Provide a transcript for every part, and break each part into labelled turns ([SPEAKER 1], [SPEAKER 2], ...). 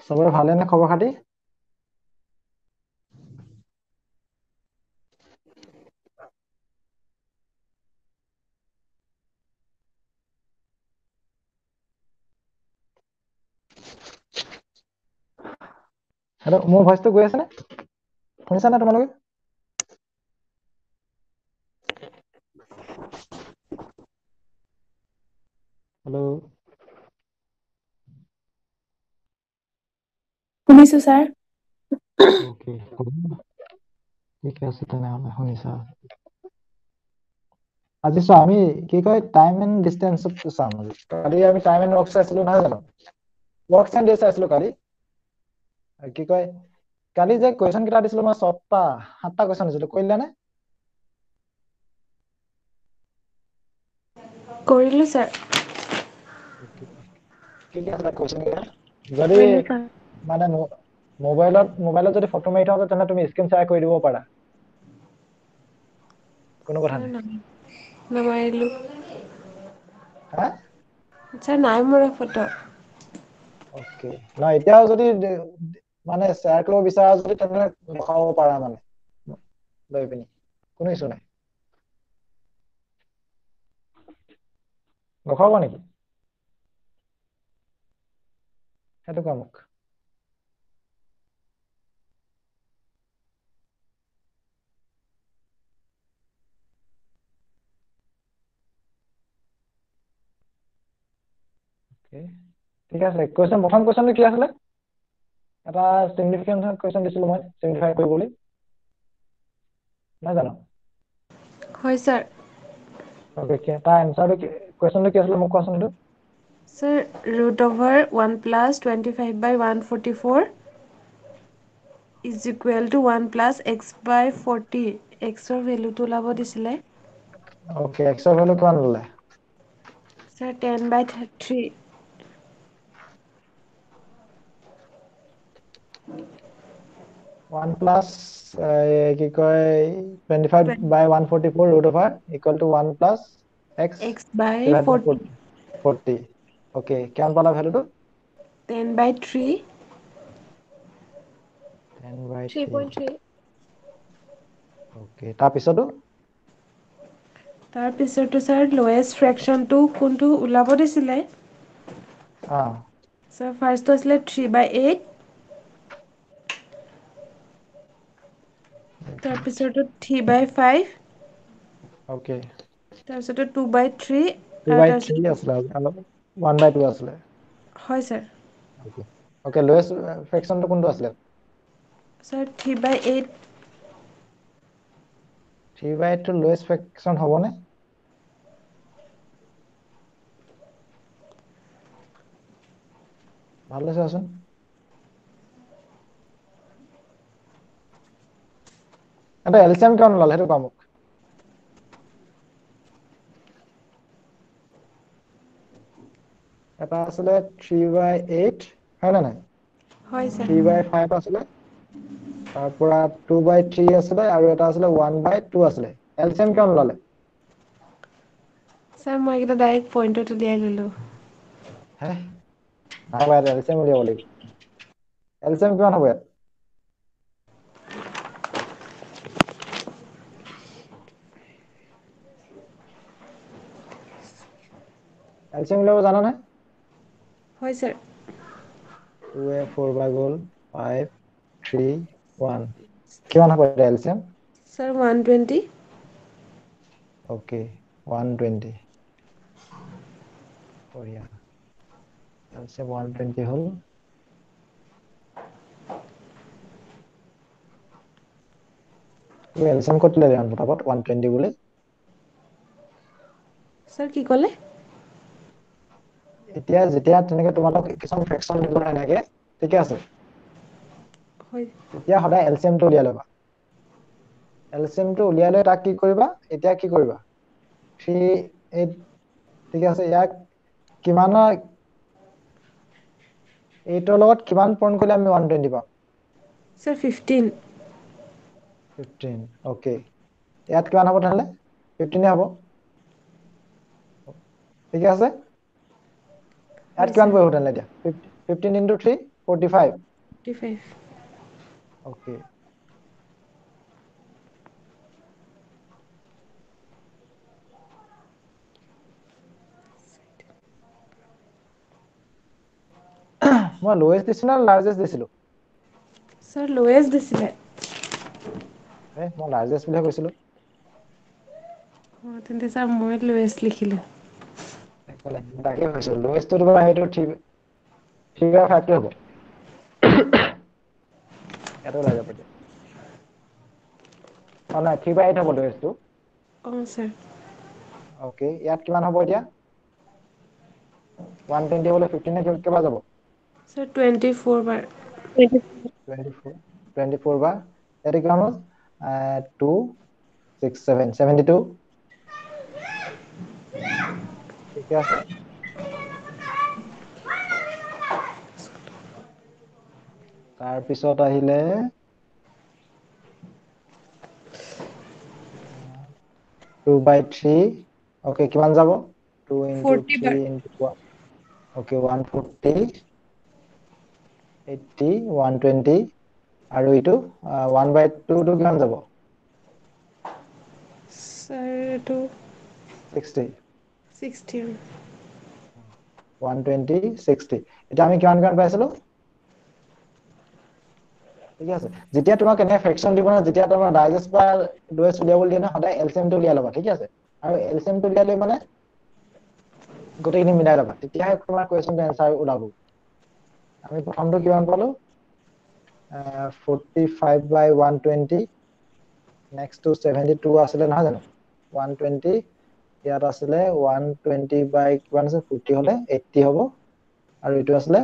[SPEAKER 1] সবৰে ভালে নে খবৰ খাতি? হেল্ল' মোৰ ভইচটো গৈ আছে নে? শুনিছা নে তোমালোকে? হেল্ল'
[SPEAKER 2] শুনিছো ছাৰ।
[SPEAKER 1] ওকে ঠিক আছে তেনেহ'লে শুনিছা। আজি চোৱা আমি কি কয় টাইম এণ্ড ডিষ্টেন্সত চাম আজি। কালি আমি টাইম এণ্ড ৱৰ্ক চাইছিলো নহয় জানো? ৱৰ্কছ এণ্ড ডেজ চাইছিলো কালি। কি কয় কালি যে কুৱেশ্যন কেইটা দিছিলো মই 7টা কুৱেশ্যন দিছিলো, কৰিলা নে?
[SPEAKER 2] কৰিলো ছাৰ।
[SPEAKER 1] কি কি আছিলে কুৱেশ্যন কেইটা? যদি
[SPEAKER 2] কৰিলো ছাৰ।
[SPEAKER 1] মানে মোবাইলত যদি ফটো মাৰি থোৱা আছে তেনে তুমি স্ক্ৰীন শ্বেয়াৰ কৰি দিব পাৰা। কোনো কথা
[SPEAKER 2] ছাৰ
[SPEAKER 1] নাই।
[SPEAKER 2] নামাৰিলো।
[SPEAKER 1] হা?
[SPEAKER 2] ছাৰ নাই মৰা ফটো।
[SPEAKER 1] অকে নহয় এতিয়াও যদি মানে শ্বেয়াৰ কৰিব বিচাৰা যদি তেনেহ'লে দেখাব পাৰা মানে লৈ পিনি কোনো ইছ্যু নাই। দেখাব নেকি? সেইটো কোৱা মোক। ঠিক আছে প্ৰথম কুৱেশ্যনটো কি আছিলে? এটা চিগনিফিকেন্ট কুৱেশ্যন দিছিলো মই চিগনিফাই কৰিবলৈ নহয় জানো?
[SPEAKER 2] হয় ছাৰ।
[SPEAKER 1] তাৰ এনচাৰটো কুৱেশ্যনটো কি আছিলে মোক কোৱাচোন এইটো?
[SPEAKER 2] ছাৰ √1 + 25/144 = 1 + x/40 এক্সৰ ভেলুটো ওলাব দিছিলে।
[SPEAKER 1] অকে এক্সৰ ভেলু কিমান ল'লে?
[SPEAKER 2] ছাৰ 10/3।
[SPEAKER 1] 1 প্লাছ কি কয় 25/144 √1 + x
[SPEAKER 2] x/40
[SPEAKER 1] 40 অকে কিমান পালা ভেলুটো?
[SPEAKER 2] 10/3
[SPEAKER 1] 10/3
[SPEAKER 2] 3.3।
[SPEAKER 1] অকে তাৰপিছতো?
[SPEAKER 2] তাৰপিছতো ছাৰ লৱেষ্ট ফ্ৰেকশ্যনটো কোনটো ওলাব দিছিলে? ছাৰ ফাৰ্ষ্টটো আছিলে 3/8। তাৰপিছতো 3/5।
[SPEAKER 1] অকে
[SPEAKER 2] তাৰপিছতে 2/3 আৰু
[SPEAKER 1] 2/3
[SPEAKER 2] তাৰপিছত
[SPEAKER 1] আছিলে অলপ 1/2 আছিলে।
[SPEAKER 2] হয় ছাৰ।
[SPEAKER 1] অকে লৱেষ্ট ফ্ৰেকশ্যনটো কোনটো আছিলে?
[SPEAKER 2] ছাৰ 3/8।
[SPEAKER 1] 3/8 টো লৱেষ্ট ফ্ৰেকশ্যন হ'বনে? ভালকৈ চোৱাচোন। এটা এলচিএম কিমান ওলালে সেইটো কোৱা মোক? এটা আছিলে 3/8 হয় নে নাই?
[SPEAKER 2] হয় ছাৰ।
[SPEAKER 1] 3/5 আছিলে তাৰ পৰা 2/3 আছিলে আৰু এটা আছিলে 1/2 আছিলে। এলচিএম কিমান ওলালে?
[SPEAKER 2] ছাৰ মই এইকেইটা ডাইৰেক্ট পইণ্টত উলিয়াই ল'লোঁ।
[SPEAKER 1] হে এলচিএম উলিয়াব লাগিব। এলচিএম কিমান হ'ব ইয়াত? এলচিএম উলিয়াব জানানে?
[SPEAKER 2] হয় ছাৰ।
[SPEAKER 1] 2 4 গ'ল 5 3 1 কিমান হ'ব এতিয়া এলচিএম?
[SPEAKER 2] ছাৰ 120।
[SPEAKER 1] অকে 120 বঢ়িয়া। এলচিএম 120 হ'ল। তুমি এলচিএম ক'ত উলিয়ালা ইমান পটাপট 120 বুলি?
[SPEAKER 2] ছাৰ কি ক'লে?
[SPEAKER 1] এতিয়া যেতিয়া তেনেকে তোমালোক কিছুমান ফ্ৰেকশ্যন দিব এনেকে ঠিকে আছে।
[SPEAKER 2] হয়।
[SPEAKER 1] তেতিয়া সদায় এলচিএমটো উলিয়াই ল'বা। এলচিএমটো উলিয়াই লৈ তাক কি কৰিবা এতিয়া কি কৰিবা 3/8 ঠিক আছে ইয়াক কিমানৰ 8ৰ লগত কিমান পূৰণ কৰিলে আমি 120 পাম?
[SPEAKER 2] ছাৰ 15।
[SPEAKER 1] 15 অকে ইয়াত কিমান হ'ব তেনেহ'লে 15 হ'ব। ঠিকে আছে। ইয়াত
[SPEAKER 2] হয়
[SPEAKER 1] কিমান
[SPEAKER 2] ছাৰ।
[SPEAKER 1] পৰিব তেনেহ'লে এতিয়া 15 × 3 45.
[SPEAKER 2] 45.
[SPEAKER 1] Okay. মই lowest দিছিলো না largest দিছিলো?
[SPEAKER 2] Sir, lowest দিছিলে।
[SPEAKER 1] মই largest বুলিহে কৈছিলো।
[SPEAKER 2] তেন্তে ছাৰ মই lowest লিখিলো।
[SPEAKER 1] তাকে কৈছো lowest টো তোমাৰ সেইটো 3/5 হ'ব। ইয়াতো ওলাই যাব এতিয়া। নাই 3/8 হ'ব lowest টো।
[SPEAKER 2] ছাৰ।
[SPEAKER 1] অকে, ইয়াত কিমান হ'ব এতিয়া? 120 হ'লে 15 কেইবাৰ যাব?
[SPEAKER 2] ছাৰ 24 বাৰ।
[SPEAKER 1] 24 বাৰ। ইয়াতে কিমান হ'ল? 2 6 7 72। ঠিকে আছে। তাৰপিছত আহিলে 2/3। অকে, কিমান যাব? 2 into
[SPEAKER 2] 40
[SPEAKER 1] 3
[SPEAKER 2] বাৰ।
[SPEAKER 1] into 1. অকে, 140, 80, 120, আৰু এইটো 1/2 টো কিমান যাব?
[SPEAKER 2] ছাৰ এইটো
[SPEAKER 1] 60।
[SPEAKER 2] 60।
[SPEAKER 1] 120, 60। এতিয়া আমি কিমান পাইছিলো? ঠিক আছে, যেতিয়া তোমাক এনে ফ্ৰেকশন দিব না, যেতিয়া তোমাৰ ডাইজেষ্ট বা lowest উলিয়াবলৈ দিয়ে না, সদায় এলচিএম টো উলিয়াই ল'বা, ঠিক আছে? আৰু এলচিএম টো উলিয়াই লৈ মানে গোটেইখিনি মিলাই ল'বা, তেতিয়াহে তোমাৰ কুৱেশ্যনটো এনচাৰ ওলাব। আমি প্ৰথমটো কিমান পালো? 45/120। নেক্সটটো 72 আছিলে নহয় জানো? 120। ইয়াত আছিলে 120 কিমান আছে? 40 হলে 80 হ'ব। আৰু এইটো আছিলে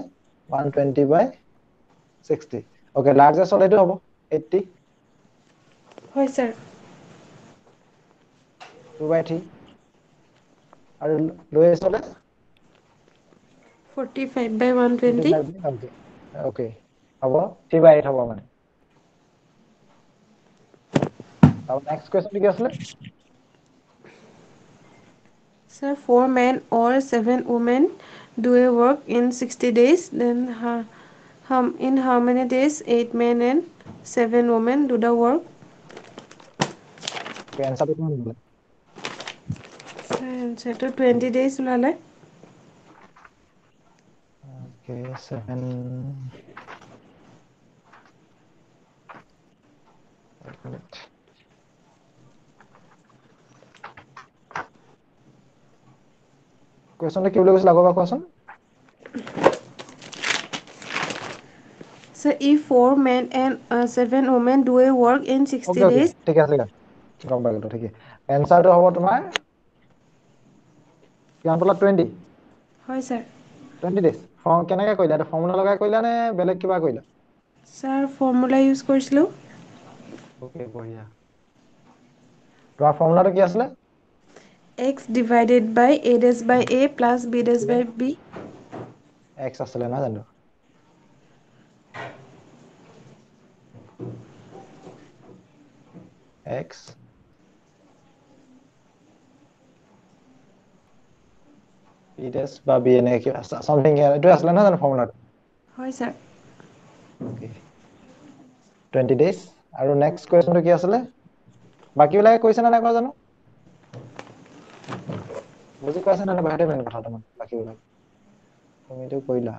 [SPEAKER 1] 120/60। অকে, লাৰ্জেষ্ট হলে এইটো হ'ব 80।
[SPEAKER 2] হয় ছাৰ।
[SPEAKER 1] 2/3। আৰু lowest হলে
[SPEAKER 2] 45/120।
[SPEAKER 1] 45। অকে, হ'ব 3/8 হ'ব মানে। আৰু নেক্সট কুৱেশ্যনটো কি আছিলে?
[SPEAKER 2] Sir, 4 men or 7 women do a work in 60 days. Then in how many days 8 men and 7 women do the work?
[SPEAKER 1] এনচাৰটো কিমান হ'ব?
[SPEAKER 2] Sir, answer to 20 days ওলালে।
[SPEAKER 1] অকে, 7। কুৱেশ্যনটো কি বুলি কৈছিলে আকৌ এবাৰ কোৱাচোন?
[SPEAKER 2] Sir, if 4 men and 7 women do a work in 60
[SPEAKER 1] okay,
[SPEAKER 2] days.
[SPEAKER 1] ঠিক আছে, ঠিক আছে, গম পাই গলো, ঠিকে। এনচাৰটো হ'ব তোমাৰ কিমান পালা? 20।
[SPEAKER 2] হয় ছাৰ।
[SPEAKER 1] 20 days। কেনেকে কৰিলা? এইটো ফৰ্মুলা লগাই কৰিলা নে বেলেগ কিবা কৰিলা?
[SPEAKER 2] ছাৰ, ফৰ্মুলা ইউজ কৰিছিলোঁ।
[SPEAKER 1] অকে, বঢ়িয়া। তোমাৰ ফৰ্মুলাটো কি আছিলে?
[SPEAKER 2] x divided by a dash by a plus b dash by b.
[SPEAKER 1] X আছিলে নহয় জানো? এক্স বি ডেছ বা বি এনেকে কিবা চামথিং এইটো আছিলে নহয় জানো ফৰ্মুলাটো?
[SPEAKER 2] হয় ছাৰ।
[SPEAKER 1] Okay, 20 days। আৰু নেক্সট কুৱেশ্যনটো কি আছিলে? বাকীবিলাকে কৈছে নে নাই কোৱা জানো? বুজি পাইছা নে বাহিৰতে মেইন কথাটো মানে বাকীবিলাক তুমিতো কৰিলা।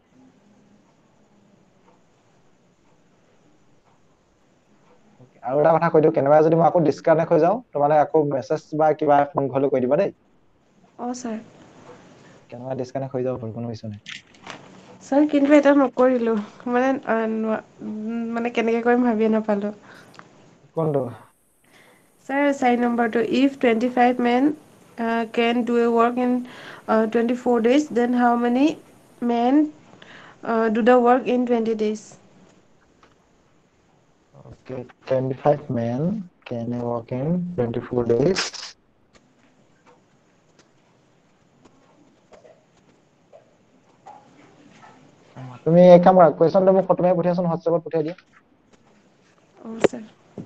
[SPEAKER 1] আৰু এটা কথা কৈ দিওঁ, কেনেবা যদি মই আকৌ ডিছকানেক্ট হৈ যাওঁ, তোমালোকে আকৌ মেছেজ বা কিবা ফোন কল কৰি দিবা দেই।
[SPEAKER 2] অঁ ছাৰ।
[SPEAKER 1] কেনেবা ডিছকানেক্ট হৈ যাব পাৰে, কোনো ইছ্যু নাই।
[SPEAKER 2] ছাৰ, কিন্তু এটা নকৰিলোঁ মানে কেনেকৈ কৰিম ভাবিয়ে নাপালোঁ।
[SPEAKER 1] কোনটো?
[SPEAKER 2] ছাৰ, 4 নম্বৰটো, if 25 men can do a work in 24 days, then how many men do the work in 20 days?
[SPEAKER 1] Okay, 25 men can work in 24 days. তুমি এক কাম কৰা, কুৱেশ্যনটো মোক ফটো মাৰি পঠিয়াচোন, হোৱাটছএপত পঠিয়াই দিয়া।
[SPEAKER 2] অঁ ছাৰ।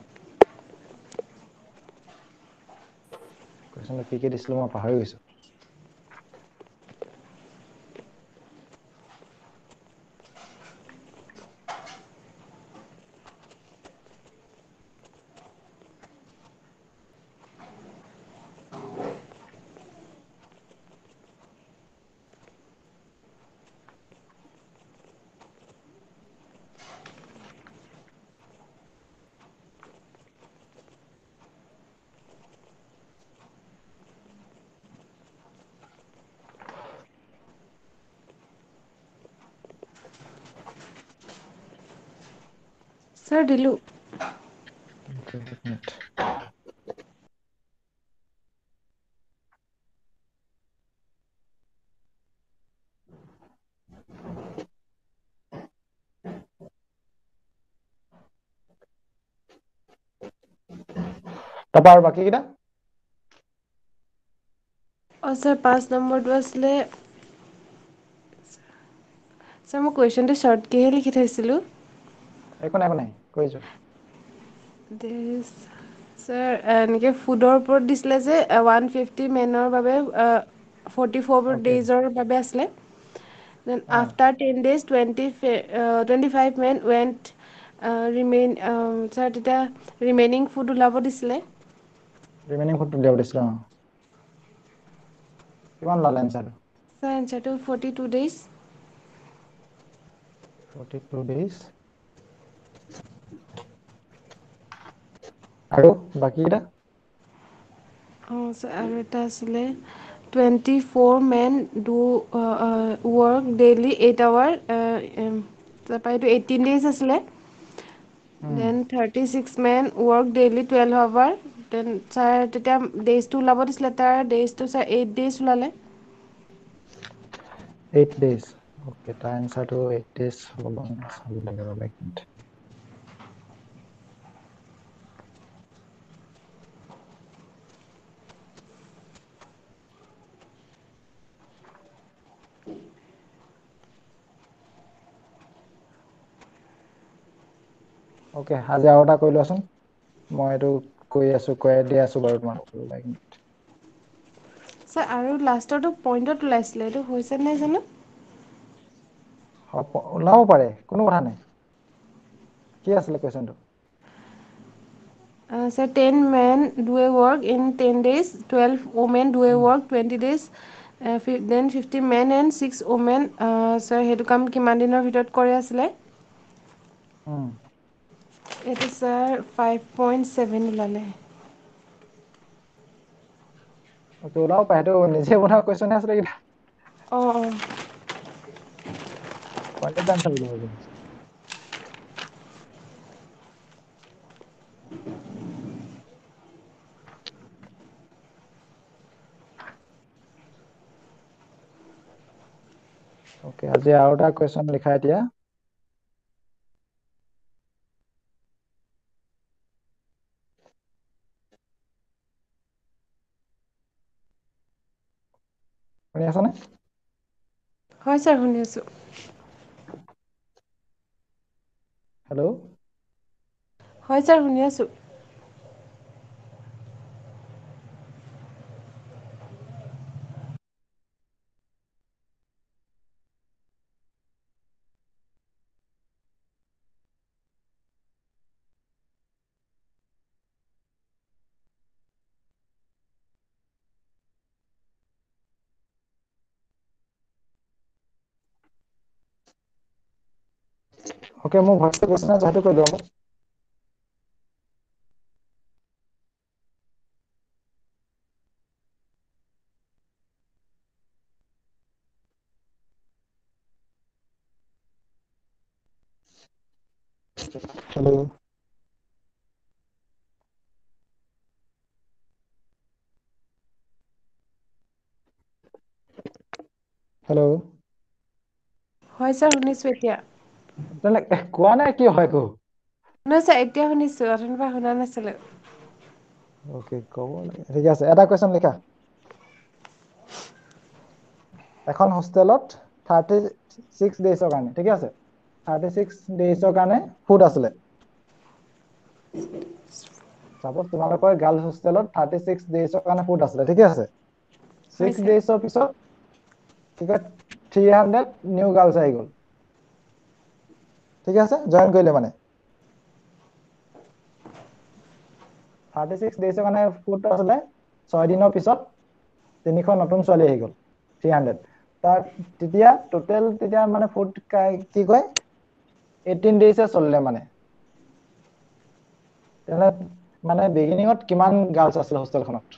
[SPEAKER 1] কুৱেশ্যনটো কি কি দিছিলো মই পাহৰি গৈছো।
[SPEAKER 2] Sir, dilu.
[SPEAKER 1] Okay, এক মিনিট। তাৰপৰা আৰু বাকী কেইটা
[SPEAKER 2] Sir, 5 নম্বৰটো আছিলে Sir, মই কুৱেশ্যনটো শ্বৰ্টকেহে লিখি থৈছিলোঁ।
[SPEAKER 1] একো নাই কৈ যোৱা।
[SPEAKER 2] This, sir, এনেকৈ ফুডৰ ওপৰত দিছিলে যে 150 মেনৰ বাবে 44
[SPEAKER 1] অকে
[SPEAKER 2] ডেইজৰ বাবে আছিলে। Then
[SPEAKER 1] uh
[SPEAKER 2] after 10 days, 25 men went sir, তেতিয়া ৰিমেইনিং ফুড ওলাব দিছিলে।
[SPEAKER 1] ৰিমেইনিং ফুডটো উলিয়াব দিছিলে অ কিমান ওলালে এনচাৰটো
[SPEAKER 2] Sir, answerটো 42 days.
[SPEAKER 1] 42 days আৰু বাকী কেইটা
[SPEAKER 2] Sir, আৰু এটা আছিলে 24 men do work daily 8 hour তাৰপৰা এইটো 18 days আছিলে। Then 36 men work daily 12 hour. Then sir তেতিয়া ডেইজটো ওলাব দিছিলে, তাৰ ডেইজটো ছাৰ 8 days ওলালে।
[SPEAKER 1] 8 days অকে তাৰ এনচাৰটো 8 days হ'ব চাব লাগিব ৰ'বা এক মিনিট অকে আজি আৰু এটা কৰি লোৱাচোন মই এইটো কৈ দি আছো বাৰু তোমাক
[SPEAKER 2] ছাৰ আৰু লাষ্টৰটো পইণ্টত ওলাইছিলে, এইটো হৈছে নাই জানো?
[SPEAKER 1] ওলাব পাৰে কোনো কথা নাই কি আছিলে কুৱেশ্যনটো
[SPEAKER 2] Sir, 10 men do a work in 10 days, 12 women do a work 20 days, then 50 men and 6 women. Sir, সেইটো কাম কিমান দিনৰ ভিতৰত কৰে আছিলে? এইটো ছাৰ 5.7 ওলালে।
[SPEAKER 1] অকে ওলাব পাৰে সেইটো নিজে বনোৱা কুৱেশ্যন আছিলে কি
[SPEAKER 2] অঁ
[SPEAKER 1] পইণ্টত আনচাৰ দিব লাগিব অকে আজি আৰু এটা কুৱেশ্যন লিখা এতিয়া শুনি আছানে
[SPEAKER 2] হয় ছাৰ শুনি আছোঁ।
[SPEAKER 1] হেল্ল'
[SPEAKER 2] হয় ছাৰ শুনি আছোঁ।
[SPEAKER 1] অকে মোৰ ভইচটো গৈছে নাই সেইটো কৈ দিওঁ মোক হেল্ল' হেল্ল'
[SPEAKER 2] হয় ছাৰ শুনিছোঁ এতিয়া।
[SPEAKER 1] তেনে কোৱা নাই কি হয় একো
[SPEAKER 2] নহয় ছাৰ এতিয়া শুনিছোঁ, অথনিৰ পৰা শুনা নাছিলোঁ।
[SPEAKER 1] অকে ক'ব লাগে ঠিক আছে এটা কুৱেশ্যন লিখা এখন হোষ্টেলত 36 ডেইজৰ কাৰণে ঠিক আছে 36 ডেইজৰ কাৰণে ফুড আছিলে চাপোজ তোমালোকৰ গাৰ্লছ হোষ্টেলত 36 ডেইজৰ কাৰণে ফুড আছিলে ঠিক আছে
[SPEAKER 2] হয়
[SPEAKER 1] 6
[SPEAKER 2] ছাৰ
[SPEAKER 1] ডেইজৰ পিছত ঠিক আছে 300 নিউ গাৰ্লছ আহি গ'ল ঠিক আছে জইন কৰিলে মানে 36 ডেইজৰ কাৰণে ফুড আছিলে 6 দিনৰ পিছত 300 নতুন ছোৱালী আহি গ'ল 300 তাৰ তেতিয়া টোটেল তেতিয়া মানে ফুড কি কয় 18 ডেইজে চলিলে মানে তেনেহ'লে মানে বিগিনিঙত কিমান গাৰ্লছ আছিলে হোষ্টেলখনত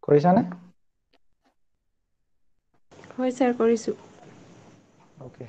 [SPEAKER 1] কৰিছানে?
[SPEAKER 2] হয় স্যাৰ, কৰিছোঁ।
[SPEAKER 1] ওকে।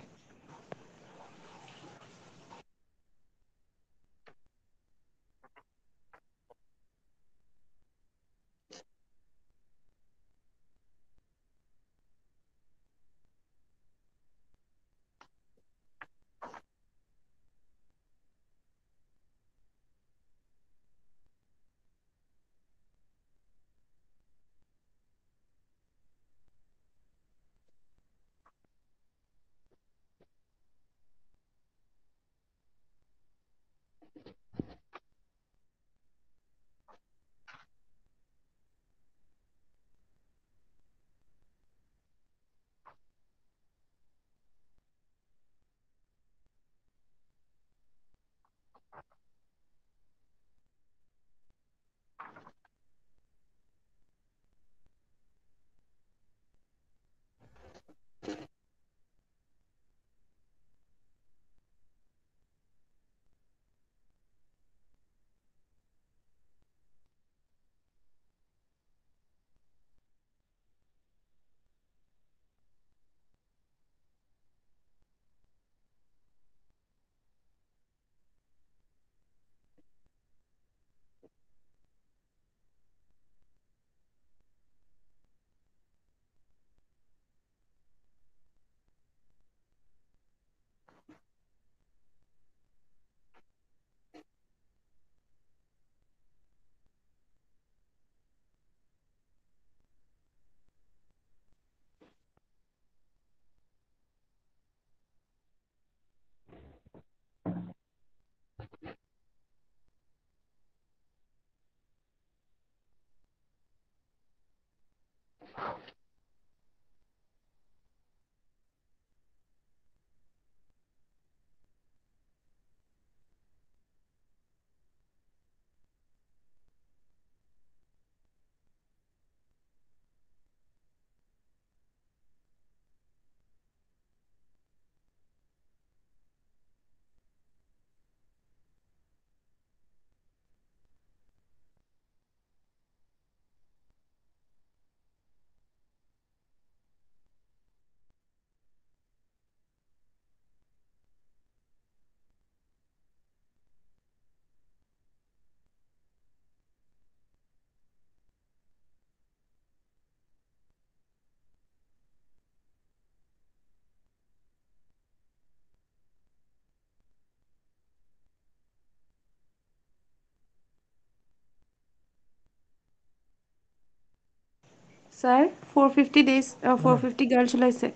[SPEAKER 2] স্যাৰ 450 days 450 গাৰ্লছ ওলাইছে।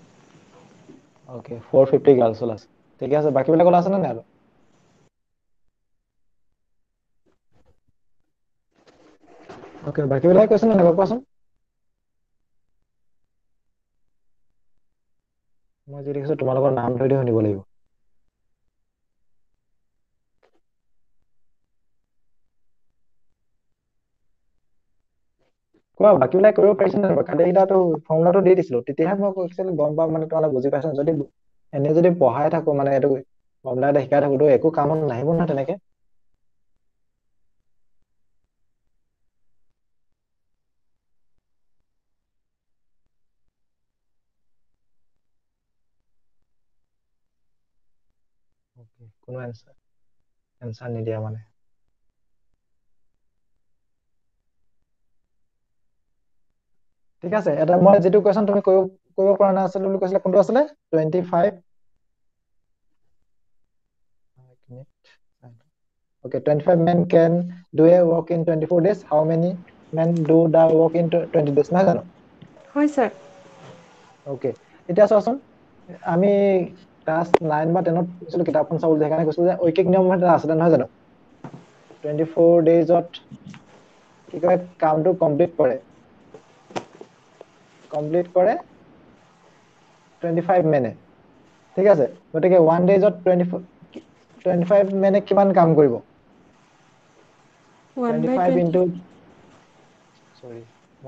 [SPEAKER 1] ওকে 450 গাৰ্লছ ওলাইছে। ঠিকে আছে, বাকীবিলাক ওলাইছে নে নাই আৰু? ওকে, বাকীবিলাকে কৈছে নে নাই কোৱাচোন? মই যি দেখিছো তোমালোকৰ নাম ধৰি শুনিব লাগিব। কোৱা, বাকীবিলাক কৰিব পাৰিছে নে নাই? কালি এটাতো ফৰ্মুলাটো দি দিছিলো, তেতিয়াহে মই একচুৱেলি গম পাম মানে তোমালোকে বুজি পাইছা। যদি এনে যদি পঢ়াই থাকো মানে এইটো ফৰ্মুলা এটা শিকাই থাকোতো একো কামত নাহিব নহয় তেনেকে। কোনো এনচাৰ নিদিয়া মানে। ঠিক আছে, এটা মই যিটো কুৱেশ্যন তুমি কৰিব পৰা নাছিলো বুলি কৈছিলে, কোনটো আছিলে? 25 Okay, 25 men can do a work in 24 days. How many men do the work in 20 days? নহয় জানো?
[SPEAKER 2] হয় স্যাৰ।
[SPEAKER 1] Okay, এতিয়া চোৱাচোন, আমি ক্লাছ 9 বা 10ত কৈছিলো কিতাপখন চাবলৈ, সেইকাৰণে কৈছিলো যে ঐকিক নিয়ম এটা আছিলে নহয় জানো? 24 daysত কি কৰে, কামটো কমপ্লিট কৰে 25 মেনে। ঠিক আছে, গতিকে 1 daysত 25 মেনে কিমান কাম কৰিব? 25
[SPEAKER 2] 1/20
[SPEAKER 1] into, sorry,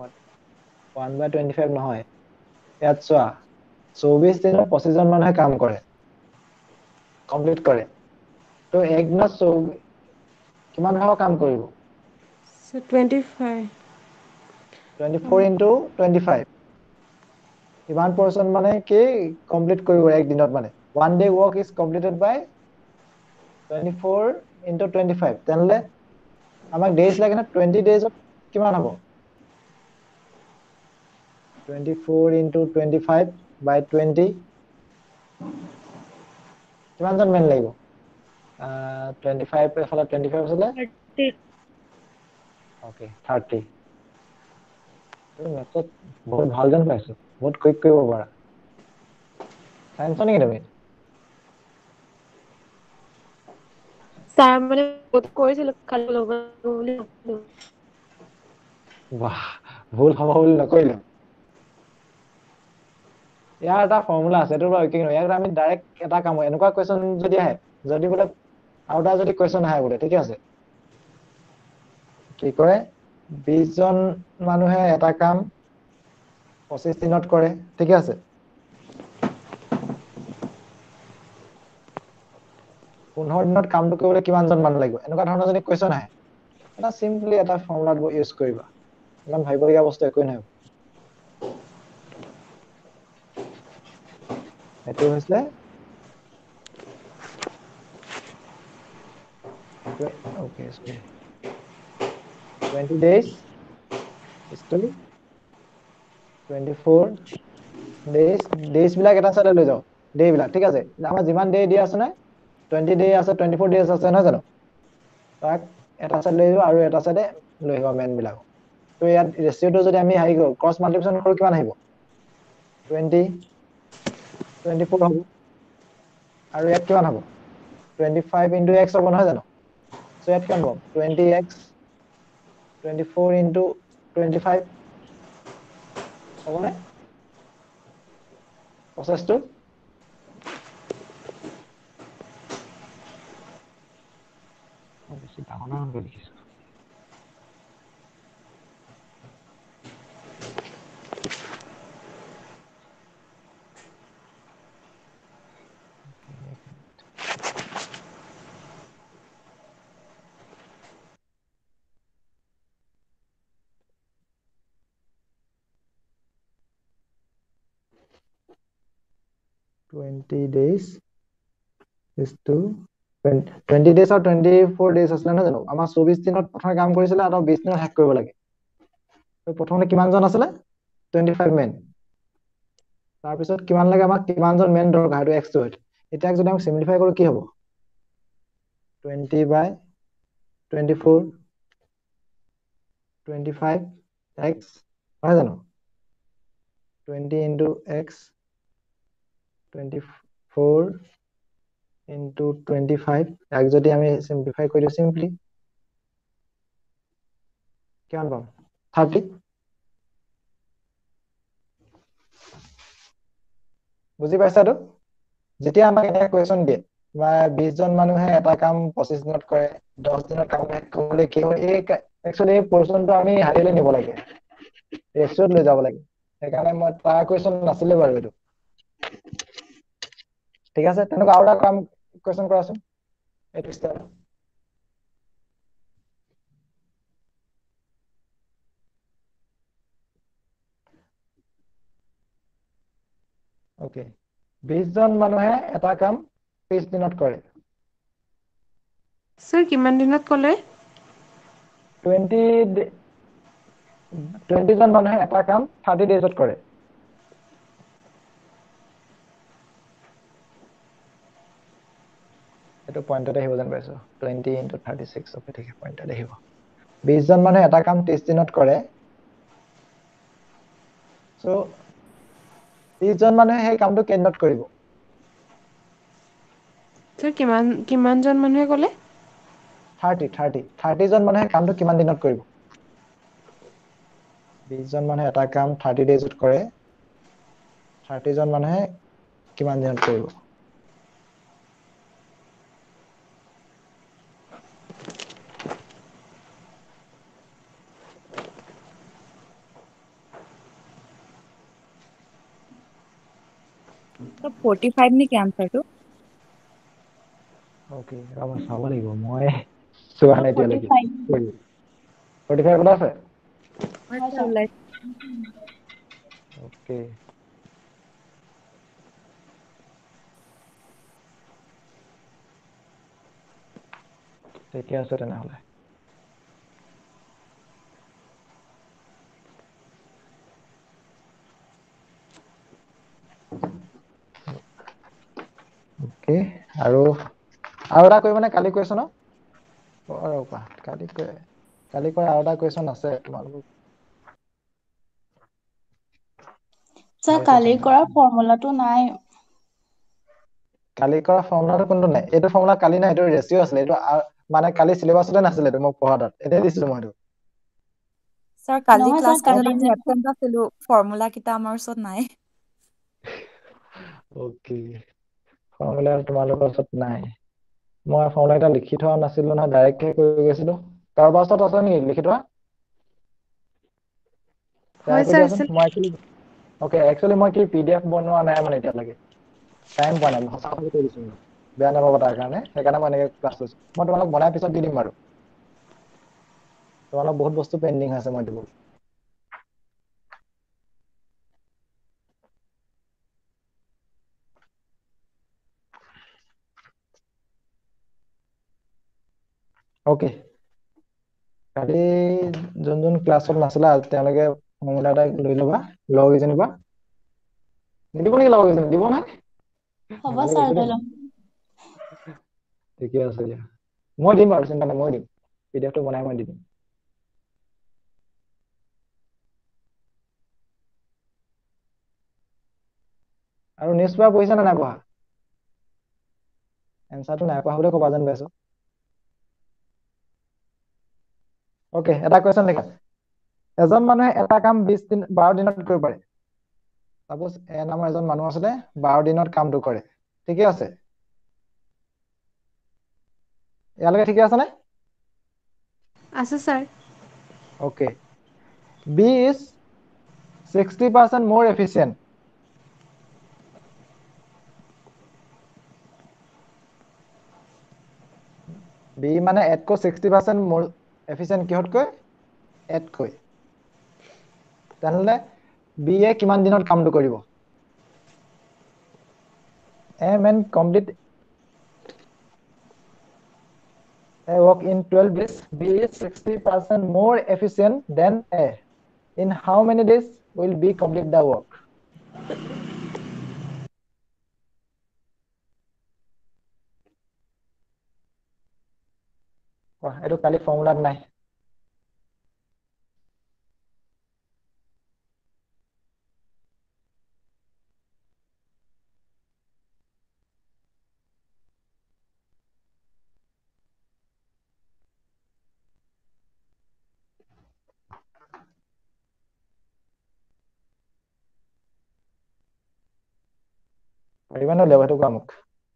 [SPEAKER 1] 1/25 নহয়, ইয়াত চোৱা 24 দিনত 25 জন মানুহে কাম কৰে, কমপ্লিট কৰে। তো এক দিনত কিমান ঘৰৰ কাম কৰিব?
[SPEAKER 2] 25
[SPEAKER 1] 24 into 25 কিমান portion মানে কি complete কৰিব এক দিনত মানে one day work is completed by 24 into 25 তেনেহলে আমাক days লাগে না 20 days কিমান হ'ব 24 into 25 by 20 কিমানজন মেন লাগিব 25 এফালে 25 আছিলে
[SPEAKER 3] 30
[SPEAKER 1] ওকে 30 তুমি মেথত বহুত ভাল যেন পাইছো বহুত কুইক কৰিব পাৰা সায়েন্সৰ নেকি তুমি
[SPEAKER 3] স্যার মানে বহুত করেছিল খালি লগা বলি
[SPEAKER 1] বাহ ভুল হ'ব বুলি নকৰিলো ইয়াৰ এটা ফৰ্মুলা আছে এইটো বাৰু কি ইয়াৰ আমি ডাইৰেক্ট এটা কাম এনেকুৱা কোৱেশ্চন যদি আহে যদি বোলে আৰু এটা যদি কোৱেশ্চন আহে বোলে ঠিক আছে কি কৰে 20 জন মানুহে এটা কাম 25 দিনত কৰে ঠিক আছে 15 দিনত কামটো কৰিবলৈ কিমান জন মানুহ লাগিব এনেকুৱা ধৰণৰ যদি কোৱেশ্চন আহে এটা সিম্পলি এটা ফৰ্মুলা ইউজ কৰিবা ইমান ভাবিবলগীয়া বস্তু একোই নাই এটো হৈছে okay sorry 20 days is to 24 days বিলাক এটা সাইডে লৈ যাও ডে বিলাক ঠিক আছে আমাৰ যিমান ডে দিয়া আছে না 20 ডে আছে 24 ডেজ আছে নহয় জানো তাক এটা সাইডে লৈ যাও আৰু এটা সাইডে লৈ আহিবা মেন বিলাক তো ইয়াত ৰেশিওটো যদি আমি হাই কৰো ক্ৰস মাল্টিপ্লিকেশন কৰো কিমান আহিব 20 24 হ'ব আৰু ইয়াত কিমান হ'ব 25 into x হ'ব নহয় জানো সো ইয়াত কিমান হ'ব 20x 24 into 25 হ'বনে প্ৰসেসটো বেছি ডাঙৰ ডাঙৰকৈ লিখিছো days is to 20 days or 24 days আসলে না জানো আমাৰ 24 দিনত প্ৰথমে কাম কৰিছিল আৰু 20 দিনত শেষ কৰিব লাগে তো প্ৰথমে কিমান জন আছিল 25 মেন তাৰ পিছত কিমান লাগে আমাক কিমান জন মেন দৰকাৰ আৰু x to it এটা যদি আমি সিম্পলিফাই কৰো কি হ'ব 20 by 24 25 x হয় জানো 20 into x 24 into 25 এক যদি আমি সিম্পলিফাই কৰি দিও সিম্পলি কিমান পাম 30 বুজি পাইছাতো যেতিয়া আমাক এটা কোৱেশ্চন দিয়ে বা 20 জন মানুহে এটা কাম 25 দিনত কৰে 10 দিনত কাম কৰিলে কি হয় এই একচুয়ালি এই পোৰশনটো আমি হাৰিলে নিব লাগে ৰেশিওত লৈ যাব লাগে সেইকাৰণে মই তাৰ কোৱেশ্চন নাছিলে বাৰু এইটো ঠিক আছে তেনেকুৱা আৰু এটা কাম কোৱেশ্চন কৰাচোন এইটো ষ্টাইল ওকে 20 জন মানুহে এটা কাম 30 দিনত কৰে
[SPEAKER 2] স্যার কিমান দিনত ক'লে
[SPEAKER 1] 20 জন মানুহে এটা কাম 30 ডেজত কৰে এটো পইণ্টতে আহিব যেন পাইছো 20 into 36 ওকে ঠিক আছে পইণ্টতে আহিব 20 জন মানুহে এটা কাম 30 দিনত কৰে সো 30 জন মানুহে সেই কামটো কেইদিনত কৰিব
[SPEAKER 2] স্যার কিমান জন মানুহে ক'লে
[SPEAKER 1] 30 জন মানুহে কামটো কিমান দিনত কৰিব 20 জন মানুহে এটা কাম 30 ডেজত কৰে 30 জন মানুহে কিমান দিনত কৰিব
[SPEAKER 3] তো 45 নেকি আনসারটো
[SPEAKER 1] ওকে আমাৰ চাব লাগিব মই চোৱা নাই এতিয়ালৈকে
[SPEAKER 3] 45
[SPEAKER 1] 45 ওলাইছে
[SPEAKER 3] হয় স্যার
[SPEAKER 1] ওকে ঠিকে আছে তেনেহ'লে ওকে আৰু এটা কৰিবানে কালি কুৱেশ্যনৰ ৰ'বা কালি কৰা আৰু এটা কুৱেশ্যন আছে তোমালোকক
[SPEAKER 4] স্যাৰ কালি কৰা ফৰ্মুলাটো নাই
[SPEAKER 1] কালি কৰা ফৰ্মুলাটো কোনটো নাই এইটো ফৰ্মুলা কালি নাই এইটো ৰেচিঅ' আছিলে এইটো মানে কালি চিলেবাছতে নাছিলে এইটো মই পঢ়া তাত এতিয়া দিছিলো মই এইটো
[SPEAKER 5] স্যাৰ কালি
[SPEAKER 4] নহয়
[SPEAKER 5] ক্লাছ
[SPEAKER 4] ছাৰ কালি
[SPEAKER 5] কাটত আমি এবচেণ্ট আছিলো ফৰ্মুলা কিটা আমাৰ ওচৰত নাই
[SPEAKER 1] ওকে ফৰ্মুলা তোমালোকৰ ওচৰত নাই মই ফৰ্মুলা এটা লিখি থোৱা নাছিলো নহয় ডাইৰেক্টকে কৰি গৈছিলো কাৰোবাৰ ওচৰত আছে নেকি লিখি থোৱা
[SPEAKER 2] হয়
[SPEAKER 1] কৰি
[SPEAKER 2] ছাৰ
[SPEAKER 1] দিয়াচোন
[SPEAKER 2] আছিল
[SPEAKER 1] মই একচুৱেলি মই কি PDF বনোৱা নাই মানে এতিয়ালৈকে টাইম পোৱা নাই সঁচা কথা কৈ দিছো মই বেয়া নাপাব তাৰ কাৰণে সেইকাৰণে মই এনেকে ক্লাছ লৈছো মই তোমালোক বনাই পিছত দি দিম বাৰু তোমালোক বহুত বস্তু পেণ্ডিং আছে মই দিব ওকে কালি যোন ক্লাছত নাছিলা তেওঁলোকে ফৰ্মুলা এটা লৈ ল'বা লগৰ কেইজনীৰ পৰা নিদিব নেকি লগৰ কেইজনী দিব নাই
[SPEAKER 4] হ'ব
[SPEAKER 1] ধেমালি
[SPEAKER 4] ছাৰ
[SPEAKER 1] কৰিছো
[SPEAKER 4] লৈ
[SPEAKER 1] দেই
[SPEAKER 4] ল'ম
[SPEAKER 1] ঠিকে আছে দিয়া মই দিম বাৰু চিন্তা নাই মই দিম PDF টো বনাই মই দি দিম আৰু নিউজ পেপাৰ পঢ়িছা নে নাই পঢ়া এনচাৰটো নাই পঢ়া বুলি ক'বা যেন পাইছো ওকে এটা কুৱেশ্যন লিখা এজন মানুহে এটা কাম 12 দিনত কৰিব পাৰে সাপোজ নামৰ এজন মানুহ আছিলে 12 দিনত কামটো কৰে ঠিকে আছে ইয়ালৈকে ঠিকে আছে নে
[SPEAKER 2] আছে sir
[SPEAKER 1] okay B is 60% more efficient B মানে এতকৈ 60% more efficient কিহতকৈ এতকৈ তেনেহ'লে B এ কিমান দিনত কামটো কৰিব A man complete a work in 12 days B is 60% more efficient than A in how many days will B complete the work এইটো কালি ফৰ্মুলাত নাই পাৰিবা নে উলিয়াব সেইটো কোৱা মোক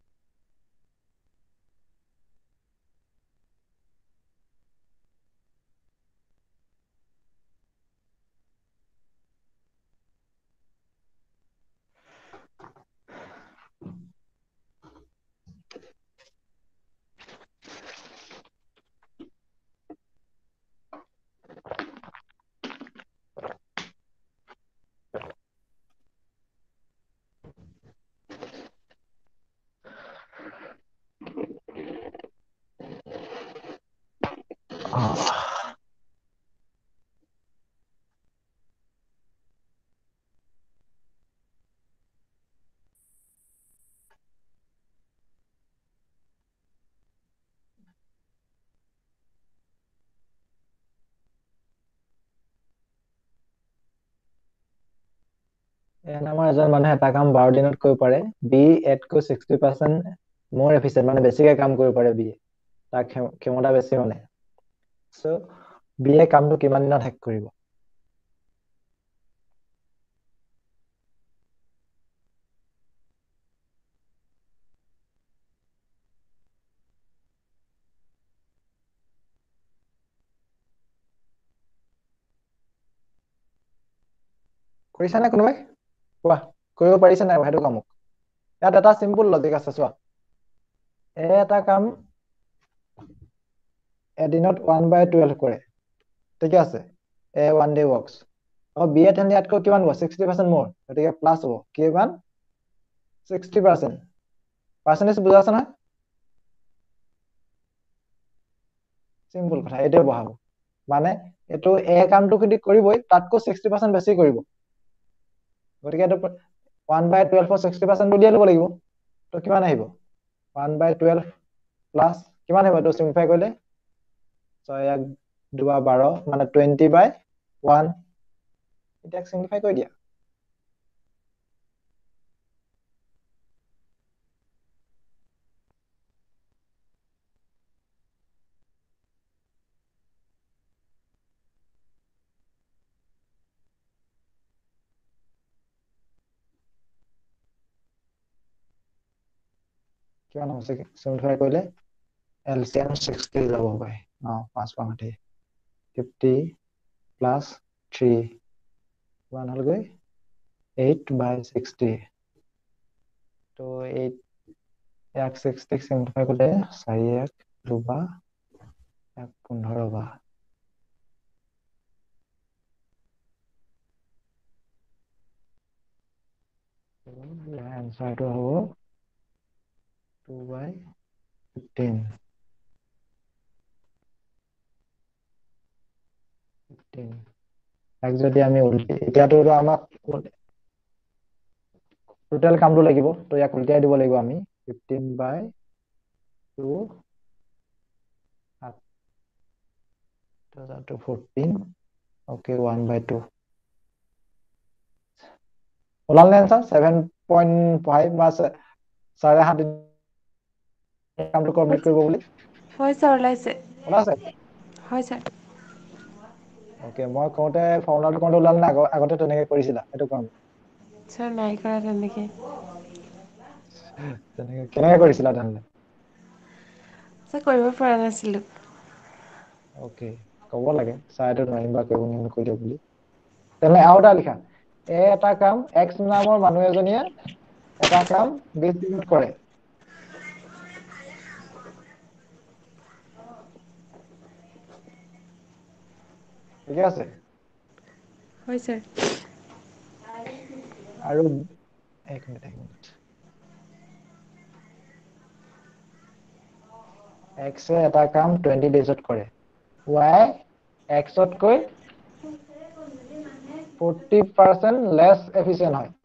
[SPEAKER 1] নামৰ এজন মানুহে এটা কাম 12 দিনত কৰিব পাৰে B এতকৈ 60% more efficient মানে বেছিকে কাম কৰিব পাৰে B তাৰ ক্ষমতা বেছি মানে সো B এ কামটো কিমান দিনত শেষ কৰিব কৰিছা নে কোনোবাই কোৱা কৰিব পাৰিছা নাই সেইটো কোৱা মোক ইয়াত এটা চিম্পল লজিক আছে চোৱা এটা কাম এদিনত 1/12 কৰে ঠিকে আছে A 1 day works আকৌ বি এ তেন্তে ইয়াতকৈ কিমান হ'ব 60% মোৰ গতিকে প্লাছ হ'ব কিমান 60% পাৰ্চেন্টেজ বুজা আছে নহয় চিম্পল কথা এইটোৱে বহাব মানে এইটো এ কামটো যদি কৰিবই তাতকৈ 60% বেছি কৰিব গতিকে এইটো 1/12 60% উলিয়াই ল'ব লাগিব তো কিমান আহিব 1/12 প্লাছ কিমান আহিব এইটো চিম্পলিফাই কৰিলে 6 2 12 মানে 20/1 এতিয়া চিম্পলিফাই কৰি দিয়া কিমান হ'ব চিম্পলিফাই কৰিলে এলচিএম 60 যাব পাই 5 পাওঁতে 50 প্লাছ 3 কিমান হ'লগৈ 8/60 তো 8 ইয়াক 60 চিম্পলিফাই কৰিলে 4 1 2 বা 15 বা এনসাৰটো হ'ব 2/15 তাক যদি আমি এতিয়াতো আমাক টোটেল কামটো লাগিব তো ইয়াক উল্টাই দিব লাগিব আমি 15/2 14 ওকে 1/2 ওলাল নে আনসাৰ 7.5 বা 7.5 কামটো কমপ্লিট কৰিব বুলি
[SPEAKER 2] হয় ছাৰ ওলাইছে
[SPEAKER 1] ওলাইছে
[SPEAKER 2] হয় ছাৰ
[SPEAKER 1] ওকে মই কওঁতে ফৰ্মুলাটো কওঁতে ওলাল নে আগতে তেনেকৈ কৰিছিলা সেইটো কাম
[SPEAKER 2] ছাৰ নাই কৰা তেনেকে
[SPEAKER 1] কেনেকৈ কৰিছিলা তেনেহ'লে
[SPEAKER 2] ছাৰ কৰিব পৰা নাছিলোঁ
[SPEAKER 1] ওকে ক'ব লাগে চাইটো নোৱাৰিম বা কৰিব নোৱাৰিম কৈ দিয়ক বুলি তেনেহ'লে আৰু এটা লিখা এটা কাম এক্স নামৰ মানুহ এজনীয়ে এটা কাম 20 দিনত কৰে ঠিকে আছে
[SPEAKER 2] হয় ছাৰ
[SPEAKER 1] আৰু এক মিনিট এক্সে এটা কাম 20 ডেজত কৰে ৱাই এক্সতকৈ 40% লেছ এফিচিয়েন্ট হয়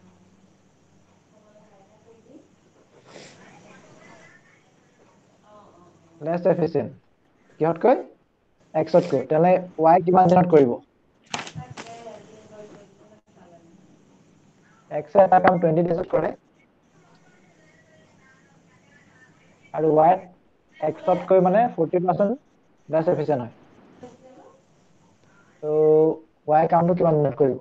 [SPEAKER 1] লেছ এফিচিয়েন্ট কিহতকৈ এক্সতকৈ তেনে ৱাই কিমান দিনত কৰিব এক্সে এটা কাম 20 ডেজত কৰে আৰু ৱাই এক্সতকৈ মানে 40% লেছ এফিচিয়েন্ট হয় তো ৱাই কামটো কিমান মিনিট কৰিব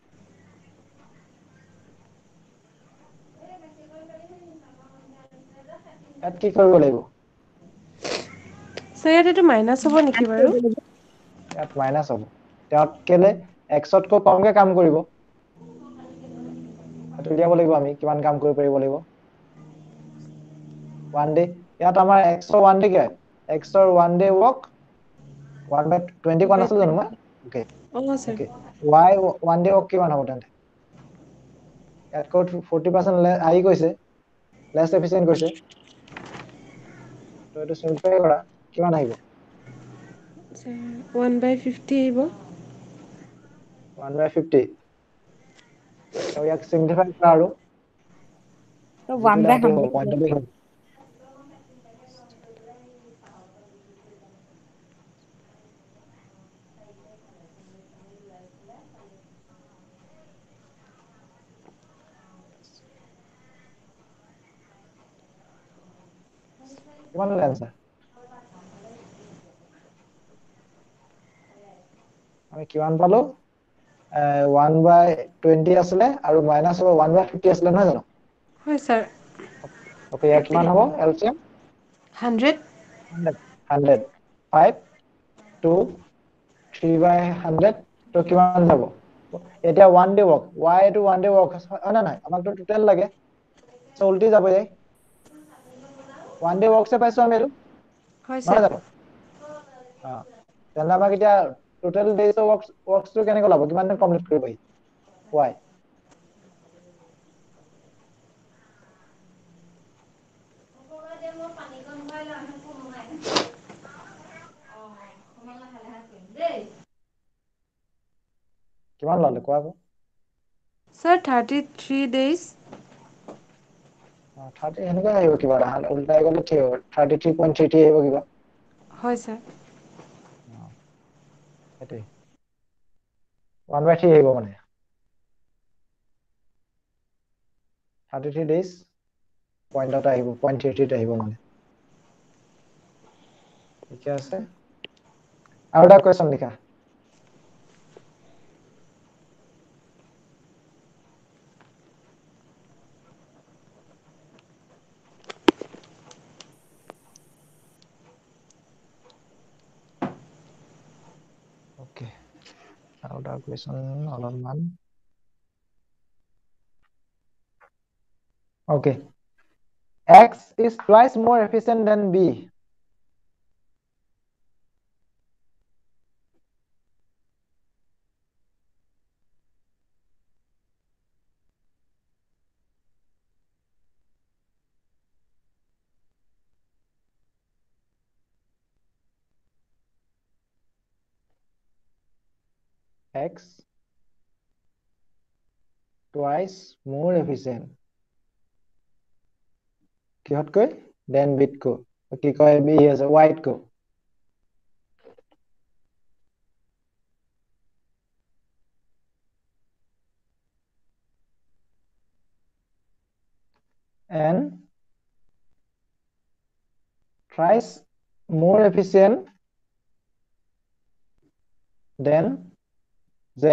[SPEAKER 1] ইয়াত কি কৰিব লাগিব
[SPEAKER 2] ছাৰ ইয়াত এইটো মাইনাছ হ'ব নেকি বাৰু
[SPEAKER 1] ইয়াত মাইনাছ হ'ব তেওঁত কেলে এক্সতকৈ কমকে কাম কৰিব সেইটো উলিয়াব লাগিব আমি কিমান কাম কৰিব পাৰিব লাগিব 1 ডে ইয়াত আমাৰ এক্সৰ 1 ডে কি এক্সৰ 1 ডে ৱৰ্ক 1/20 কোৱা নাছিল জানো মই ওকে
[SPEAKER 2] অঁ sir
[SPEAKER 1] okay y 1 day work কিমান হ'ব তেন্তে ইয়াতকৈ 40% আহি গৈছে লেছ এফিচিয়েন্ট গৈছে তো এইটো চিম্পলিফাই কৰা কিমান আহিব
[SPEAKER 2] 1/50 আহিব
[SPEAKER 1] 1/50 তো ইয়াক চিম্পলিফাই কৰা আৰু
[SPEAKER 5] তো
[SPEAKER 1] যিটো
[SPEAKER 5] 1/100
[SPEAKER 1] হ'ব পইণ্টটো হ'ল কিমান হ'ল এনসাৰ আমি কিমান পালো 1/20 আছিলে আৰু মাইনাছ হ'ব 1/50 আছিলে নহয় জানো
[SPEAKER 2] হয় ছাৰ
[SPEAKER 1] ওকে ইয়াত কিমান হ'ব এলচিএম
[SPEAKER 2] 100
[SPEAKER 1] 100 5 2 3/100 তো কিমান যাব এতিয়া 1 ডে ৱৰ্ক ৱাই এইটো 1 ডে ৱৰ্ক হয় না নাই আমাকতো টোটেল লাগে উল্টি যাব যায় 1 ডে ৱৰ্কছে পাইছো আমি এইটো
[SPEAKER 2] হয় ছাৰ
[SPEAKER 1] নহয় জানো তেনেহ'লে আমাক এতিয়া টোটেল ডেজ অফ ৱৰ্কছটো কেনেকৈ ওলাব কিমান দিন কমপ্লিট কৰিব পাৰি why কিমান ললে কোৱা আকৌ
[SPEAKER 2] Sir, 33 days.
[SPEAKER 1] 30 এনেকুৱা আহিব কিবা এটা উল্টাই গলে ঠিক হ'ব 33.33 আহিব কিবা
[SPEAKER 2] হয়, sir.
[SPEAKER 1] সেইটোৱে 1/3 আহিব মানে 33 days পইণ্টত আহিব 0.33 আহিব মানে ঠিকে আছে আৰু এটা কোৱেশ্চন লিখা ওকে আৰু এটা কোৱেশ্চন অলপমান okay x is twice more efficient than b x twice more efficient কিহতকৈ than বিতকৈ কি কয় b আছে y তকৈ and thrice more efficient than z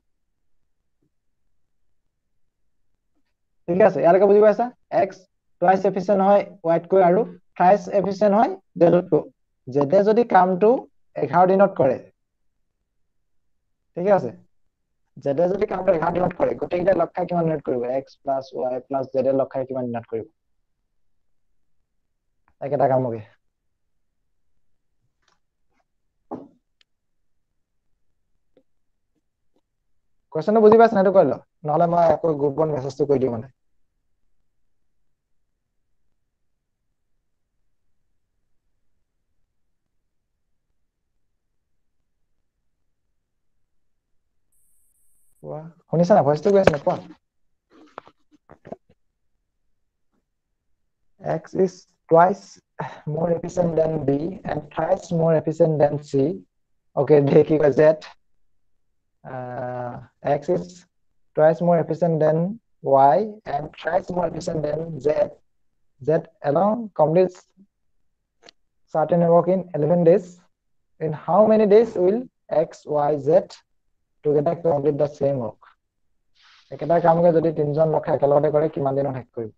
[SPEAKER 1] ঠিক আছে ইয়ালৈকে বুজি পাইছা x twice efficient হয় y তকৈ আৰু thrice efficient হয় z তকৈ z এ যদি কামটো 11 দিনত কৰে ঠিক আছে z এ যদি কামটো 11 দিনত কৰে গোটেইকেইটা লগ খাই কিমান দিনত কৰিব x plus y plus z এ লগ খাই কিমান দিনত কৰিব একেটা কামকে কোৱেশ্চনটো বুজি পাইছা সেইটো কৈ ল নহলে মই আকৌ গ্ৰুপত মেছেজটো কৰি দিওঁ মানে কোৱা শুনিছা না ভইচটো গৈ আছে না কোৱা x is twice more efficient than b and thrice more efficient than c okay দেখি কয় z x is twice more efficient than y and thrice more efficient than z z alone completes certain work in 11 days in how many days will x y z together complete the same work একেটা কামকে যদি তিনজন লগ খাই একেলগতে কৰে কিমান দিনত শেষ কৰিব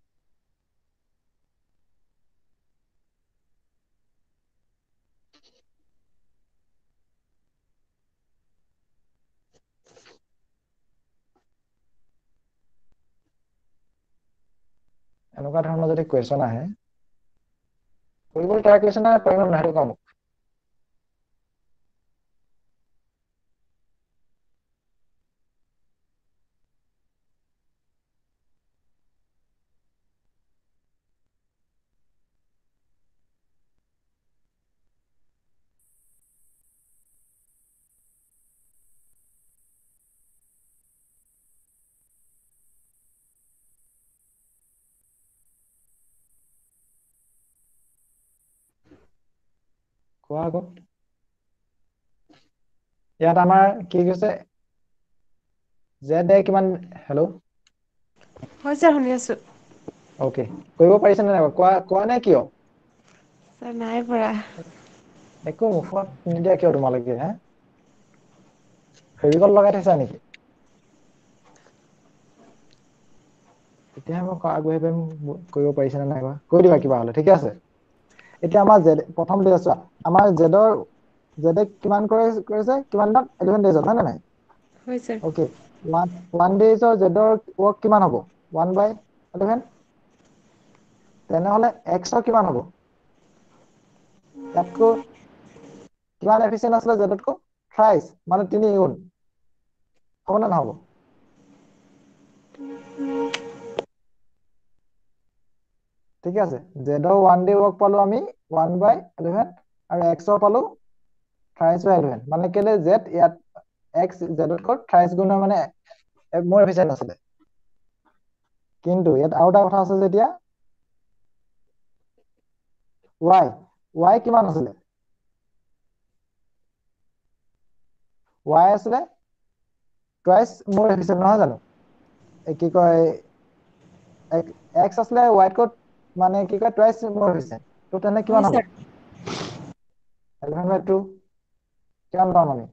[SPEAKER 1] এনেকুৱা ধৰণৰ যদি কোৱেশ্চন আহে কৰিবলৈ ট্ৰাই কৰিছে না পাৰিব নাই সেইটো কাম কোৱা আকৌ ইয়াত আমাৰ কি কৈছে z এ কিমান হেল্ল'
[SPEAKER 2] হয়, sir, শুনি আছো।
[SPEAKER 1] ওকে কৰিব পাৰিছে নে নাই কোৱা কোৱা নে কিয়
[SPEAKER 2] Sir, নাই পৰা।
[SPEAKER 1] একো মুখত নিদিয়া কিয় তোমালোকে হে ফেভিকল লগাই থৈছা নেকি তেতিয়াহে মই আগুৱাই পাৰিম কৰিব পাৰিছে নে নাই কৈ দিবা কিবা হলে ঠিক আছে এতিয়া আমাৰ প্ৰথম দিন চোৱা আমাৰ জেডে কিমান কৰিছে কিমান দিনত 11 ডেজত হয় নে নাই
[SPEAKER 2] হয়, sir.
[SPEAKER 1] ওকে 1 ডেজৰ জেডৰ ৱৰ্ক কিমান হ'ব 1/11 তেনেহলে এক্সৰ কিমান হ'ব ইয়াতকৈ কিমান এফিচিয়েন্ট আছিলে জেডতকৈ thrice মানে 3 গুণ হ'ব না নহ'ব ঠিক আছে z ৰ 1 day work পালো আমি 1/11 আৰু x ৰ পালো thrice by 11 মানে কেলে z ইয়াত x z ত thrice গুণ মানে মোৰ এফিচিয়েন্ট আছিলে কিন্তু ইয়াত আৰু এটা কথা আছে যে এতিয়া y কিমান আছিলে y আছিলে twice মোৰ এফিচিয়েন্ট নহয় জানো কি কয় x আছিলে y ত মানে কি কয় twice মোৰ এফিচিয়েন্ট তো তেনে কিমান হ'ব 11/2 কিমান পাম আমি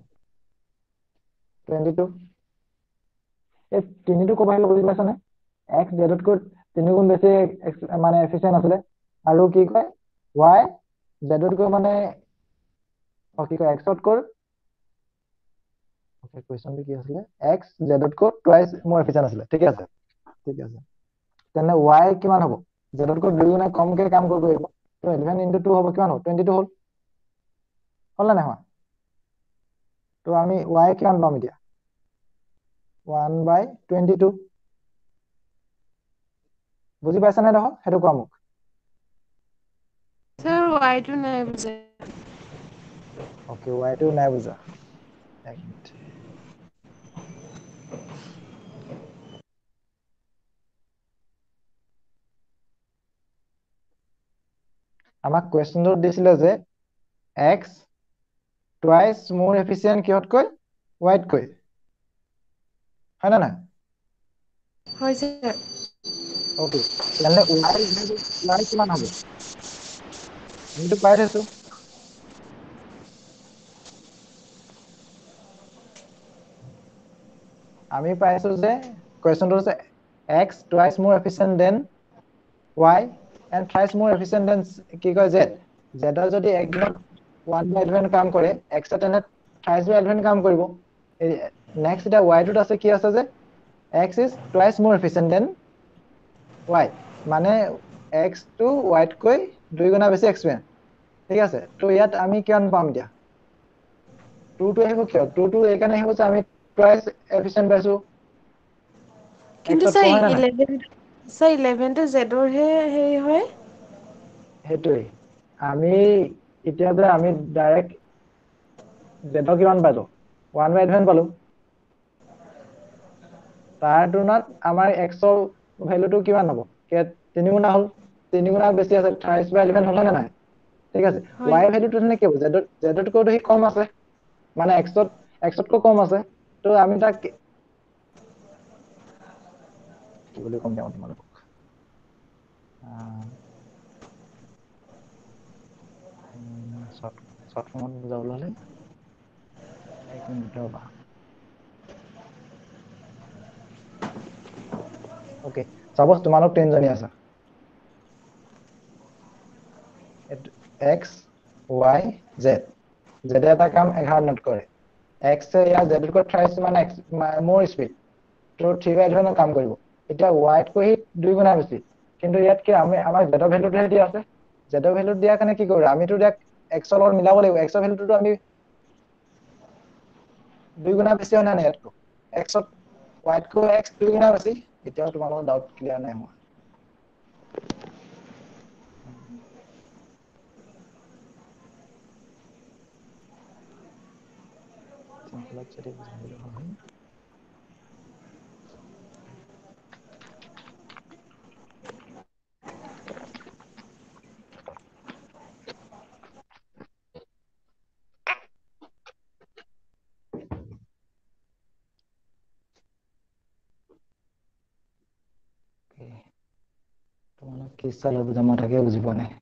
[SPEAKER 1] 22 এই তিনিটো ক'ব আহিলে বুজি পাইছনে x z তকৈ 3 গুণ বেছি মানে এফিচিয়েন্ট আছিলে আৰু কি কয় y z তকৈ মানে কি কয় x তকৈ ওকে কোৱেশ্চনটো কি আছিলে x z তকৈ টুৱাইচ মোৰ এফিচিয়েন্ট আছিলে ঠিক আছে তেনে y কিমান হ'ব z তকৈ 2 গুণ কমকে কাম কৰিব পাৰিব তো 11 * 2 হ'ব কিমান হ'ব 22 হ'ল না নহয় তো আমি y কিমান পাম এতিয়া 1/22 বুজি পাইছা নে দেখো সেইটো কোৱা মোক
[SPEAKER 2] স্যার y টো নাই বুঝে
[SPEAKER 1] ওকে y টো নাই বুজা এক মিনিট আমাক কোৱেশ্চনটো দিছিলে যে x টুৱাইচ মোৰ এফিচিয়েন্ট কিহতকৈ y তকৈ হয় না নাই
[SPEAKER 2] হয় স্যার
[SPEAKER 1] ওকে তেনে y কিমান হ'ব আমিতো পাই থৈছো আমি পাইছো যে কোৱেশ্চনটো হৈছে x twice more efficient than y and thrice more efficient than কি কয় z z যদি এক দিনত 1/11 কাম কৰে x তেনে thrice by 11 কাম কৰিব নেক্সট এটা y টোত আছে কি আছে যে x is twice more efficient than y মানে x টো y তকৈ 2 গুণা বেছি এফিচিয়েন্ট ঠিক আছে তো ইয়াত আমি কিমান পাম এতিয়া 2 টো আহিব কিয় 2 টো এইকাৰণে আহিব যে আমি twice efficient পাইছো
[SPEAKER 2] কিন্তু
[SPEAKER 1] x
[SPEAKER 2] স্যার
[SPEAKER 1] হয় না
[SPEAKER 2] 11 টো z ৰ হে হেৰি হয়
[SPEAKER 1] হেতুই আমি এতিয়া যে আমি ডাইৰেক্ট z কিমান পাইছো 1/11 পালো তাৰ তুলনাত আমাৰ x ৰ ভ্যালুটো কিমান হ'ব 3 গুণা হ'ল 3 গুণা বেছি আছে 30/11 হ'ল না নাই ঠিক আছে
[SPEAKER 2] হয়
[SPEAKER 1] y ভ্যালুটো তেনে কি হ'ব z তকৈ তো কম আছে মানে x তকৈ কম আছে তো আমি তাক কি বুলি কম দিয়া তোমালোকক শর্ট ফর্মত বুজাবলৈ হলে এক মিনিট ৰবা ওকে সাপোজ তোমালোক 10 জনী আছা x y z z এটা কাম 11 মিনিট কৰে x ইয়াৰ z তকৈ থ্ৰাইচ মানে মোৰ স্পীড তো 3/11 কাম কৰিব এতিয়া y তকৈ 2 গুণা বেছি কিন্তু ইয়াত কি আমি আমাৰ z ৰ ভ্যালুটো দিয়া আছে z ৰ ভ্যালু দিয়াৰ কাৰণে কি কৰিব আমিতো ইয়াক x ৰ লগত মিলাব লাগিব x ৰ ভ্যালুটো আমি 2 গুণা বেছি হয় না ইয়াতকৈ x ত y তকৈ x 2 গুণা বেছি এতিয়াও তোমালোকৰ ডাউট ক্লিয়াৰ নাই হোৱা চিম্পলত যদি বুজাবলৈ হয় তোমালোক কি চালে বুজা মই তাকে বুজি পোৱা নাই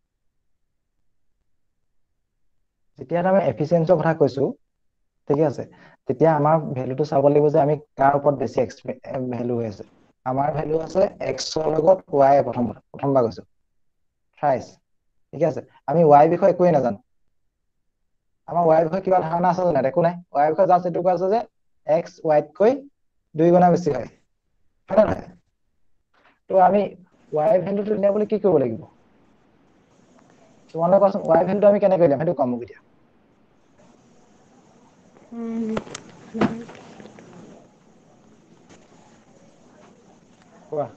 [SPEAKER 1] যেতিয়া আমি এফিচিয়েন্সিৰ কথা কৈছো ঠিক আছে তেতিয়া আমাৰ ভ্যালুটো চাব লাগিব যে আমি কাৰ ওপৰত বেছি ভ্যালু হৈ আছে আমাৰ ভ্যালু আছে x ৰ লগত y প্ৰথমবাৰ কৈছো থ্ৰাইচ ঠিক আছে আমি y বিষয়ে একোৱে নাজানো আমাৰ y বিষয়ে কিবা ধাৰণা আছে জানো একো নাই y বিষয়ে জাস্ট এটো কৈছে যে x y তকৈ 2 গুণা বেছি হয় হয় না তো আমি y ভ্যালুটো উলিয়াবলৈ কি কৰিব লাগিব তোমালোকে কোৱাচোন y ভ্যালুটো আমি কেনেকৈ উলিয়াম সেইটো কোৱা মোক এতিয়া কোৱা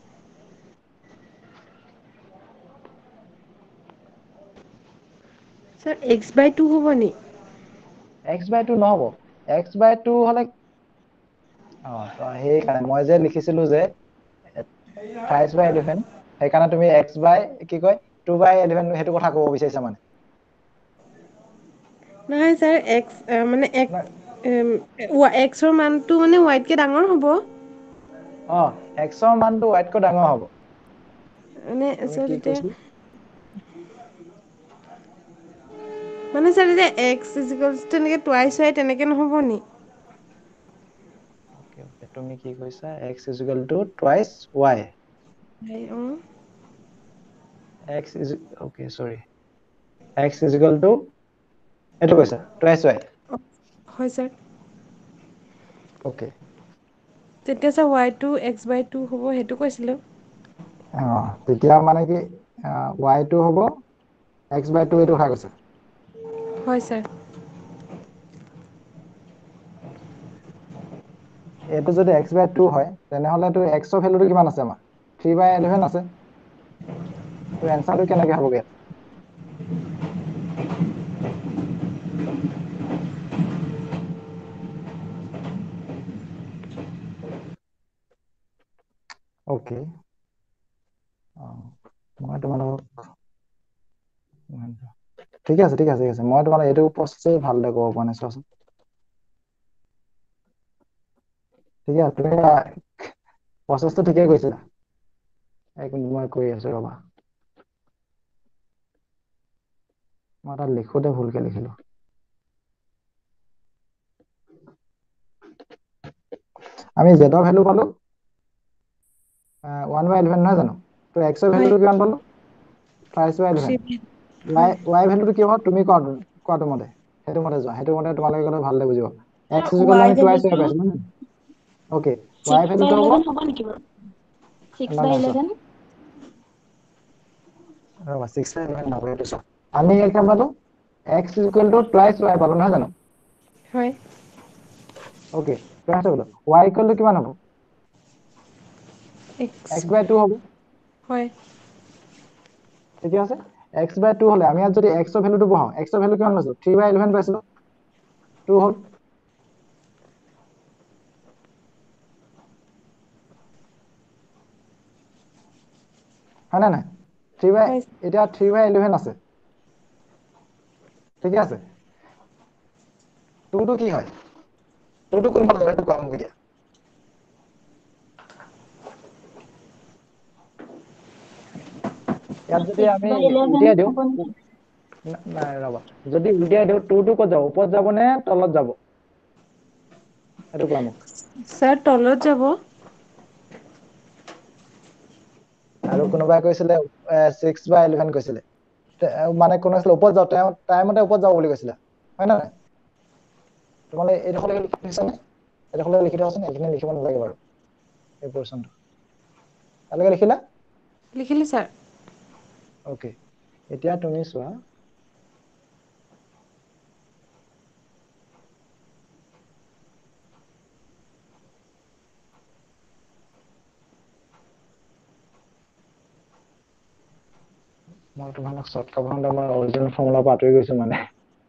[SPEAKER 2] স্যাৰ x/2 হ'ব নি
[SPEAKER 1] x/2 নহব x/2 হলে সেইকাৰণে মই যে লিখিছিলো যে 5/11 সেইকাৰণে তুমি কি কয় 2/11 সেইটো কথা ক'ব বিচাৰিছা মানে
[SPEAKER 2] নহয় স্যাৰ x মানে x ৰ মানটো মানে y তকে ডাঙৰ হ'ব
[SPEAKER 1] x ৰ মানটো y তকৈ ডাঙৰ হ'ব
[SPEAKER 2] মানে
[SPEAKER 1] তুমি
[SPEAKER 2] স্যাৰ
[SPEAKER 1] কি
[SPEAKER 2] তেতিয়া
[SPEAKER 1] কৈছিলা
[SPEAKER 2] মানে স্যাৰ তেতিয়া x তেনেকে টুৱাইচ y তেনেকে নহ'ব নি
[SPEAKER 1] ওকে তুমি কি কৈছা x twice y okay sorry x এইটো কৈছা টুৱাইচ y
[SPEAKER 2] হয় স্যাৰ
[SPEAKER 1] ওকে
[SPEAKER 2] তেতিয়া স্যাৰ y টো x/2 হ'ব সেইটো কৈছিলো
[SPEAKER 1] তেতিয়া মানে কি y টো হ'ব x/2 এইটো কথা কৈছা
[SPEAKER 2] হয় স্যাৰ
[SPEAKER 1] এইটো যদি x/2 হয় তেনেহলেতো x ৰ ভ্যালুটো কিমান আছে আমাৰ 3/11 আছে তো এনসাৰটো কেনেকে হ'বগে ওকে মই তোমালোকক ঠিক আছে মই তোমালোক এইটো প্ৰচেছ ভালদৰে ক'ব পৰা নাই চোৱাচোন ঠিক আছে তুমি প্ৰচেছটো ঠিকেই কৈছিলা এক মিনিট মই কৰি আছো ৰবা মই তাত লিখোতে ভুলকে লিখিলো আমি z ৰ ভ্যালু পালো 1/11 নহয় জানো তো x ৰ
[SPEAKER 2] হয়
[SPEAKER 1] ভ্যালুটো কিমান পালো 5/11 y ভ্যালুটো কি হ'ব তুমি কোৱাটো মতে সেইটো মতে যোৱা সেইটো মতে তোমালোকে গ'লে ভালদৰে বুজিব x
[SPEAKER 4] y
[SPEAKER 1] আমি টুৱাইচ y
[SPEAKER 4] ভেলুটো
[SPEAKER 1] পাইছো নহয় ওকে y
[SPEAKER 4] 6/11
[SPEAKER 1] ভ্যালুটো হ'ব
[SPEAKER 4] হ'ব নেকি বাৰু
[SPEAKER 1] নাই চোৱা
[SPEAKER 4] 6/11
[SPEAKER 1] ৰবা 6/11 নহব এইটো চোৱা আমি এতিয়া পালো x টুৱাইচ y পালো নহয় জানো
[SPEAKER 2] হয়
[SPEAKER 1] ওকে টুৱাইচ পালো y কিমান হ'ব x/2 হ'ব
[SPEAKER 2] হয়
[SPEAKER 1] ঠিক আছে x/2 হলে আমি ইয়াত যদি x ৰ ভ্যালুটো বহাও x ৰ ভ্যালু কিমান পাইছো 3/11 পাইছিলো 2 হ'ল হয় নাই 3
[SPEAKER 2] হয়
[SPEAKER 1] এতিয়া 3/11 আছে ঠিক আছে 2 টো কি হয় 2 টো কোনফালে যাব সেইটো কোৱা মোক এতিয়া ইয়াত যদি আমি
[SPEAKER 4] 6/11
[SPEAKER 1] উলিয়াই দিওঁ
[SPEAKER 4] হ'ব নেকি
[SPEAKER 1] নাই ৰবা যদি উলিয়াই দিওঁ 2 টো ক'ত যাব ওপৰত যাব নে তলত যাব সেইটো কোৱা মোক
[SPEAKER 2] স্যাৰ তলত যাব
[SPEAKER 1] আৰু কোনোবাই কৈছিলে 6/11 কৈছিলে মানে কোন আছিলে ওপৰত যাওঁ তেওঁ টাইম মতে ওপৰত যাব বুলি কৈছিলে হয় নে নাই তোমালোকে এইডোখৰলৈকে লিখিছানে এইডোখৰলৈকে লিখি থোৱাচোন এইখিনি লিখিব নালাগে বাৰু এই পৰ্যনটো তালৈকে লিখিলা
[SPEAKER 2] লিখিলো স্যাৰ
[SPEAKER 1] ওকে এতিয়া তুমি চোৱা মই তোমালোক শৰ্টকাট বনাওঁতে মই অৰিজিনেল ফৰ্মুলাৰ পৰা আঁতৰি গৈছো মানে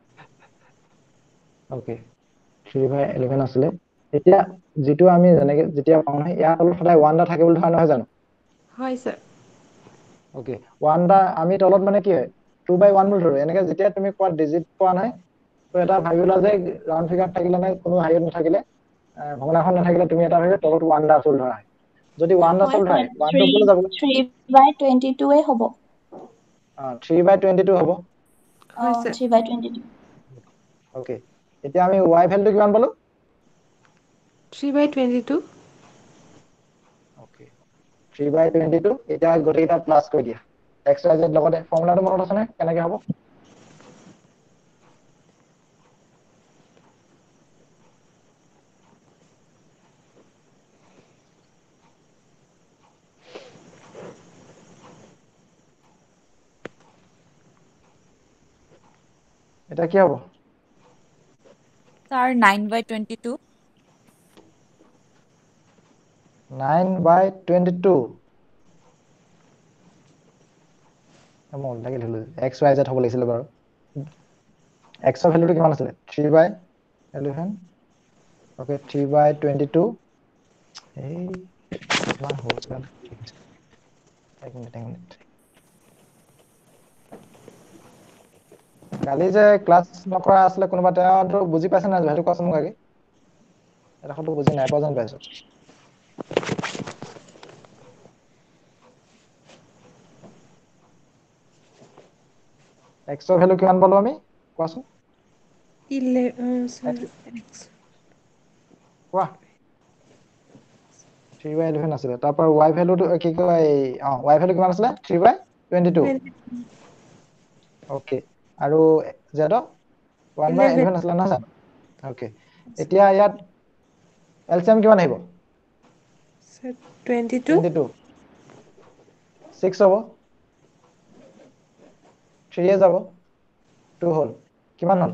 [SPEAKER 1] ওকে 3/11 আছিলে এতিয়া যিটো আমি যেনেকে যেতিয়া পাওঁ নহয় ইয়াৰ তলত সদায় 1 এটা থাকে বুলি ধৰা নহয় জানো
[SPEAKER 2] হয় স্যাৰ
[SPEAKER 1] ওকে 1 এটা আমি তলত মানে কি হয় 2/1 বুলি ধৰো এনেকে যেতিয়া তুমি কোৱা ডিজিট পোৱা নাই তো এটা ভাবিলা যে ৰাউন্ড ফিগাৰ থাকিলে নাই কোনো হাইট নাথাকিলে ভগ্নাংশ নাথাকিলে তুমি এটা ভাবে তলত 1 এটা আচল ধৰা যদি 1 এটা
[SPEAKER 4] হয়
[SPEAKER 1] আচল ধৰা
[SPEAKER 4] হয়
[SPEAKER 1] 1 টো ওপৰলৈ যাব
[SPEAKER 4] 3/22 হ'ব
[SPEAKER 1] 3/22 হ'ব
[SPEAKER 2] হয় স্যাৰ
[SPEAKER 4] 3/22
[SPEAKER 1] ওকে এতিয়া আমি y ভ্যালুটো কিমান পালো
[SPEAKER 2] 3/22
[SPEAKER 1] ওকে 3/22 এতিয়া গোটেইটা প্লাস কৰি দিয়া x y z লগতে ফৰ্মুলাটো মনত আছে নে কেনেকে হ'ব এটা কি হ'ব
[SPEAKER 6] Sir, 9/22.
[SPEAKER 1] 9/22 মই উল্টাকে লিখিলো x y z হ'ব লাগিছিল বাৰু x ৰ ভ্যালুটো কিমান আছিল 3/11 ওকে 3/22 এই কিমান হৈছে এক মিনিট কালি যে ক্লাছ নকৰা আছিলে কোনোবা তেওঁটো বুজি পাইছে না সেইটো কোৱাচোন মোক আগে এটাখনটো বুজি নাই পোৱা যেন পাইছো x ৰ ভ্যালু কিমান পালো আমি কোৱাচোন কোৱা 3/11 আছিলে তাৰ পৰা y ভ্যালুটো কি কয় y ভ্যালু কিমান আছিলে 3/22 ওকে আৰু z 1/11 আছিলে না জানো ওকে এতিয়া ইয়াত এলচিএম কিমান আহিব 22 6 হ'ব 3 এ যাব 2 হ'ল কিমান হ'ল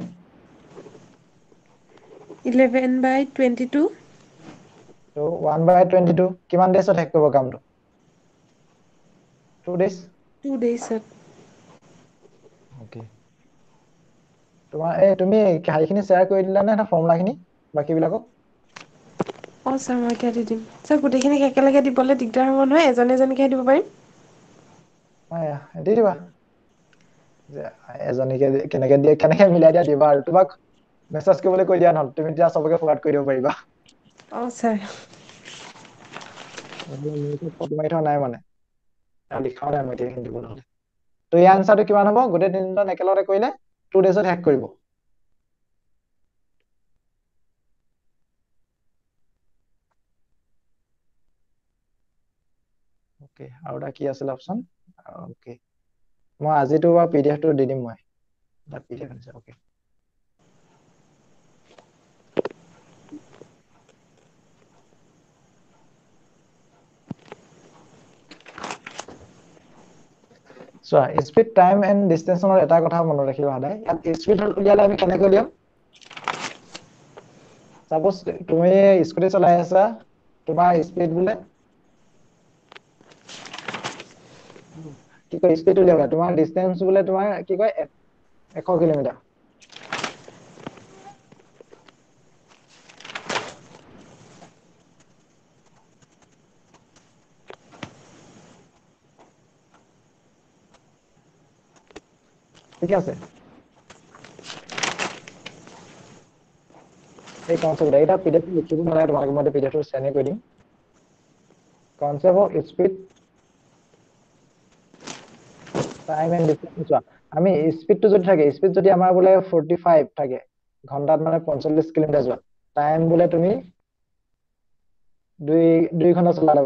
[SPEAKER 2] 11/22
[SPEAKER 1] তো 1/22 কিমান ডেজত শেষ কৰিব কামটো 2 ডেজ
[SPEAKER 2] 2 days
[SPEAKER 1] ওকে তোমাৰ তুমি হাইখিনি শ্বেয়াৰ কৰি দিলা নে ফৰ্মুলাখিনি বাকিবিলাকক
[SPEAKER 2] স্যাৰ মই এতিয়া দি দিম স্যাৰ গোটেইখিনি একেলগে দিবলৈ দিগদাৰ হ'ব নহয় এজন এজনকে দিব পাৰিম
[SPEAKER 1] দি দিবা যে এজনীকে কেনেকে মিলাই দিয়া দিবা আৰু তোমাক মেছেজ কৰিবলৈ কৈ দিয়া নহল তুমি এতিয়া সবকে ফৰৱাৰ্ড কৰি দিব পাৰিবা
[SPEAKER 2] স্যাৰ
[SPEAKER 1] ফটো মাৰি থোৱা নাই মানে লিখাও নাই মই এতিয়া কিন্তু নহলে তো এই আনসাৰটো কিমান হ'ব গোটেই তিনিজন একেলগে কৰিলে 2 ডেজত শেষ কৰিব ওকে আৰু এটা কি আছিল অপচন ওকে মই আজিটো বা পিডিএফটো দি দিম মই এটা পিডিএফ আছে ওকে চোৱা স্পীড টাইম এণ্ড ডিষ্টেন্সৰ এটা কথা মনত ৰাখিবা সদায় ইয়াত স্পীড উলিয়ালে আমি কেনেকৈ উলিয়াম সাপোজ তুমি স্কুটি চলাই আছা তোমাৰ স্পীড বোলে কি কয় স্পীড উলিয়াবা তোমাৰ ডিষ্টেন্স বোলে তোমাৰ কি কয় 100 কিলোমিটাৰ ঠিক আছে এই কনসেপ্ট এটা পিডিএফ লিখিব নালাগে তোমাক মই পিডিএফটো সেন্ড কৰি দিম concept of speed time and distance আমি স্পীডটো যদি থাকে স্পীড যদি আমাৰ বোলে 45 থাকে ঘন্টাত মানে 45 কিলোমিটাৰ যোৱা টাইম বোলে তুমি 2 ঘন্টা চলালা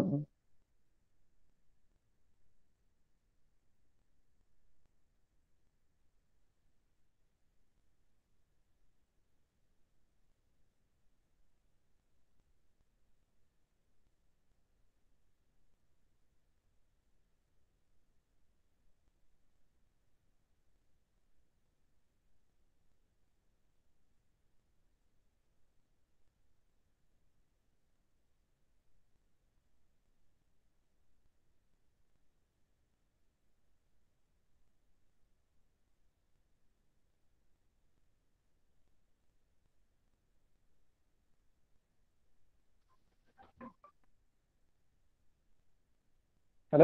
[SPEAKER 1] হেল্ল'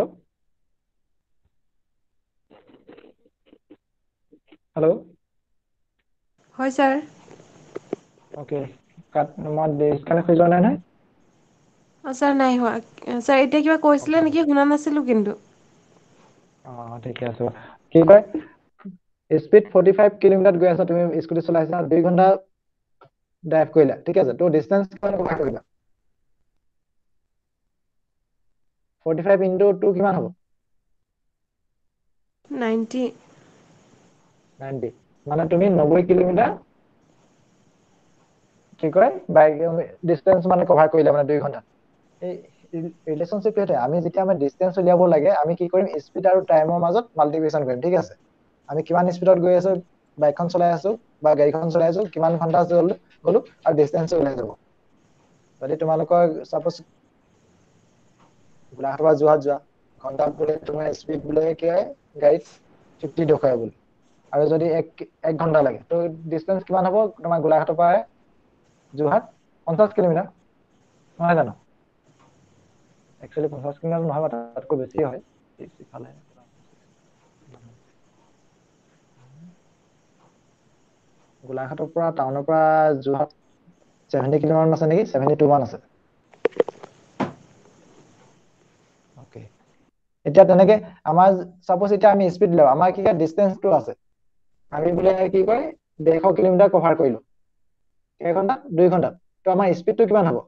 [SPEAKER 1] হেল্ল'
[SPEAKER 2] হয় স্যাৰ
[SPEAKER 1] ওকে কাট মই ডিসকানেক্ট হৈ যোৱা নাই নহয়
[SPEAKER 2] স্যাৰ নাই হোৱা স্যাৰ এতিয়া কিবা কৈছিলে নেকি শুনা নাছিলো কিন্তু
[SPEAKER 1] ঠিকে আছে কি কয় স্পীড 45 কিলোমিটাৰ গৈ আছা তুমি স্কুটি চলাইছা 2 ঘন্টা ড্ৰাইভ কৰিলা ঠিক আছে তো ডিসটেন্স কিমান কভাৰ কৰিবা 45 ইনটু 2 কিমান হ'ব
[SPEAKER 2] 90
[SPEAKER 1] 90 মানে তুমি 90 কিলোমিটাৰ কি কয় বাইক ডিসটেন্স মানে কভাৰ কৰিলা মানে 2 ঘন্টা এই ৰিলেশনশিপ এতে আমি যেতিয়া আমি ডিসটেন্স উলিয়াব লাগে আমি কি কৰিম স্পীড আৰু টাইমৰ মাজত মাল্টিপ্লিকেশন কৰিম ঠিক আছে আমি কিমান স্পীডত গৈ আছো বাইকখন চলাই আছো বা গাড়ীখন চলাই আছো কিমান ঘন্টা গলো আৰু ডিষ্টেন্স ওলাই যাব যদি তোমালোকৰ সাপোজ গোলাঘাটৰ পৰা যোৰহাট যোৱা ঘন্টা বোলে তোমাৰ স্পীড বোলে কি হয় গাড়ীত 50 দেখুৱাই বোলে আৰু যদি এক ঘন্টা লাগে তো ডিষ্টেন্স কিমান হ'ব তোমাৰ গোলাঘাটৰ পৰা যোৰহাট 50 কিলোমিটাৰ নহয় জানো একচুয়ালি 50 কিলোমিটাৰ নহয় তাতকৈ বেছি হয় ইফালে গোলাঘাটৰ পৰা টাউনৰ পৰা যোৰহাট 70 কিলোমিটাৰ আছে নেকি 72 মান আছে ওকে এতিয়া তেনেকে আমাৰ সাপোজ এতিয়া আমি স্পীড লও আমাৰ কি কয় ডিষ্টেন্সটো আছে আমি বোলে কি কয় 150 কিলোমিটাৰ কভাৰ কৰিলো ঘন্টা 2 ঘন্টা তো আমাৰ স্পীডটো কিমান হ'ব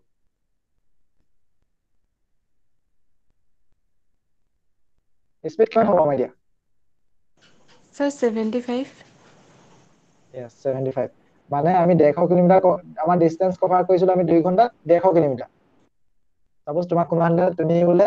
[SPEAKER 1] স্পীড কিমান হ'ব আমাৰ এতিয়া
[SPEAKER 2] Sir, 75.
[SPEAKER 1] Yes, 75 মানে আমি 150 কিলোমিটাৰ আমাৰ ডিষ্টেন্স কভাৰ কৰিছিলো আমি 2 ঘন্টা 150 কিলোমিটাৰ সাপোজ তোমাক কোনোবা তুমি বোলে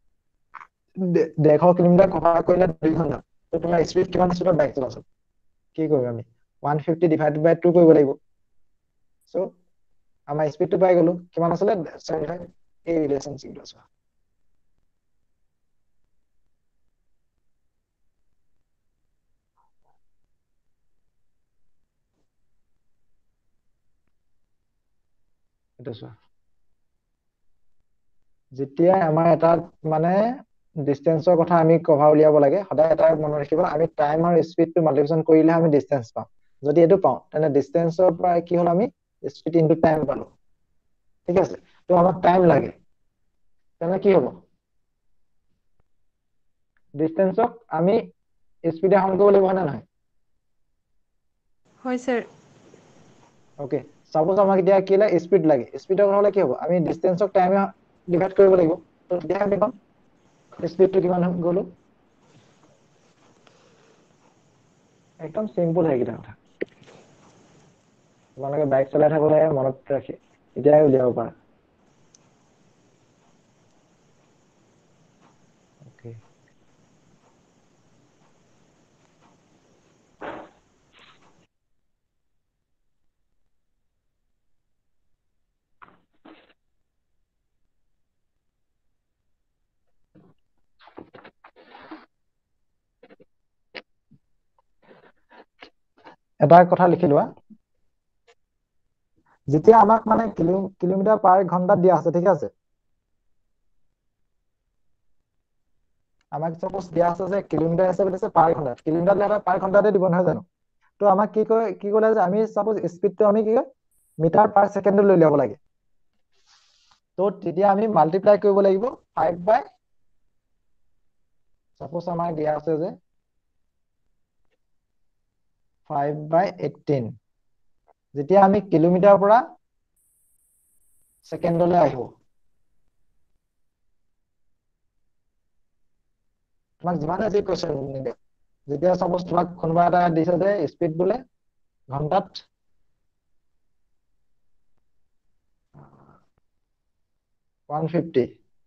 [SPEAKER 1] 150 কিলোমিটাৰ কভাৰ কৰিলে 2 ঘন্টা তো তোমাৰ স্পীড কিমান স্পীডত বাইক চলাইছো কি কৰিম আমি 150 ডিভাইডেড বাই 2 কৰিব লাগিব সো আমাৰ স্পীডটো পাই গলো কিমান আছিলে 75 এই ৰিলেশনশিপটো আছে এটা চোৱা যেতিয়া আমাৰ এটা মানে ডিষ্টেন্সৰ কথা আমি কভাৰ উলিয়াব লাগে সদায় এটা মনত ৰাখিব আমি টাইম আৰু স্পীডটো মাল্টিপ্লিকেশ্যন কৰিলে আমি ডিষ্টেন্স পাম যদি এইটো পাওঁ তেনে ডিষ্টেন্সৰ পৰা কি হ'ল আমি স্পীড ইনটু টাইম পালো ঠিক আছে তো আমাক টাইম লাগে তেনে কি হ'ব ডিষ্টেন্সক আমি স্পীডে সমান কৰিব লাগিব না নহয়
[SPEAKER 2] Hi, sir.
[SPEAKER 1] ওকে সাপোজ আমাক এতিয়া কি লাগে স্পীড লাগে স্পীডৰ কথা হলে কি হ'ব আমি ডিষ্টেন্সক টাইমে ডিভাইড কৰিব লাগিব তো এতিয়া আমি কম স্পীডটো কিমান গলো একদম সিম্পল হয় কিটা কথা তোমালোকে বাইক চলাই থাকোতে মনত ৰাখি এতিয়াই উলিয়াব পাৰা ওকে এটা কথা লিখি লোৱা যেতিয়া আমাক মানে কিলোমিটাৰ পাৰ ঘন্টা দিয়া আছে ঠিক আছে আমাক সাপোজ দিয়া আছে যে কিলোমিটাৰ আছে বুলি পাৰ ঘন্টা কিলোমিটাৰ দিলে পাৰ ঘন্টাতে দিব নহয় জানো তো আমাক কি ক'লে যে আমি সাপোজ স্পীডটো আমি কি মিটাৰ পাৰ সেকেন্ডত লৈ ল'ব লাগে তো তেতিয়া আমি মাল্টিপ্লাই কৰিব লাগিব 5 বাই সাপোজ আমাক দিয়া আছে যে 5 বাই 18 যেতিয়া আমি কিলোমিটাৰ পৰা সেকেন্ডলৈ আহিব তোমাক যিমানে যি কোৱেশ্চন নিদিয়ে যেতিয়া সাপোজ তোমাক কোনোবা এটা দিছে যে স্পীড বোলে ঘন্টাত 150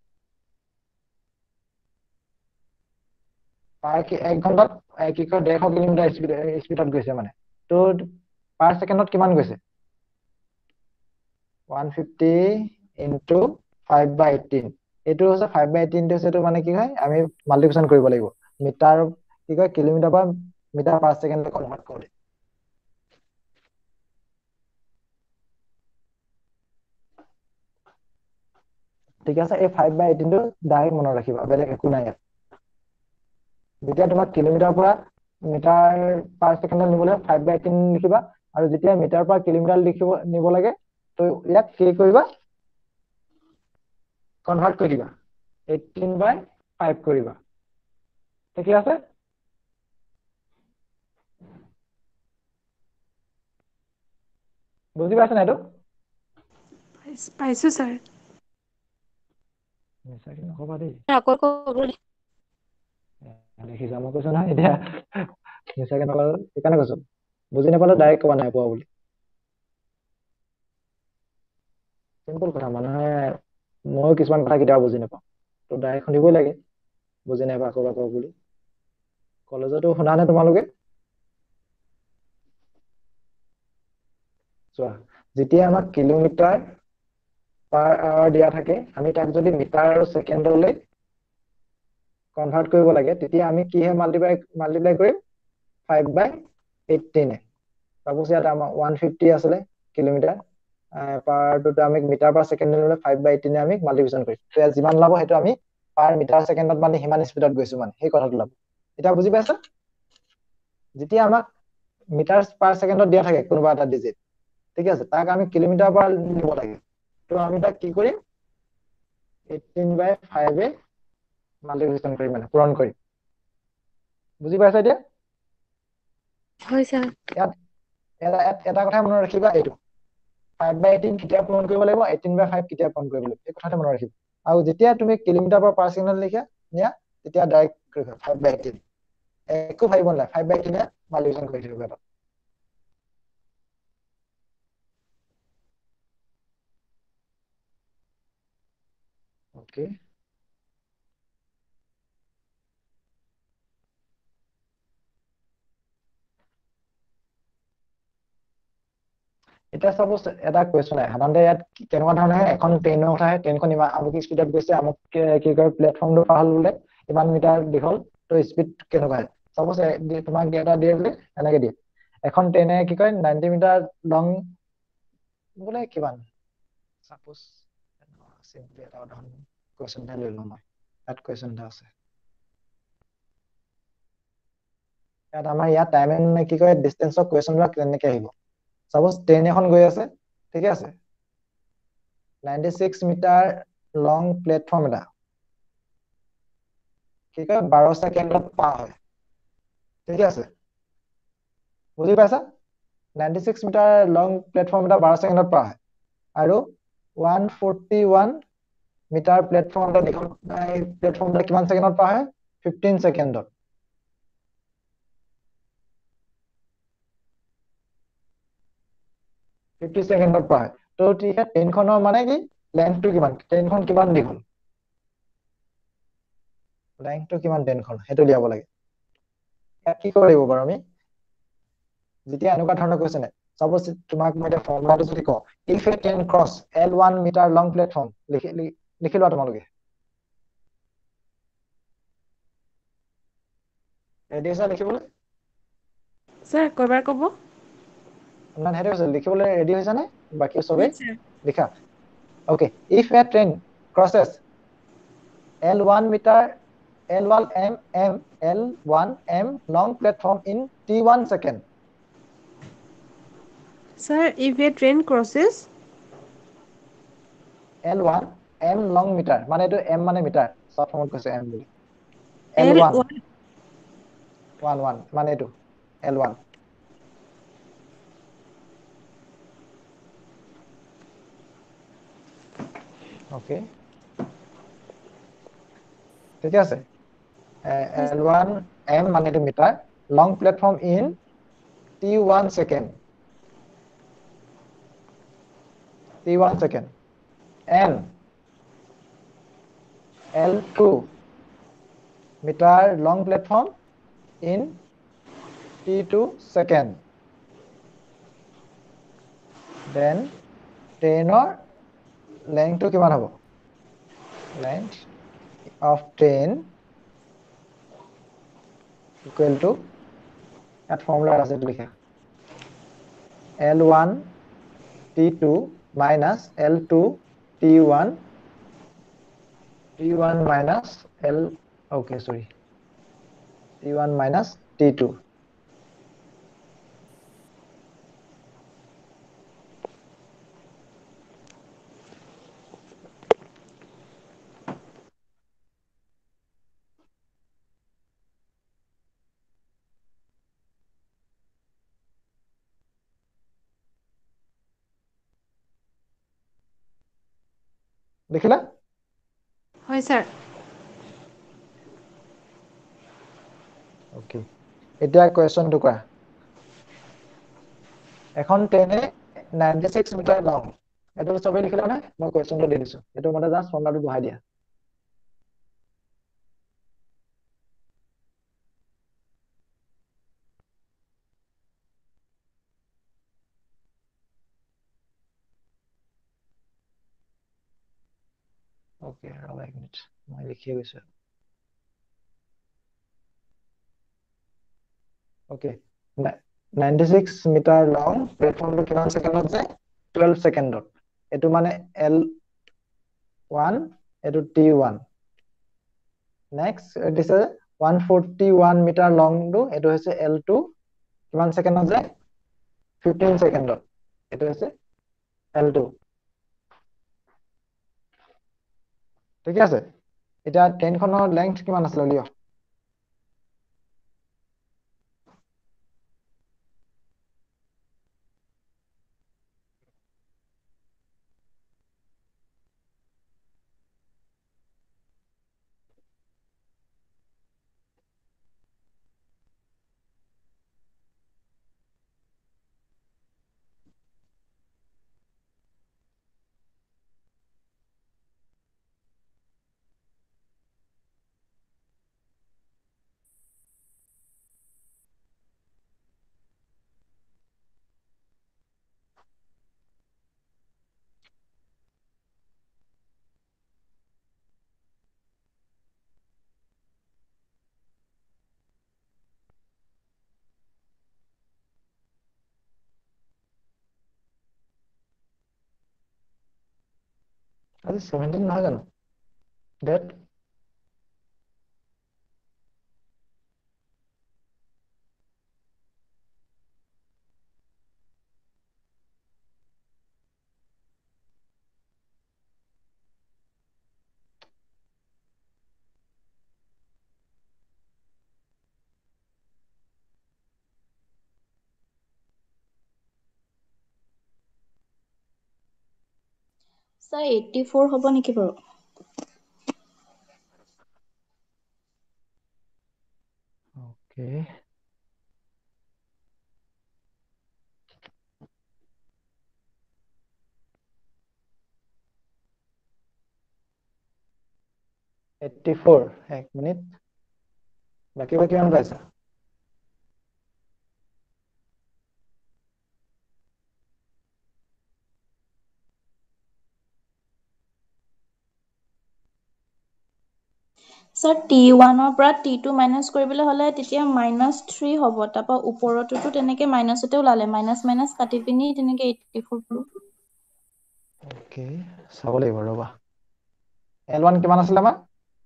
[SPEAKER 1] এক ঘন্টাত কি কয় 150 কিলোমিটাৰ স্পীডত গৈছে মানে তো পাৰ সেকেন্ডত কিমান গৈছে 150 ইনটু 5 বাই 18 এইটো হৈছে 5 বাই 18 টো হৈছে মানে কি হয় আমি মাল্টিপ্লিকেশ্যন কৰিব লাগিব মিটাৰ কি কয় কিলোমিটাৰ পৰা মিটাৰ পাৰ সেকেন্ডলৈ কনভাৰ্ট কৰোঁ ঠিক আছে এই 5 বাই 18 টো ডাইৰেক্ট মনত ৰাখিবা বেলেগ একো নাই ইয়াত যেতিয়া তোমাক কিলোমিটাৰ পৰা মিটাৰ পাৰ সেকেন্ডত নিবলৈ 5 বাই 18 লিখিবা আৰু যেতিয়া মিটাৰ পৰা কিলোমিটাৰ নিব লাগে তো ইয়াক কি কৰিবা কনভাৰ্ট কৰি দিবা 18 বাই 5 কৰিবা ঠিক আছে বুজি পাইছা না এইটো
[SPEAKER 2] পাইছো, sir.
[SPEAKER 1] মিছাকে নকবা দেই
[SPEAKER 3] আকৌ ক'ব দেই।
[SPEAKER 1] দেখিছা মই কৈছো নহয় এতিয়া মিছাকে নকবা সেইকাৰণে কৈছো বুজি নাপালে ডাইৰেক্ট কবা নাই পোৱা বুলি চিম্পল কথা মানুহে ময়ো কিছুমান কথা কেতিয়াবা বুজি নাপাওঁ তো ডাইৰেক্ট শুনিবই লাগে বুজি নাপায় আকৌ আকৌ বুলি কলেজতো শুনা নে তোমালোকে চোৱা যেতিয়া আমাক কিলোমিটাৰ পাৰ আৱাৰ দিয়া থাকে আমি তাক যদি মিটাৰ আৰু ছেকেণ্ডলৈ কনভাৰ্ট কৰিব লাগে তেতিয়া আমি কিহে মাল্টিপ্লাই কৰিম 5/18 সাপোজ ইয়াত আমাৰ 150 আছিলে কিলোমিটাৰ পাৰটোতে আমি মিটাৰ পাৰ ছেকেণ্ড লৈ 5/18 আমি মাল্টিপ্লিকেশ্যন কৰিম তেতিয়া যিমান ওলাব সেইটো আমি পাৰ মিটাৰ ছেকেণ্ডত মানে সিমান স্পীডত গৈছো মানে সেই কথাটো ওলাব এতিয়া বুজি পাইছা যেতিয়া আমাক মিটাৰ পাৰ ছেকেণ্ডত দিয়া থাকে কোনোবা এটা ডিজিট ঠিক আছে তাক আমি কিলোমিটাৰ পাৰ নিব লাগে তো আমি তাক কি কৰিম 18/5 এ মাল্টিপ্লিকেশ্যন কৰিম মানে পূৰণ কৰিম বুজি পাইছা এতিয়া
[SPEAKER 3] হয় ছাৰ
[SPEAKER 1] ইয়াত এটা কথা মনত ৰাখিবা এইটো 5/18 কেতিয়া পূৰণ কৰিব লাগিব 18/5 কেতিয়া পূৰণ কৰিব লাগিব এই কথাটো মনত ৰাখিবা আৰু যেতিয়া তুমি কিলোমিটাৰ পাৰ ছেকেণ্ডত লিখা নিয়া তেতিয়া ডাইৰেক্ট কৰিবা 5/18 একো ভাবিব নালাগে 5/18 মাল্টিপ্লিকেশ্যন কৰি থাকিব এটা ওকে এতিয়া চাপোজ এটা কুৱেশ্যন আহে সাধাৰণতে ইয়াত কেনেকুৱা ধৰণে এখন ট্ৰেইনৰ কথা আহে ট্ৰেইনখন ইমান আমুক স্পীডত গৈছে আমুক কি কয় প্লেটফৰ্মটো পাৰ হ'ল বোলে ইমান মিটাৰ দীঘল তো স্পীড কেনেকুৱা হয় চাপোজ তোমাক এটা দিয়ে বোলে এনেকে দিয়ে এখন ট্ৰেইনে কি কয় 90 মিটাৰ লং বোলে কিমান চাপোজ চিম্পলি এটা উদাহৰণ কুৱেশ্যন এটা লৈ লওঁ মই ইয়াত কুৱেশ্যন এটা আছে ইয়াত আমাৰ ইয়াত টাইম এণ্ড কি কয় ডিষ্টেন্সৰ কুৱেশ্যনবিলাক কেনেকে আহিব সাপোজ ট্ৰেইন এখন গৈ আছে ঠিক আছে 96 মিটাৰ লং প্লেটফৰ্ম এটা কি কয় 12 ছেকেণ্ডত পাৰ হয় ঠিক আছে বুজি পাইছা 96 মিটাৰ লং প্লেটফৰ্ম এটা 12 ছেকেণ্ডত পাৰ হয় আৰু 141 মিটাৰ প্লেটফৰ্ম এটা দীঘল প্লেটফৰ্ম এটা কিমান ছেকেণ্ডত পাৰ হয় 15 ছেকেণ্ডত পাৰ হয় তো ঠিক আছে ট্ৰেইনখনৰ মানে কি লেন্থটো কিমান ট্ৰেইনখন কিমান দীঘল লেন্থটো কিমান ট্ৰেইনখন সেইটো উলিয়াব লাগে ইয়াত কি কৰিব লাগিব বাৰু আমি যেতিয়া এনেকুৱা ধৰণৰ কুৱেশ্যন সাপোজ তোমাক মই এতিয়া ফৰ্মুলাটো যদি কওঁ if a train cross L1 metre long platform লিখি লোৱা তোমালোকে ৰেডি আছে লিখিবলৈ
[SPEAKER 2] ছাৰ কয়বাৰ ক'ব
[SPEAKER 1] নাই সেইটো হৈছে লিখিবলৈ ৰেডি হৈছে নে বাকী সবেই
[SPEAKER 2] Yes, sir.
[SPEAKER 1] লিখা okay if a train crosses L1 metre L1M long platform in T1 second.
[SPEAKER 2] Sir, if a train crosses
[SPEAKER 1] L1 M long meter মানে এইটো M মানে মিটাৰ শৰ্ট ফৰ্মত কৈছে M বুলি
[SPEAKER 2] L1
[SPEAKER 1] 11 মানে এইটো L1 ওকে ঠিক আছে L1 M মানে এইটো metre long platform in T1 second and L2 meter long platform in T2 second. Then trainer length to কিমান হ'ব? Length of train equal to at formula আছে লিখা L1 T2 minus L2 T1 minus L okay sorry T1 minus T2 দেখিলা
[SPEAKER 2] হয় sir
[SPEAKER 1] okay এতিয়া কোৱেশ্চনটো কৰা এখন ট্ৰেইনে 96 metre লং এইটো সবেই লিখিলা নে মই কোৱেশ্চনটো দি দিছো এইটো মতে জাষ্ট ফৰ্মুলাটো বহাই দিয়া ওকে ৰবা এক মিনিট মই লিখিয়ে গৈছো ওকে 96 মিটাৰ লং প্লেটফৰ্মটো কিমান সেকেন্ডত যায় 12 সেকেন্ডত এটো মানে L1 এটো T1 নেক্সট দিস 141 মিটাৰ লং টো এটো হৈছে L2 কিমান সেকেন্ডত যায় 15 সেকেন্ডত এটো হৈছে L2 ঠিক আছে এটা ট্ৰেইনখনৰ লেংথ কিমান আছিল লিও আজি 17 নহয় জানো ডেট
[SPEAKER 4] স্যার 84 হ'ব নেকি বাৰু
[SPEAKER 1] ওকে এক মিনিট বাকি কিমান পাইছা
[SPEAKER 4] স্যার T1 ৰ পৰা T2 মাইনাস কৰিবলৈ হলে তেতিয়া -3 হ'ব তাৰপা ওপৰটোতো তেনেকে মাইনাসতে ওলালে মাইনাস মাইনাস কাটি পিনি তেনেকে 84 পালো
[SPEAKER 1] ওকে চাব লাগিব ৰবা L1 কিমান আছিল আমাৰ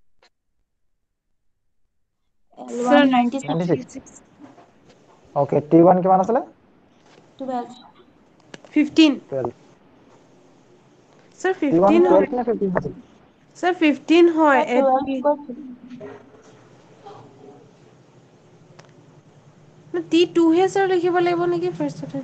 [SPEAKER 2] Sir,
[SPEAKER 4] L1 96
[SPEAKER 2] 96.
[SPEAKER 1] ওকে T1 কিমান আছিল
[SPEAKER 4] 12
[SPEAKER 2] 15.
[SPEAKER 1] 12
[SPEAKER 2] Sir,
[SPEAKER 1] T1
[SPEAKER 2] 15 হয়
[SPEAKER 1] 12 নে 15 আছিল
[SPEAKER 2] Sir, 15 হয়
[SPEAKER 4] স্যার 12 কৈছিল
[SPEAKER 2] T2 হে sir লিখিব লাগিব নেকি ফাৰ্ষ্টতে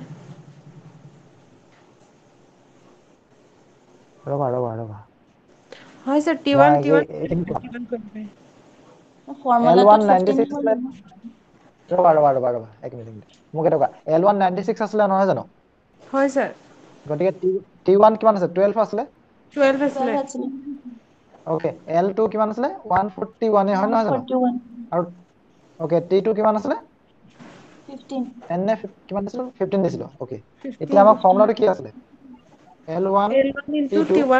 [SPEAKER 1] ৰবা
[SPEAKER 2] হয় sir
[SPEAKER 1] মই
[SPEAKER 2] T1
[SPEAKER 1] আগে এইখিনি কোৱা
[SPEAKER 2] T1 কৰিবি
[SPEAKER 4] ফৰ্মুলাটোত
[SPEAKER 1] L1
[SPEAKER 4] 15
[SPEAKER 1] 96 আছিলে ৰবা এক মিনিট মোক এটা কোৱা L1 96 আছিলে নহয় জানো
[SPEAKER 2] হয় sir
[SPEAKER 1] গতিকে T1 কিমান আছে 12 আছিলে
[SPEAKER 2] 12 আছিলে
[SPEAKER 4] 12 আছিল
[SPEAKER 1] ওকে L2 কিমান আছিলে 141 হয় নহয় জানো
[SPEAKER 4] 141
[SPEAKER 1] আৰু ওকে T2 কিমান আছিলে
[SPEAKER 4] 15
[SPEAKER 1] এনে কিমান দিছিল 15 দিছিল ওকে
[SPEAKER 2] 15
[SPEAKER 1] এতিয়া আমাৰ ফৰ্মুলাটো কি আছিলে L1
[SPEAKER 2] L1 into
[SPEAKER 1] T2
[SPEAKER 2] T1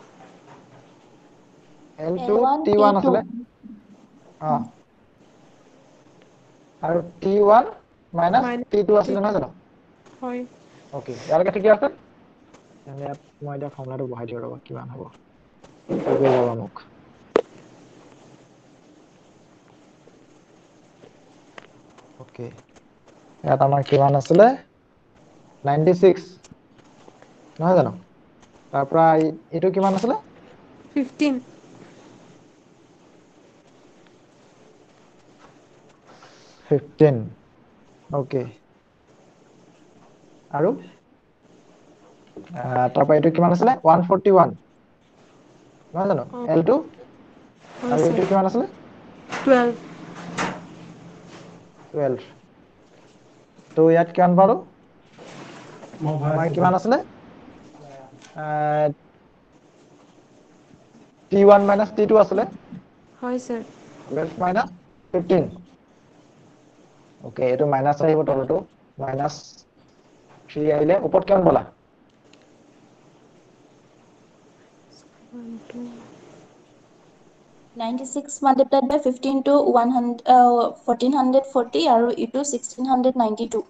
[SPEAKER 1] L2
[SPEAKER 4] L1
[SPEAKER 1] T1
[SPEAKER 4] T2
[SPEAKER 1] আছিলে আৰু T1 মাইনাস
[SPEAKER 2] minus
[SPEAKER 1] T2 আছিলে
[SPEAKER 2] T2
[SPEAKER 1] নহয় জানো
[SPEAKER 2] হয়
[SPEAKER 1] ওকে ইয়ালৈকে ঠিকে আছে তেনে ইয়াত মই এতিয়া ফৰ্মুলাটো বহাই দিওঁ ৰবা কিমান হ'ব কৈ যাবা মোক ওকে ইয়াত আমাৰ কিমান আছিলে 96 নহয় জানো তাৰ পৰা এইটো কিমান আছিলে
[SPEAKER 2] 15
[SPEAKER 1] 15 ওকে আৰু তাৰ পৰা এইটো কিমান আছিলে 141 নহয় জানো L2
[SPEAKER 2] হয়
[SPEAKER 1] আৰু
[SPEAKER 2] sir
[SPEAKER 1] এইটো কিমান আছিলে
[SPEAKER 2] 12
[SPEAKER 1] 12 তো ইয়াত কিমান পাৰো আমাৰ কিমান আছিলে T1 minus T2 আছিলে
[SPEAKER 2] হয় sir
[SPEAKER 1] 12 minus 15 ওকে এইটো মাইনাস আহিব তলটো -3 আহিলে ওপৰত কিমান বলা
[SPEAKER 2] 1 2
[SPEAKER 4] 96 multiplied by 15 to 1440 আৰু ইটো 1692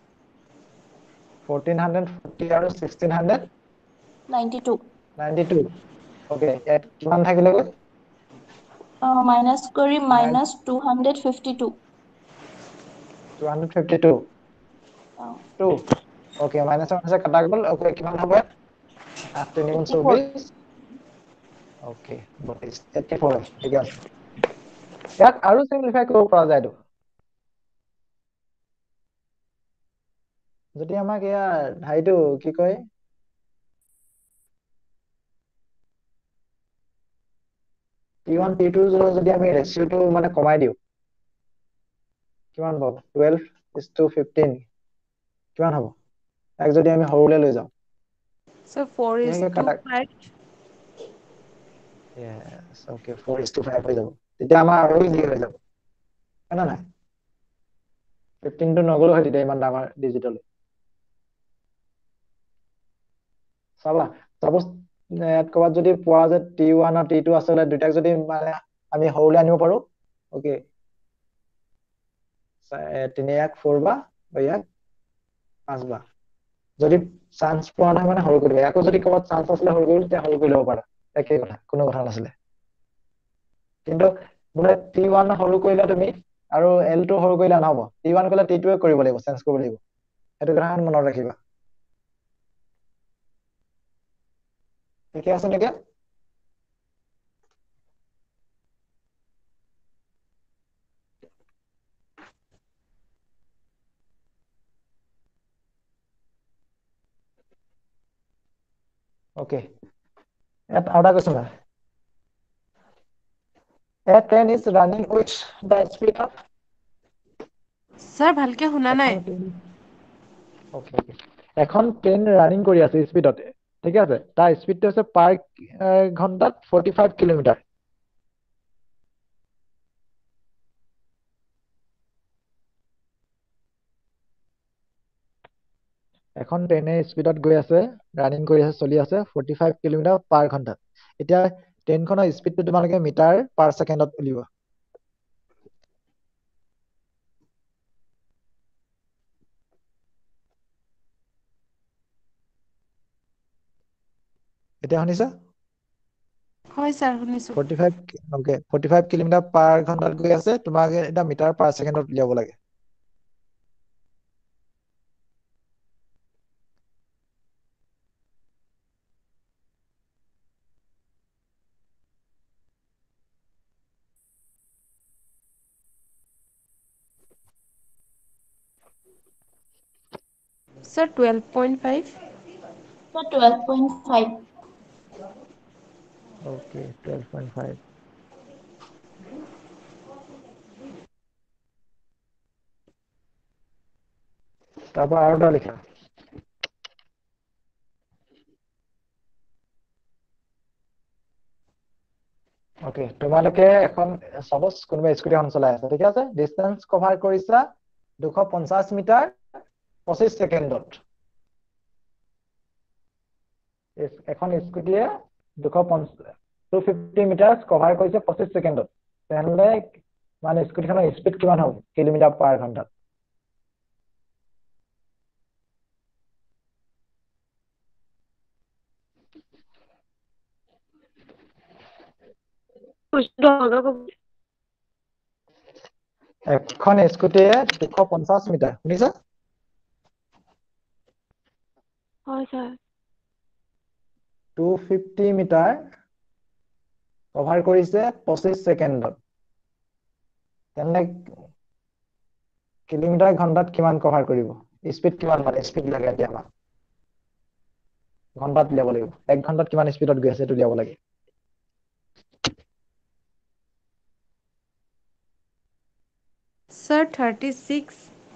[SPEAKER 1] 1440 আৰু 1692
[SPEAKER 4] 92
[SPEAKER 1] ওকে ইয়াত কিমান থাকিলেগৈ
[SPEAKER 4] মাইনাছ কৰি মাইনাছ 252
[SPEAKER 1] 252 2 ওকে মাইনাছ মাইনাছ কাটা গ'ল ওকে কিমান হ'ব 8 3 গুণ 24 ওকে 84 ঠিক আছে ইয়াক আৰু সিম্পলিফাই কৰিব পৰা যায়তো যদি আমাক ইয়াৰ ধাইটো কি কয় T1 T2 যদি আমি ৰেচিওটো মানে কমাই দিও কিমান হ'ব 12:15 কিমান হ'ব এক যদি আমি হৰুলে লৈ যাও
[SPEAKER 2] So 4:5.
[SPEAKER 1] Yes, okay, 4:5 হৈ যাব তেতিয়া আমাৰ আৰু ইজি হৈ যাব না নাই 15 টো নগলো হয় তেতিয়া ইমান ডাঙৰ ডিজিটেল চাবা সাপোজ ইয়াত ক'বাত যদি পোৱা যে T1 আৰু T2 আসলে দুটাক যদি মানে আমি হৰুলে আনিব পাৰো ওকে 3 1 4 বা ইয়াক 5 বা যদি চান্স পোৱা নাই মানে হৰু কৰিব আকৌ যদি ক'বাত চান্স আসলে হৰু কৰিব তেতিয়া হৰু কৰি ল'ব পাৰা একে কথা কোনো কথা নাছিলে কিন্তু বোলে T1 হৰু কৰিলা তুমি আৰু L2 হৰু কৰিলা নহব T1 কৰিলে T2 এ কৰিব লাগিব চেঞ্জ কৰিব লাগিব সেইটো কথা মনত ৰাখিবা ঠিক আছে নেকি Okay. At other question. A train is running with the speed of.
[SPEAKER 2] Sir, ভালকে শুনা নাই
[SPEAKER 1] Okay. এখন ট্ৰেইন ৰানিং কৰি আছে স্পিডতে ঠিক আছে তাৰ স্পিডটো আছে পাৰ ঘন্টাত 45 কিলোমিটাৰ এখন ট্ৰেইনে স্পিডত গৈ আছে ৰানিং কৰি আছে চলি আছে 45 কিলোমিটাৰ পাৰ ঘন্টাত এতিয়া ট্ৰেইনখনৰ স্পিডটো তোমালোকে মিটাৰ পাৰ সেকেন্ডত উলিওৱা এতিয়া শুনিছা
[SPEAKER 2] হয় স্যার শুনিছো
[SPEAKER 1] 45 ওকে 45 কিলোমিটাৰ পাৰ ঘন্টাত গৈ আছে তোমাক এটা মিটাৰ পাৰ সেকেন্ডত উলিয়াব লাগে
[SPEAKER 2] স্যার 12.5
[SPEAKER 4] So 12.5
[SPEAKER 1] ওকে 12.5 তারপর আরোটা লেখা ওকে তোমালোকে এখন সাপোজ কোনোবা স্কুটি এখন চলাই আছে ঠিক আছে ডিসটেন্স কভার কৰিছা 250 মিটাৰ 25 সেকেন্ডত এখন স্কুটিয়ে 250 মিটাৰ কভাৰ কৰিছে 25 সেকেন্ডত তেনলে মানে স্কুটিখনৰ স্পিড কিমান হ'ব কিলোমিটাৰ পাৰ ঘন্টাত এখন স্কুটিয়ে 250 মিটাৰ শুনিছা
[SPEAKER 3] হয় স্যার
[SPEAKER 1] 250 মিটাৰ কভাৰ কৰিছে 25 সেকেন্ডত তেনলে কিলোমিটাৰ ঘন্টাত কিমান কভাৰ কৰিব স্পিড কিমান মানে স্পিড লাগে এতিয়া আমাক ঘন্টাত উলিয়াব লাগিব 1 ঘন্টাত কিমান স্পিডত গৈ আছে সেইটো উলিয়াব লাগে
[SPEAKER 2] স্যার 36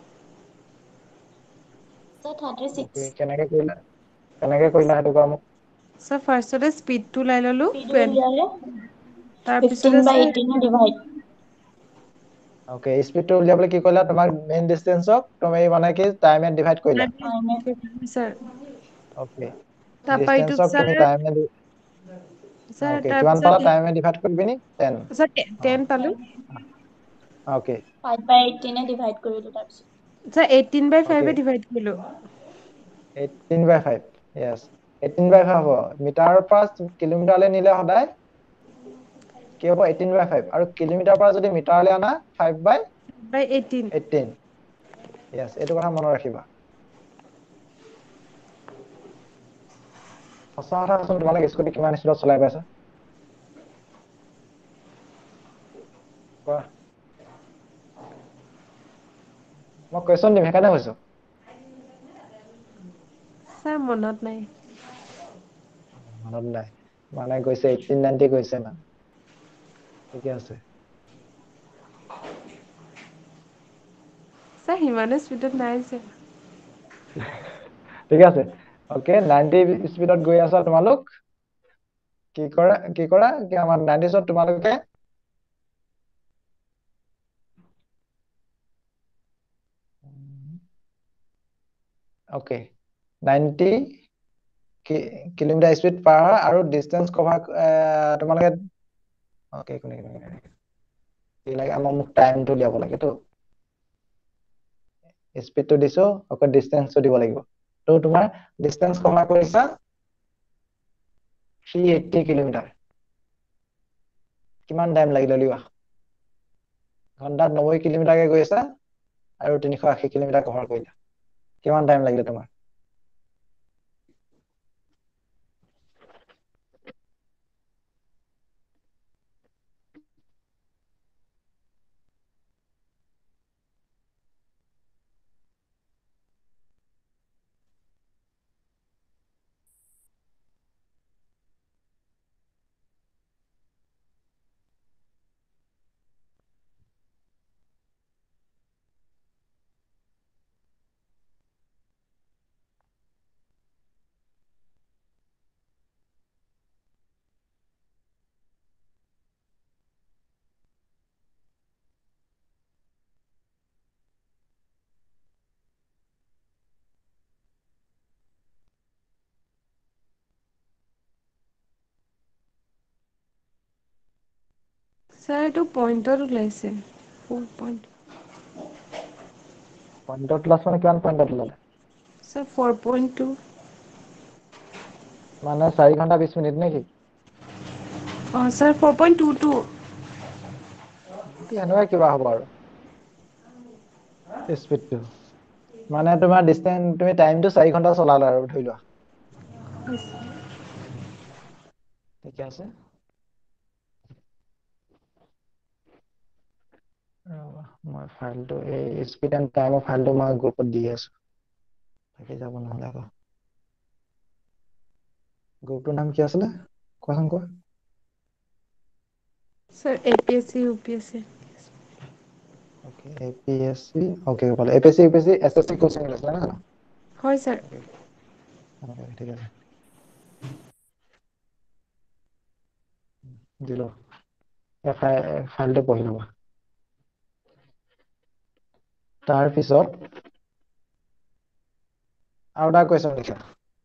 [SPEAKER 4] So 36
[SPEAKER 1] ওকে কেনেকে কৰিলা সেইটো কাম
[SPEAKER 2] স্যার ফার্স্টতে স্পিডটো লাই ললো
[SPEAKER 4] speed উলিয়ালে
[SPEAKER 2] তাৰ
[SPEAKER 4] 15
[SPEAKER 2] পিছতে
[SPEAKER 4] by
[SPEAKER 2] স্যার
[SPEAKER 4] 18 divide
[SPEAKER 1] ওকে স্পিডটো উলিয়াবলৈ কি কৰিলা তোমাক মেইন ডিসটেন্সক তুমি মানে কি টাইমে ডিভাইড কৰিলা
[SPEAKER 2] স্যার
[SPEAKER 1] ওকে
[SPEAKER 2] তাৰপা এইটোক
[SPEAKER 1] ডিসটেন্সক তুমি
[SPEAKER 2] স্যার
[SPEAKER 1] টাইমে
[SPEAKER 2] স্যাৰ
[SPEAKER 1] ওকে কিমান
[SPEAKER 2] তাৰপিছত
[SPEAKER 1] পালা টাইমে ডিভাইড কৰিবি নি 10
[SPEAKER 2] স্যাৰ 10 পালো
[SPEAKER 1] ওকে
[SPEAKER 4] 5/18 এ ডিভাইড কৰিলো তাৰপিছত
[SPEAKER 2] স্যাৰ 18/5
[SPEAKER 1] Okay.
[SPEAKER 2] এ ডিভাইড কৰিলো
[SPEAKER 1] 18/5 yes 18/5 হ'ব মিটাৰৰ পৰা কিলোমিটাৰলৈ নিলে সদায় কি হ'ব 18/5 আৰু কিলোমিটাৰৰ পৰা যদি মিটাৰলৈ আনা 5/18
[SPEAKER 2] 18
[SPEAKER 1] yes এইটো কথা মনত ৰাখিবা সঁচা কথা কৈছো তোমালোকে স্কুটি কিমান স্পীডত চলাই পাইছা কোৱা মই কুৱেশ্যন দিম সেইকাৰণে কৈছো
[SPEAKER 2] স্যাৰ মনত নাই
[SPEAKER 1] মনত নাই মানে কৈছে 1890 কৈছে না ঠিকে আছে
[SPEAKER 2] স্যাৰ সিমানে স্পীডত নাই যে
[SPEAKER 1] ঠিক আছে ওকে 90 স্পীডত গৈ আছা তোমালোক কি কৰা কি আমাৰ 90 ত তোমালোকে ওকে 90 কিলোমিটাৰ স্পীড পাৰ হয় আৰু ডিসটেন্স কভাৰ তোমালোকে ওকে কোনে কি লাগে মোক টাইমটো লিয়াব লাগে তো স্পীডটো দিছো ওকে ডিসটেন্সটো দিব লাগিব তো তোমাৰ ডিসটেন্স কভাৰ কৰিছা 380 কিলোমিটাৰ কিমান টাইম লাগিলে লিওৱা ঘন্টাত 90 কিলোমিটাৰকে গৈ আছা আৰু 380 কিলোমিটাৰ কভাৰ কৰিলা কিমান টাইম লাগিলে তোমাৰ
[SPEAKER 2] স্যাৰ এইটো পইণ্টত ওলাইছে 4 পইণ্ট
[SPEAKER 1] পইণ্টত লাছ মানে কিমান পইণ্টত ওলালে
[SPEAKER 2] স্যাৰ 4.2
[SPEAKER 1] মানে 4 ঘন্টা 20 মিনিট নেকি
[SPEAKER 2] স্যাৰ 4.22
[SPEAKER 1] এনেকুৱা কিবা হ'ব আৰু স্পীডটো মানে তোমাৰ ডিসটেন্স তুমি টাইমটো 4 ঘন্টা চলালা আৰু ধৰি লোৱা ঠিক আছে মই ফাইলটো এই স্পীড এণ্ড টাইমৰ ফাইলটো মই গ্ৰুপত দি আছো থাকি যাব নহ'লে আকৌ গ্ৰুপটোৰ নাম কি আছিলে কোৱাচোন কোৱা
[SPEAKER 2] sir APSC UPSC
[SPEAKER 1] okay APSC okay বলে APSC UPSC SSC কোচিং লৈছে না
[SPEAKER 2] হয় স্যাৰ
[SPEAKER 1] ওকে ঠিক আছে দিলো ফাইলটো পঢ়ি ল'বা তাৰ পিছত আৰু এটা কুৱেশ্যন লিখা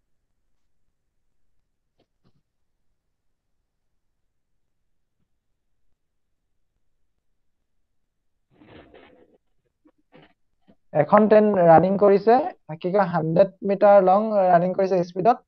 [SPEAKER 1] এখন ট্ৰেইন ৰানিং কৰিছে কি কয় 100 মিটাৰ লং ৰানিং কৰিছে স্পীডত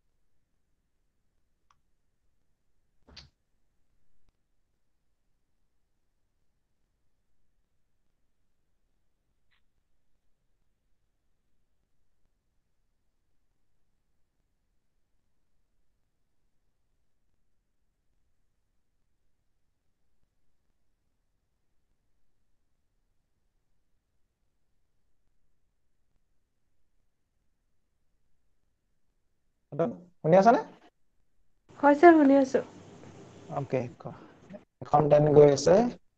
[SPEAKER 1] শুনি আছানে
[SPEAKER 2] হয় স্যাৰ শুনি আছো
[SPEAKER 1] ওকে এখন ট্ৰেইন গৈ আছে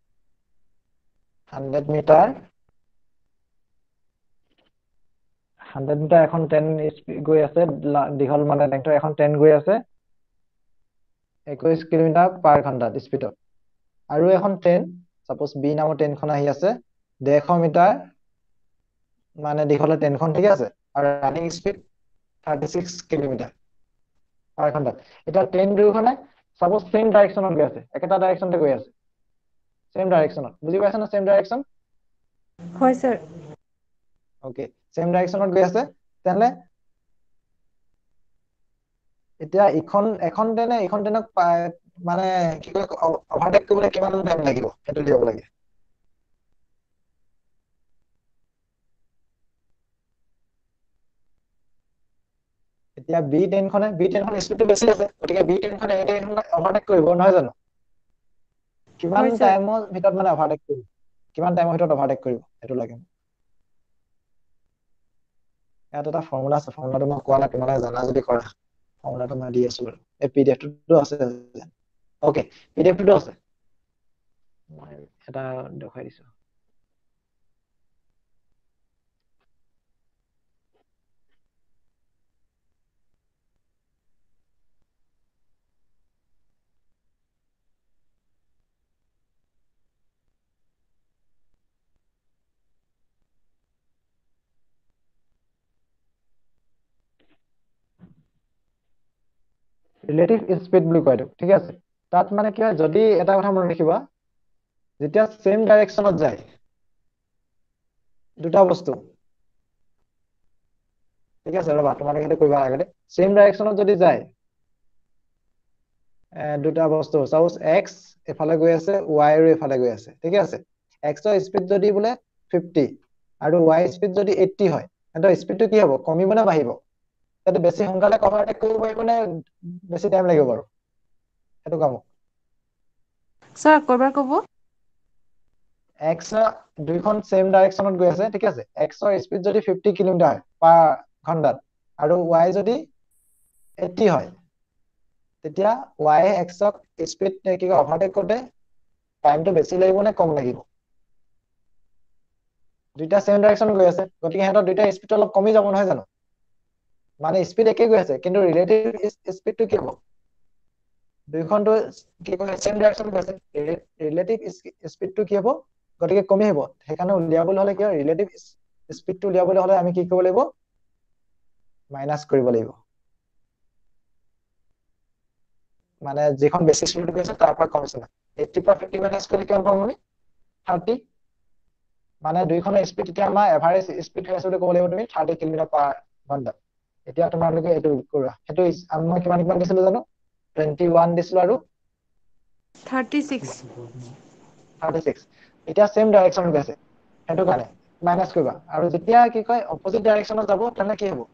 [SPEAKER 1] 100 মিটাৰ 100 মিটাৰ এখন ট্ৰেইন গৈ আছে দীঘল মানে লেংথৰ এখন ট্ৰেইন গৈ আছে 21 কিলোমিটাৰ পাৰ ঘণ্টাত স্পীডত আৰু এখন ট্ৰেইন সাপোজ বি নামৰ ট্ৰেইনখন আহি আছে 150 মিটাৰ মানে দীঘল ট্ৰেইনখন ঠিক আছে আৰু ৰানিং স্পীড 36 কিলোমিটাৰ পাৰ ঘণ্টাত এটা ট্ৰেইন দুখনে সাপোজ সেম ডাইৰেকশ্যনত গৈ আছে, একেটা ডাইৰেকশ্যনতে গৈ আছে, সেম ডাইৰেকশ্যনত, বুজি পাইছা না? সেম ডাইৰেকশ্যন,
[SPEAKER 2] হয় স্যাৰ।
[SPEAKER 1] ওকে, সেম ডাইৰেকশ্যনত গৈ আছে, তেনেহ'লে এতিয়া এখন ট্ৰেইনে এইখন ট্ৰেইনক মানে কি কয় অভাৰটেক কৰিবলৈ কিমান টাইম লাগিব সেইটো দিব লাগে। এতিয়া বি ট্ৰেইনখনে স্পীডটো বেছি আছে, গতিকে বি ট্ৰেইনখনে এই ট্ৰেইনখনক অভাৰটেক কৰিব, নহয় জানো? কিমান
[SPEAKER 2] হয়, স্যাৰ।
[SPEAKER 1] টাইমৰ ভিতৰত মানে অভাৰটেক কৰিব, কিমান টাইমৰ ভিতৰত অভাৰটেক কৰিব সেইটো লাগে। ইয়াত এটা ফৰ্মুলা আছে, ফৰ্মুলাটো মই কোৱা নাই, তোমালোকে জানা যদি কৰা, ফৰ্মুলাটো মই দি আছো বাৰু, এই পিডিএফটো আছে, ওকে পিডিএফটো আছে, মই এটা দেখুৱাই দিছো। ৰিলেটিভ স্পীড বুলি কয় এইটো, ঠিক আছে? তাত মানে কি হয়, যদি এটা কথা মনত ৰাখিবা, যেতিয়া সেম ডাইৰেকশ্যনত যায় দুটা বস্তু, ঠিক আছে ৰবা, তোমালোকে সেইটো কৰিবা আগতে, সেম ডাইৰেকশ্যনত যদি যায় দুটা বস্তু, চাপোজ এক্স এফালে গৈ আছে, ৱাই আৰু এফালে গৈ আছে, ঠিক আছে? এক্সৰ স্পীড যদি বোলে 50 আৰু ৱাই স্পীড যদি 80 হয়, সিহঁতৰ স্পীডটো কি হ'ব, কমিব নে বাঢ়িব? সেইটো বেছি সোনকালে অভাৰটেক কৰিব পাৰিব নে বেছি টাইম লাগিব বাৰু সেইটো কামক?
[SPEAKER 2] স্যাৰ আকৌ এবাৰ ক'ব।
[SPEAKER 1] এক্স দুইখন সেম ডাইৰেকশ্যনত গৈ আছে, ঠিক আছে? এক্সৰ স্পীড যদি 50 কিলোমিটাৰ পাৰ ঘণ্টাত আৰু ৱাই যদি 80 হয়, তেতিয়া ৱাই এক্সক স্পীড কি কয় অভাৰটেক কৰোঁতে টাইমটো বেছি লাগিব নে কম লাগিব? দুইটা সেম ডাইৰেকশ্যনত গৈ আছে, গতিকে সিহঁতৰ দুইটা স্পীডটো অলপ কমি যাব, নহয় জানো? মানে স্পীড একে গৈ আছে, কিন্তু ৰিলেটিভ স্পীডটো কি হ'ব? দুইখনটো কি কয় সেম ডাইৰেকশ্যনত গৈ আছে, ৰিলেটিভ স্পীডটো কি হ'ব? গতিকে কমি আহিব। সেইকাৰণে উলিয়াবলৈ হ'লে কি হয়, ৰিলেটিভ স্পীডটো উলিয়াবলৈ হ'লে আমি কি কৰিব লাগিব? মাইনাছ কৰিব লাগিব। মানে যিখন বেছি স্পীড গৈ আছে তাৰ পৰা কমিছে না, 80 পৰা 50 মাইনাছ কৰিলে কিমান পাম আমি? 30। মানে দুইখনৰ স্পীড এতিয়া আমাৰ এভাৰেজ স্পীড হৈ আছে বুলি ক'ব লাগিব তুমি, 30 কিলোমিটাৰ পাৰ ঘণ্টা। এতিয়া তোমালোকে এইটো কৰা, সেইটো মই কিমান দিছিলো জানো? 21 দিছিলো আৰু
[SPEAKER 2] 36।
[SPEAKER 1] 36। এতিয়া সেম ডাইৰেকশ্যনত গৈ আছে, সেইটো কাৰণে মাইনাছ কৰিবা, আৰু যেতিয়া কি কয় অপজিট ডাইৰেকশ্যনত যাব তেনেহ'লে কি হ'ব?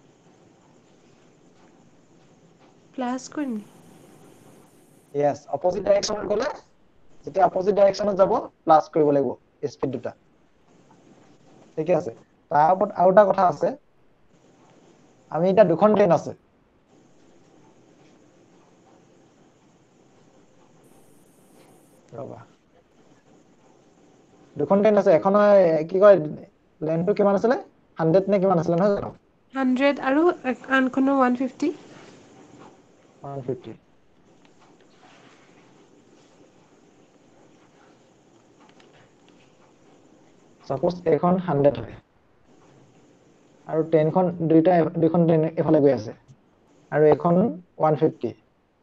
[SPEAKER 2] প্লাছ কৰিম।
[SPEAKER 1] য়েছ, অপজিট ডাইৰেকশ্যনত গ'লে, যেতিয়া অপজিট ডাইৰেকশ্যনত যাব প্লাছ কৰিব লাগিব স্পীড দুটা, ঠিকে আছে? তাৰ ওপৰত আৰু এটা কথা আছে, আমি এতিয়া দুখন ট্ৰেইন আছে, ৰবা, দুখন ট্ৰেইন আছে, এখনৰ কি কয় লেন্থটো কিমান আছিলে? 100 নে কিমান আছিলে, নহয় জানো?
[SPEAKER 2] 100 আৰু আনখনৰ 150।
[SPEAKER 1] 150। সাপোজ এইখন 100 হয় আৰু দুইখন ট্ৰেইন এইফালে গৈ আছে আৰু এইখন 150,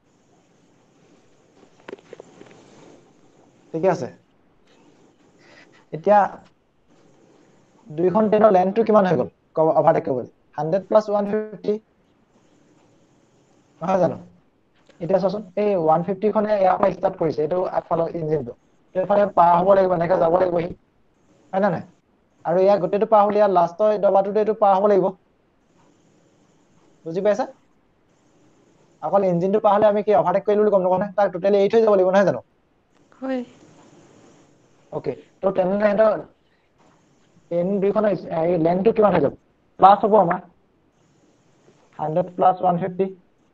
[SPEAKER 1] ঠিকে আছে? এতিয়া দুইখন ট্ৰেইনৰ লেন্থটো কিমান হৈ গ'ল অভাৰটেক কৰিবলৈ? 100 + 150, নহয় জানো? এতিয়া চোৱাচোন, এই 150 খনে ইয়াৰ পৰা ষ্টাৰ্ট কৰিছে, এইটো আগফালৰ ইঞ্জিনটো, এইফালে পাৰ হ'ব লাগিব, এনেকে যাব লাগিব সি, হয় নে নাই? আৰু ইয়াৰ গোটেইটো পাৰ হ'লে ইয়াৰ লাষ্টৰ দবাটোতে এইটো পাৰ হ'ব লাগিব, বুজি পাইছা? অকল ইঞ্জিনটো পাৰ হ'লে আমি কি অভাৰটেক কৰিলো বুলি গম নাপাওঁ নহয়, তাক টোটেলি এৰি থৈ যাব লাগিব, নহয় জানো?
[SPEAKER 2] হয়।
[SPEAKER 1] ওকে, তো তেনেহ'লে সিহঁতৰ ট্ৰেইন দুইখনৰ লেন্থটো কিমান হৈ যাব? প্লাছ হ'ব আমাৰ 100 + 150,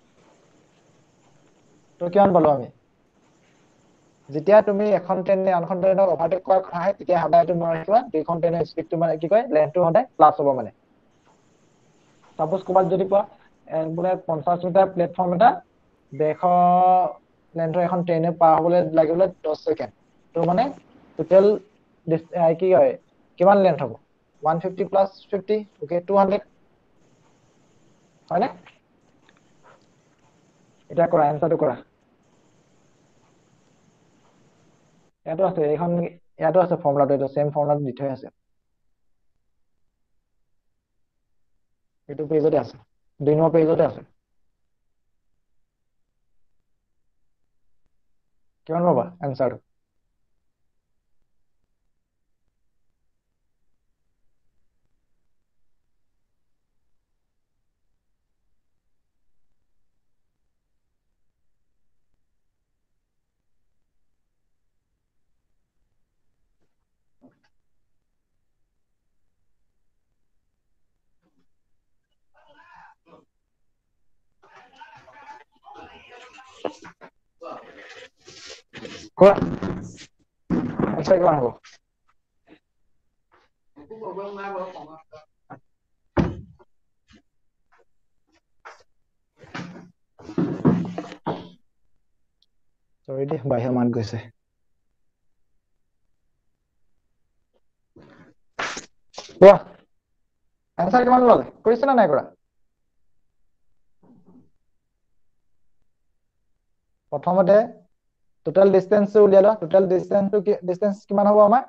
[SPEAKER 1] তো কিমান পালো আমি? যেতিয়া তুমি এখন ট্ৰেইনে আনখন ট্ৰেইনক অভাৰটেক কৰাৰ কথা আহে, তেতিয়া সদায় তুমি ৰাখিবা দুইখন ট্ৰেইনৰ স্পীডটো মানে কি কয় লেন্থটো সদায় প্লাছ হ'ব। মানে চাপোজ ক'ৰবাত যদি কোৱা বোলে 50 মিটাৰ প্লেটফৰ্ম এটা 150 লেন্থৰ এখন ট্ৰেইনে পাৰ হ'বলৈ লাগিবলৈ 10 ছেকেণ্ড, তো মানে টোটেল কি হয় কিমান লেন্থ হ'ব? 150 + 50, ওকে 200, হয়নে? এতিয়া কৰা, এনচাৰটো কৰা। ইয়াতো আছে এইখন ইয়াতো আছে ফৰ্মুলাটো এইটো সেম ফৰ্মুলাটো দি থৈ আছে এইটো পেজতে আছে 2 নম্বৰ পেজতে আছে কিমান পাবা এনসাৰটো কোৱা এনসাৰ কিমান হ'ব সৰি দেই বাহিৰৰ মাত গৈছে কোৱা এনসাৰ কিমান ল'লে কৰিছে নে নাই কৰা প্ৰথমতে টোটাল ডিসটেন্সটো উলিয়াই লোৱা টোটাল ডিসটেন্স কিমান হ'ব আমাৰ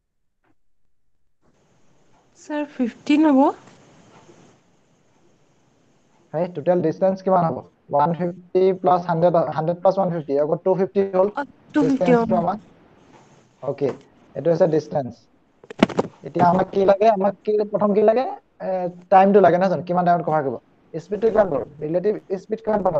[SPEAKER 2] স্যাৰ 15 হ'ব
[SPEAKER 1] হয় টোটাল ডিসটেন্স কিমান হ'ব 150 প্লাস 100 100 প্লাস 150 আকৌ 250 হ'ল
[SPEAKER 2] 250
[SPEAKER 1] ডিসটেন্সটো আমাৰ ওকে এটো আছে ডিসটেন্স এতিয়া আমাক কি লাগে আমাক কি প্ৰথম কি লাগে টাইমটো লাগে না জানো কিমান টাইমত কভাৰ কৰিব স্পিডটো কিমান পাব ৰিলেটিভ স্পিড কিমান পাব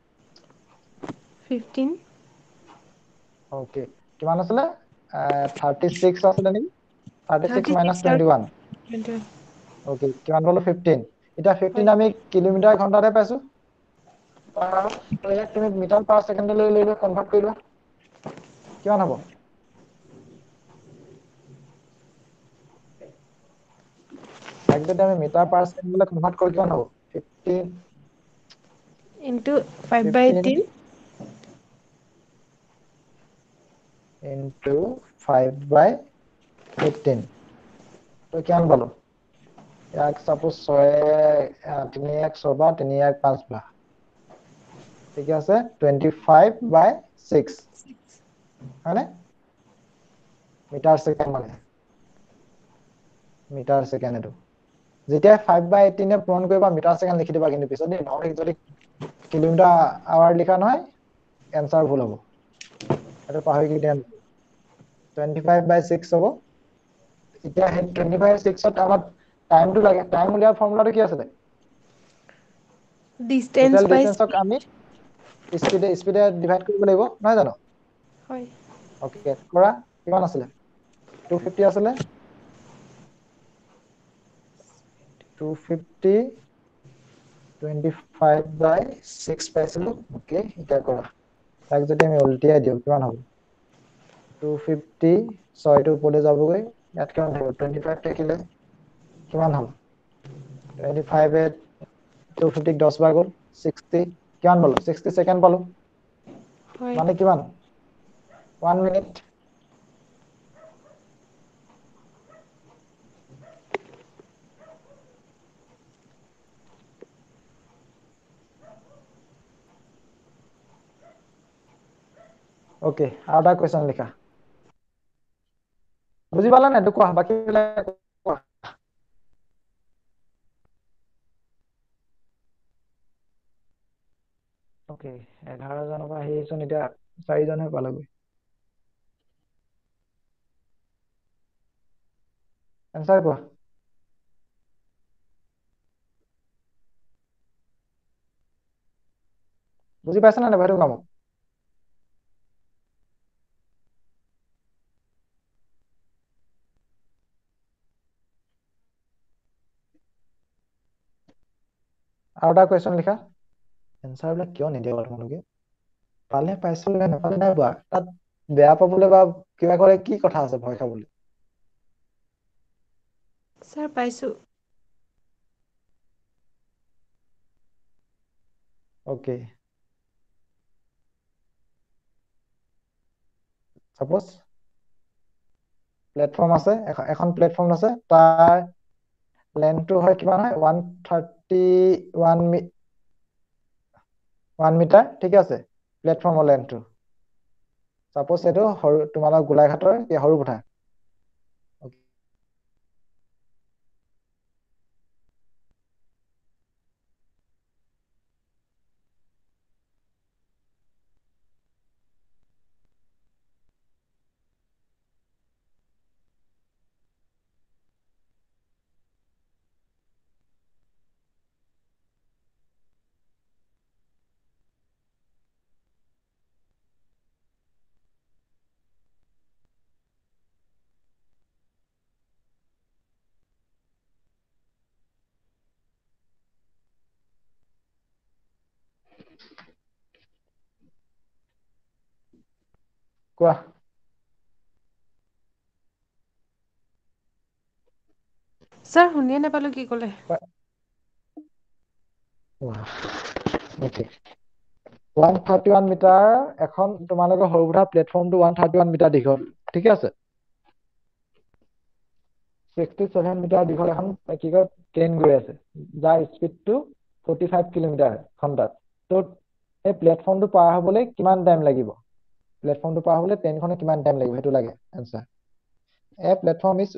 [SPEAKER 2] 15
[SPEAKER 1] ওকে কিমান আছিলে 36 আছিলে নেকি 36 minus
[SPEAKER 2] 36
[SPEAKER 1] 21
[SPEAKER 2] 21
[SPEAKER 1] ওকে কিমান পালো 15 এটা 15 আমি কিলোমিটাৰ ঘন্টাতে পাইছো তো ইয়াক তুমি মিটাৰ পাৰ সেকেন্ড লৈ লৈ কনভাৰ্ট কৰিলো কিমান হ'ব ইয়াক যদি আমি মিটাৰ পাৰ সেকেন্ড লৈ কনভাৰ্ট কৰো কিমান হ'ব 15
[SPEAKER 2] into 5/18
[SPEAKER 1] into 5/18 তো কিমান পালো ইয়াক সাপোজ 6 3 1 6 বা 3 1 5 বা ঠিক আছে 25/6 হয়নে মিটাৰ সেকেন্ড মানে মিটাৰ সেকেন্ড এটো যেতিয়া 5/18 এ পূৰণ কৰিবা মিটাৰ সেকেন্ড লিখি দিবা কিন্তু পিছত দেই নহলে যদি কিলোমিটাৰ আৱাৰ লিখা নহয় এনসাৰ ভুল হ'ব এটা পাহৰি কি দেন 25/6 হ'ব এতিয়া হে 25/6 ত আমাৰ টাইমটো লাগে টাইম উলিয়াৰ ফৰ্মুলাটো কি আছিলে
[SPEAKER 2] distance
[SPEAKER 1] টোটাল
[SPEAKER 2] by
[SPEAKER 1] ডিসটেন্সক
[SPEAKER 2] speed
[SPEAKER 1] আমি স্পিডে ডিভাইড কৰিব লাগিব নহয় জানো
[SPEAKER 2] হয়
[SPEAKER 1] ওকে কৰা কিমান আছিলে 250 আছিলে 250 25/6 পাইছিলো ওকে এটা কৰা তাক যদি আমি উল্টিয়াই দিও কিমান হ'ব 250 6 টো ওপৰলৈ যাবগৈ ইয়াত কিমান হ'ব 25 থাকিলে কিমান হ'ব 25 এ 250 ক 10 বাৰ গ'ল 60 কিমান পালো 60 সেকেন্ড পালো
[SPEAKER 2] হয়
[SPEAKER 1] মানে কিমান 1 মিনিট ওকে আৰু এটা কোৱেশ্চন লিখা বুজি পালা নাই কোৱা বাকি কোৱা ওকে 11 জনৰ পৰা আহিছোন এতিয়া 4 জনহে পালেগৈ এনসাৰ কোৱা বুজি পাইছা না ভাইটো কাম আৰু এটা কোৱেশ্চন লিখা এনসাৰ বিলাক কিয় নিদিয়া তোমালোকে পালে পাইছো নাপালে নাই পোৱা তাত বেয়া পাবলৈ বা কিবা কৰে কি কথা আছে ভয় খাবলৈ
[SPEAKER 2] স্যাৰ পাইছো
[SPEAKER 1] ওকে সাপোজ প্লেটফৰ্ম আছে এখন প্লেটফৰ্ম আছে তাৰ লেন্থটো হয় কিমান হয় 131 1 মিটাৰ ঠিক আছে প্লেটফৰ্মৰ লেন্থটো সাপোজ এটো তোমালোক গোলাঘাটৰ কি সৰু পথাৰ কোৱা
[SPEAKER 2] স্যাৰ শুনিয়ে নাপালো কি ক'লে
[SPEAKER 1] ওকে 131 মিটাৰ এখন তোমালোকৰ সৰুপথাৰ প্লেটফৰ্মটো 131 মিটাৰ দীঘল ঠিক আছে 67 মিটাৰ দীঘল এখন কি কয় ট্ৰেইন গৈ আছে যাৰ স্পীডটো 45 কিলোমিটাৰ ঘণ্টাত তো এই প্লেটফৰ্মটো পাৰ হ'বলৈ কিমান টাইম লাগিব প্লেটফৰ্মটো পাৰ হ'বলৈ ট্ৰেইনখনে কিমান টাইম লাগিব সেইটো লাগে answer A platform is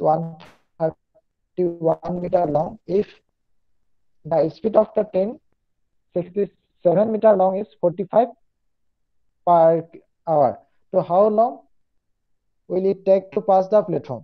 [SPEAKER 1] 131 meter long if the speed of the train 67 meter long is 45 per hour. So how long will it take to pass the platform?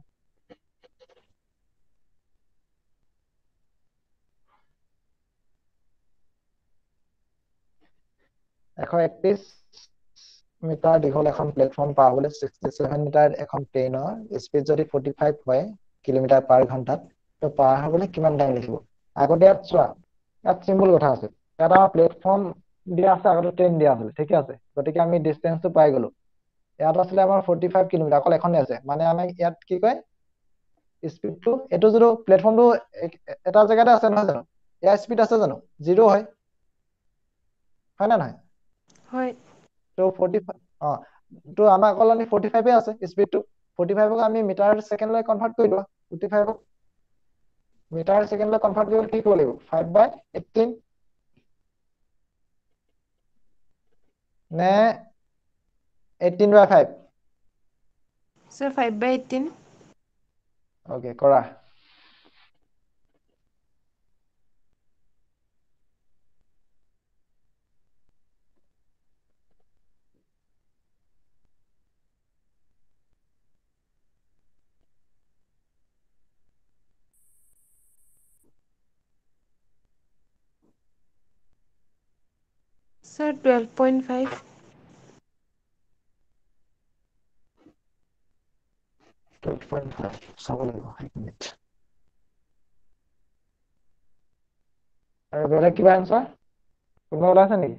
[SPEAKER 1] এশ 31 মিটাৰ দীঘল এখন প্লেটফৰ্ম পাৰ হ'বলৈ 67 মিটাৰ এখন ট্ৰেইনৰ speed যদি 45 হয় kilometre পাৰ ঘণ্টাত তো পাৰ হ'বলৈ কিমান টাইম লাগিব আগতে ইয়াত চোৱা ইয়াত চিম্পল কথা আছে ইয়াত আমাৰ প্লেটফৰ্ম দিয়া আছে আগতে ট্ৰেইন দিয়া আছে ঠিক আছে গতিকে আমি ডিসটেন্সটো পাই গলো ইয়াত আছিলে আমাৰ 45 কিলোমিটাৰ অকল এখনে আছে মানে আমি ইয়াত কি কয় স্পীডটো এটো যদি প্লেটফৰ্মটো এটা জায়গাতে আছে নহয় জানো ইয়াৰ স্পীড আছে জানো জিৰো হয় হয় না নহয়
[SPEAKER 2] হয়
[SPEAKER 1] তো 45 তো আমাৰ অকল 45 আছে স্পীডটো 45 ক আমি মিটাৰ সেকেন্ডলৈ কনভাৰ্ট কৰি দিবা 45 ক মিটাৰ সেকেন্ডলৈ কনভাৰ্ট কৰিবলৈ কি কৰিব লাগিব 5/18 নে 18/5
[SPEAKER 2] স্যার 5/18
[SPEAKER 1] ওকে কৰা
[SPEAKER 2] স্যার 12.5
[SPEAKER 1] 12.5 চাব লাগিব এক মিনিট আৰু বেলেগ কিবা আনসাৰ কোনোবা ওলাইছে নেকি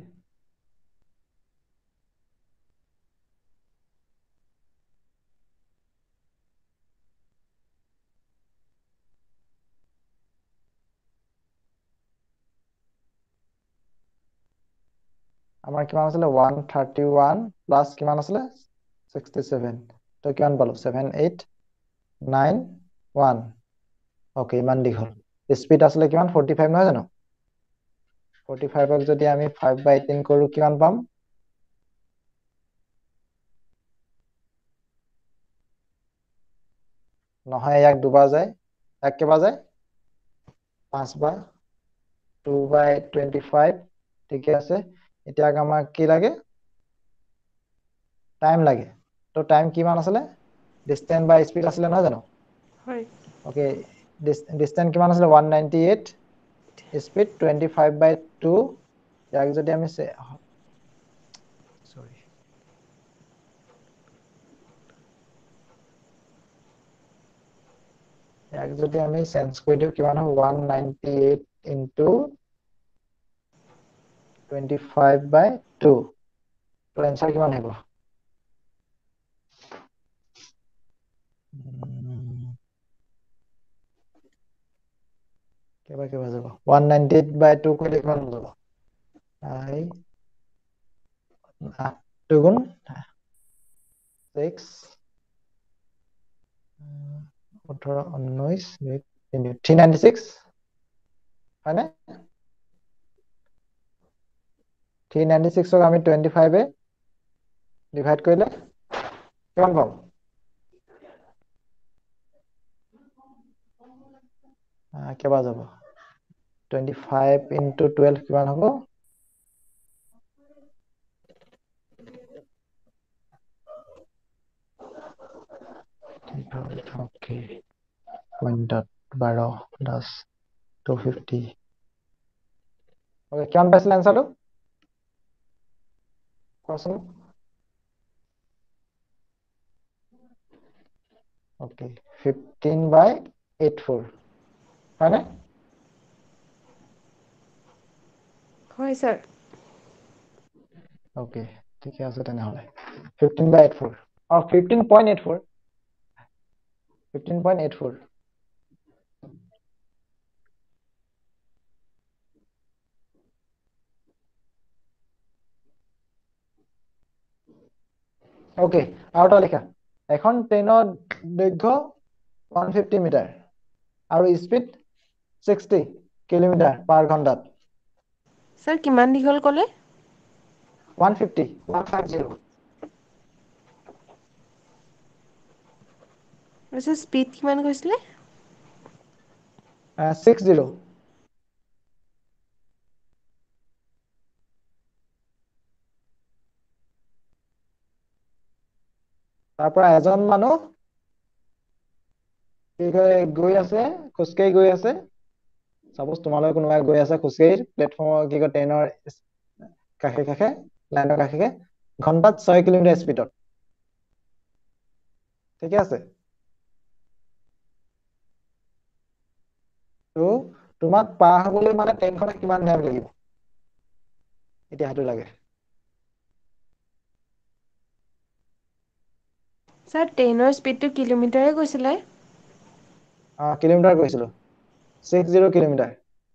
[SPEAKER 1] আমাৰ কিমান আছিলে 131 প্লাস কিমান আছিলে 67 তো কিমান পালো 7891 ওকে ইমান দীঘল স্পীড আছিলে কিমান 45 নহয় জানো 45 ক যদি আমি 5/18 কৰো কিমান পাম নহয় ইয়াক দুবাৰ যায় এক কেবাৰ যায় 5 বাৰ 2/25 ঠিক আছে এতিয়া আমাক কি লাগে টাইম লাগে তো টাইম কিমান আছিলে ডিসটেন্স বাই স্পীড আছিলে নহয় জানো
[SPEAKER 2] হয়
[SPEAKER 1] ওকে ডিসটেন্স কিমান আছিলে 198 স্পীড 25/2 ইয়াক যদি আমি সৰি ইয়াক যদি আমি চেঞ্জ কৰি দিও কিমান হ'ব 198 ইনটু 25/2 তো এনসার কিমান হ'ব কেবা যাব 198/2 কৰিলে কিমান হ'ব আই 8 গুণ 6 18 19 396 হয়নে 396 ক আমি 25 এ ডিভাইড কৰিলে কিমান পাম কেইবাৰ যাব 25 into 12 কিমান হ'ব okay পইণ্টত 12 10 250 okay কিমান পাইছিল আনসাৰটো কোৱাচোন okay 15/84 হয়নে
[SPEAKER 2] হয় স্যাৰ
[SPEAKER 1] okay ঠিকে আছে তেনেহলে 15/84 15.84 15.84 okay আৰু এটা লিখা এখন ট্ৰেইনৰ দৈৰ্ঘ্য 150 মিটাৰ আৰু স্পীড 60 কিলোমিটাৰ পাৰ ঘণ্টাত
[SPEAKER 2] স্যাৰ কিমান দীঘল ক'লে
[SPEAKER 1] 150
[SPEAKER 2] তাৰপিছত স্পীড কিমান কৈছিলে
[SPEAKER 1] 60 তাৰ পৰা এজন মানুহ কি কয় গৈ আছে খোজকাঢ়ি গৈ আছে সাপোজ তোমালৈ কোনোবাই গৈ আছে খোজকাঢ়ি প্লেটফৰ্মৰ কি কয় ট্ৰেইনৰ কাষে কাষে লাইনৰ কাষে ঘণ্টাত 6 কিলোমিটাৰ স্পীডত ঠিকে আছে তো তোমাক পাৰ হ'বলৈ মানে ট্ৰেইনখনে কিমান টাইম লাগিব এতিয়া সেইটো লাগে
[SPEAKER 2] স্যাৰ ট্ৰেইনৰ স্পীডটো কিলোমিটাৰে কৈছিলে
[SPEAKER 1] কিলোমিটাৰ কৈছিলো 60 কিলোমিটাৰ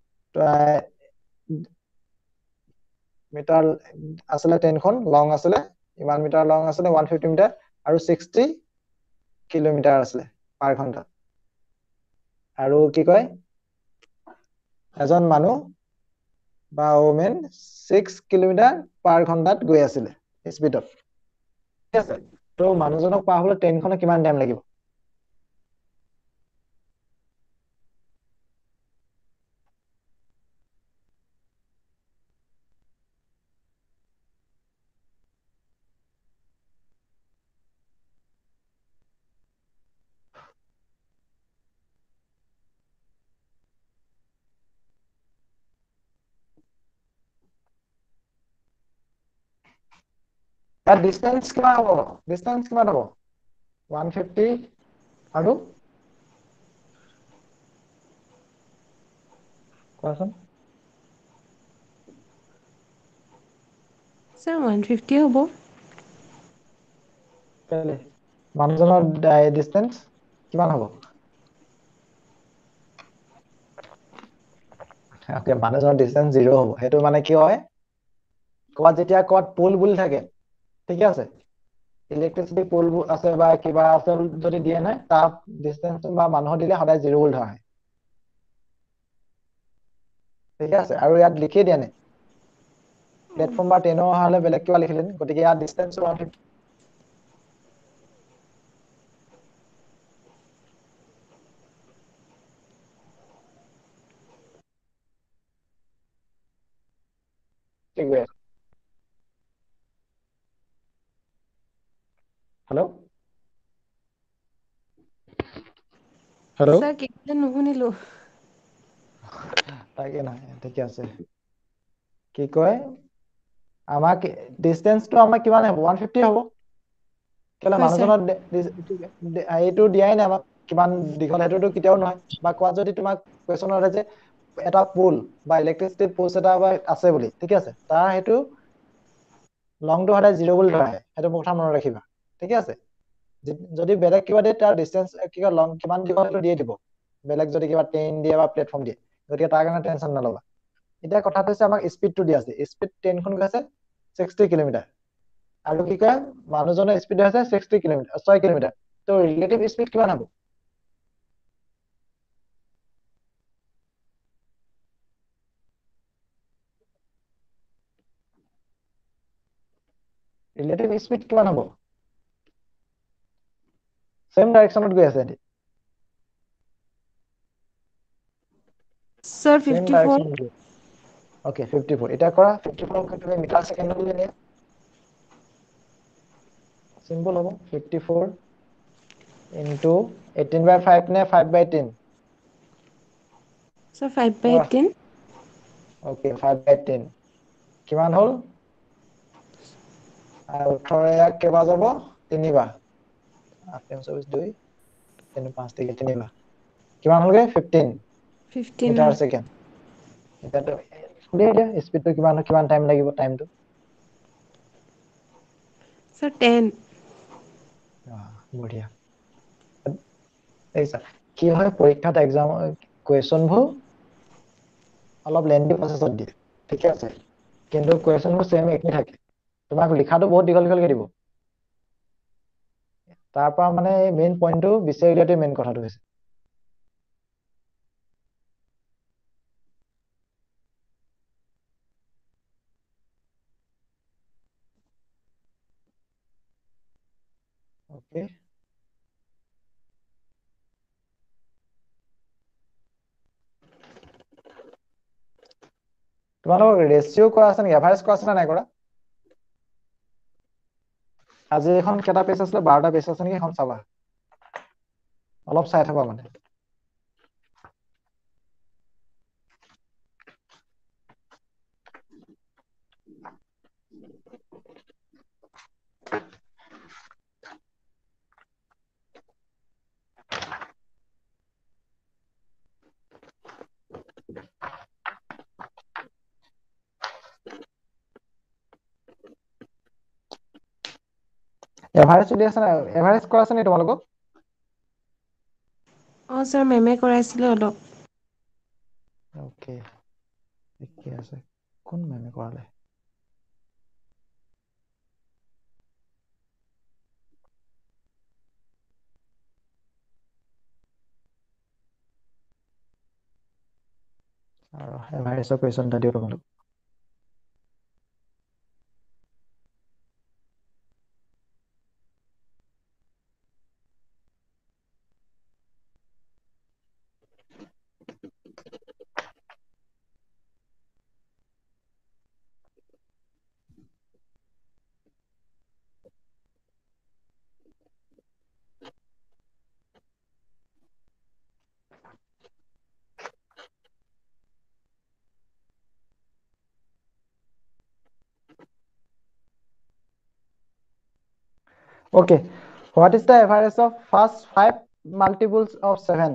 [SPEAKER 1] মিটাৰ আছিলে ট্ৰেইনখন লং আছিলে ইমান মিটাৰ লং আছিলে 150 মিটাৰ আৰু 60 কিলোমিটাৰ আছিলে পাৰ ঘণ্টাত আৰু কি কয় এজন মানুহ বা ওমেন 6 কিলোমিটাৰ পাৰ ঘণ্টাত গৈ আছিলে স্পীডত ঠিক আছে তো মানুহজনক পাৰ হ'বলৈ ট্ৰেইনখনে কিমান টাইম লাগিব তাত ডিসটেন্স কিমান হ'ব 150 আৰু কোৱাচোন
[SPEAKER 2] স্যাৰ 150 হ'ব
[SPEAKER 1] কেলে মানুহজনৰ ডিসটেন্স কিমান হ'ব ওকে মানুহজনৰ ডিসটেন্স 0 হ'ব সেইটো মানে কি হয় কোৱাত যেতিয়া কোৱাত পোল বুলি থাকে ঠিক আছে ইলেক্ট্ৰিসিটি পোল আছে বা কিবা আছে যদি দিয়ে নাই তাৰ ডিসটেন্স বা মানুহৰ দিলে সদায় 0 বুলি ধৰা হয় ঠিক আছে আৰু ইয়াত লিখি দিয়া নাই প্লেটফৰ্ম বা ট্ৰেইনৰ হলে বেলেগ কিবা লিখিলেন গতিকে ইয়াত ডিসটেন্স 150 ঠিক আছে হেল্ল' হেল্ল'
[SPEAKER 2] স্যাৰ কি ক'লে নুশুনিলো
[SPEAKER 1] তাকে নহয় ঠিকে আছে কি কয় আমাক ডিসটেন্সটো আমাক কিমান হ'ব 150 হ'ব কেলে
[SPEAKER 2] হয় স্যাৰ
[SPEAKER 1] মানুহজনৰ এইটো দিয়াই নাই আমাক কিমান দীঘল সেইটোতো কেতিয়াও নহয় বা কোৱা যদি তোমাক কুৱেশ্যনত আছে এটা পোল বা ইলেক্ট্ৰিচিটি পোষ্ট এটা আছে বুলি ঠিক আছে তাৰ সেইটো লংটো সদায় 0 বুলি ধৰা হয় সেইটো কথা মনত ৰাখিবা ঠিক আছে যদি বেলেগ কিবা দিয়ে তাৰ ডিসটেন্স কিবা লং কিমান দীঘল সেইটো দিয়ে দিব বেলেগ যদি কিবা ট্ৰেইন দিয়ে বা প্লেটফৰ্ম দিয়ে গতিকে তাৰ কাৰণে টেনচন নলবা এতিয়া কথাটো হৈছে আমাক স্পীডটো দিয়া আছে স্পীড ট্ৰেইনখন গৈছে 60 কিলোমিটাৰ আৰু কি কয় মানুহজনৰ স্পীড হৈছে 60 কিলোমিটাৰ 6 কিলোমিটাৰ তো ৰিলেটিভ স্পীড কিমান হ'ব ৰিলেটিভ স্পীড কিমান হ'ব সেম ডাইৰেকশ্যনত গৈ আছে এটি
[SPEAKER 2] Sir,
[SPEAKER 1] সেম
[SPEAKER 2] 54.
[SPEAKER 1] ডাইৰেকশ্যনত গৈ ওকে 54 এটা কৰা 54 ক তুমি মিটাৰ সেকেন্ডলৈ নিয়া সিম্পল হ'ব 54 into 18/5 নে 5/10
[SPEAKER 2] Sir, 5/10.
[SPEAKER 1] ওকে 5/10 কিমান হ'ল আৰু 18 ইয়াক কেইবাৰ যাব তিনিবাৰ 8 24 2 3 5 তিনিবাৰ কিমান হ'লগে 15
[SPEAKER 2] 15.
[SPEAKER 1] মিটাৰ সেকেন্ড এটাটো দিয়া স্পিডটো কিমান টাইম লাগিব টাইমটো
[SPEAKER 2] Sir, 10.
[SPEAKER 1] বঢ়িয়া এইছা কি হয় পৰীক্ষাত এক্সাম কোৱেশ্চনবোৰ অলপ লেন্থি প্ৰসেছত দিয়ে ঠিক আছে কিন্তু কোৱেশ্চনবোৰ সেম একেই থাকে তোমাক লিখাটো বহুত দীঘল দীঘলকৈ দিব তাৰ পৰা মানে মেইন পইণ্টটো বিচাৰি উলিয়াটোৱে মেইন কথাটো হৈছে ওকে তোমালোকৰ ৰেচিও কৰা আছে নেকি এভাৰেজ কৰা আছে নে নাই কৰা আজি এখন কেইটা পেজ আছিলে 12টা পেজ আছে নেকি এখন চাবা অলপ চাই থাকা মানে এভাৰেজ চলি আছে নাই এভাৰেজ কৰা আছে নি তোমালোকক
[SPEAKER 2] Sir, মেমে কৰাইছিলে অলপ
[SPEAKER 1] ওকে ঠিকে আছে কোন মেমে কৰালে আৰু এভাৰেজৰ কুৱেশ্যন এটা দিও তোমালোক Okay, what is the average of first 5 multiples of 7?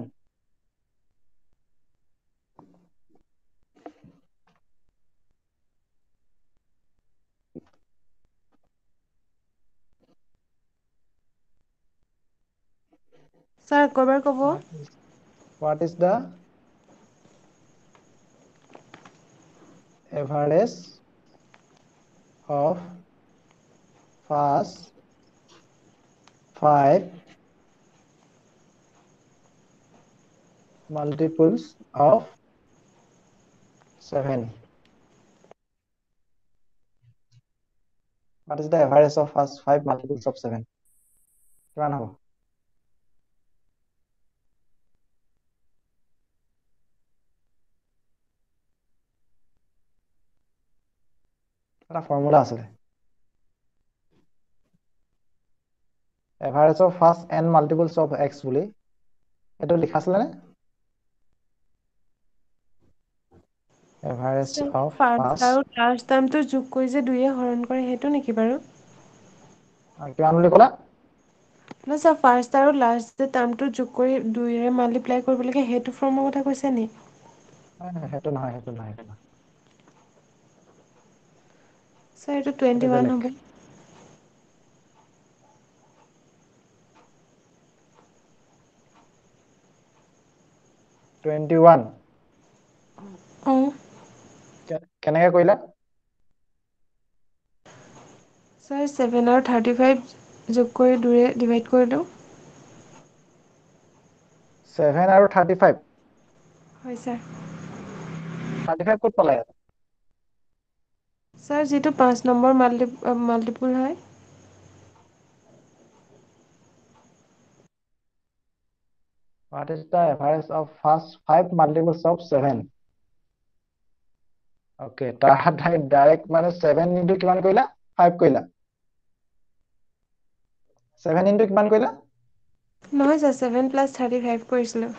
[SPEAKER 2] Sir, কবার কব
[SPEAKER 1] What is the average of first 5 multiples of 7? What is the average of first 5 multiples of 7? কিমান হ'ব এটা ফৰ্মুলা আছে average of first n multiples of x বুলি এটো লিখা আছে নে average of
[SPEAKER 2] ফাৰ্ষ্ট
[SPEAKER 1] first
[SPEAKER 2] আৰু লাষ্ট টাৰ্মটো যোগ কৰি যে 2 হৰণ কৰে সেইটো নেকি বাৰু
[SPEAKER 1] কিমান বুলি ক'লা
[SPEAKER 2] না স্যাৰ ফাৰ্ষ্ট আৰু লাষ্ট যে টাৰ্মটো যোগ কৰি 2ৰে মাল্টিপ্লাই কৰিব লাগে সেইটো ফৰ্মৰ কথা কৈছে নি
[SPEAKER 1] সেইটো নহয়
[SPEAKER 2] স্যাৰ এইটো
[SPEAKER 1] সেইটো
[SPEAKER 2] 21
[SPEAKER 1] বেলেগ
[SPEAKER 2] হ'ব
[SPEAKER 1] 21 কেনেকৈ কৰিলা
[SPEAKER 2] স্যাৰ 7 আৰু 35 যোগ কৰি 2ৰে ডিভাইড কৰিলোঁ
[SPEAKER 1] 7 আৰু 35
[SPEAKER 2] হয় স্যাৰ
[SPEAKER 1] 35 ক'ত পালা
[SPEAKER 2] স্যাৰ যিটো 5 নম্বৰ মাল্টিপুল হয়
[SPEAKER 1] What is the average of first 5 multiples of 7? Okay, direct মানে 7 into কিমান কৰিলা 5 কৰিলা 7 into কিমান কৰিলা
[SPEAKER 2] নহয় স্যাৰ 7 + 35 কৰিছিলোঁ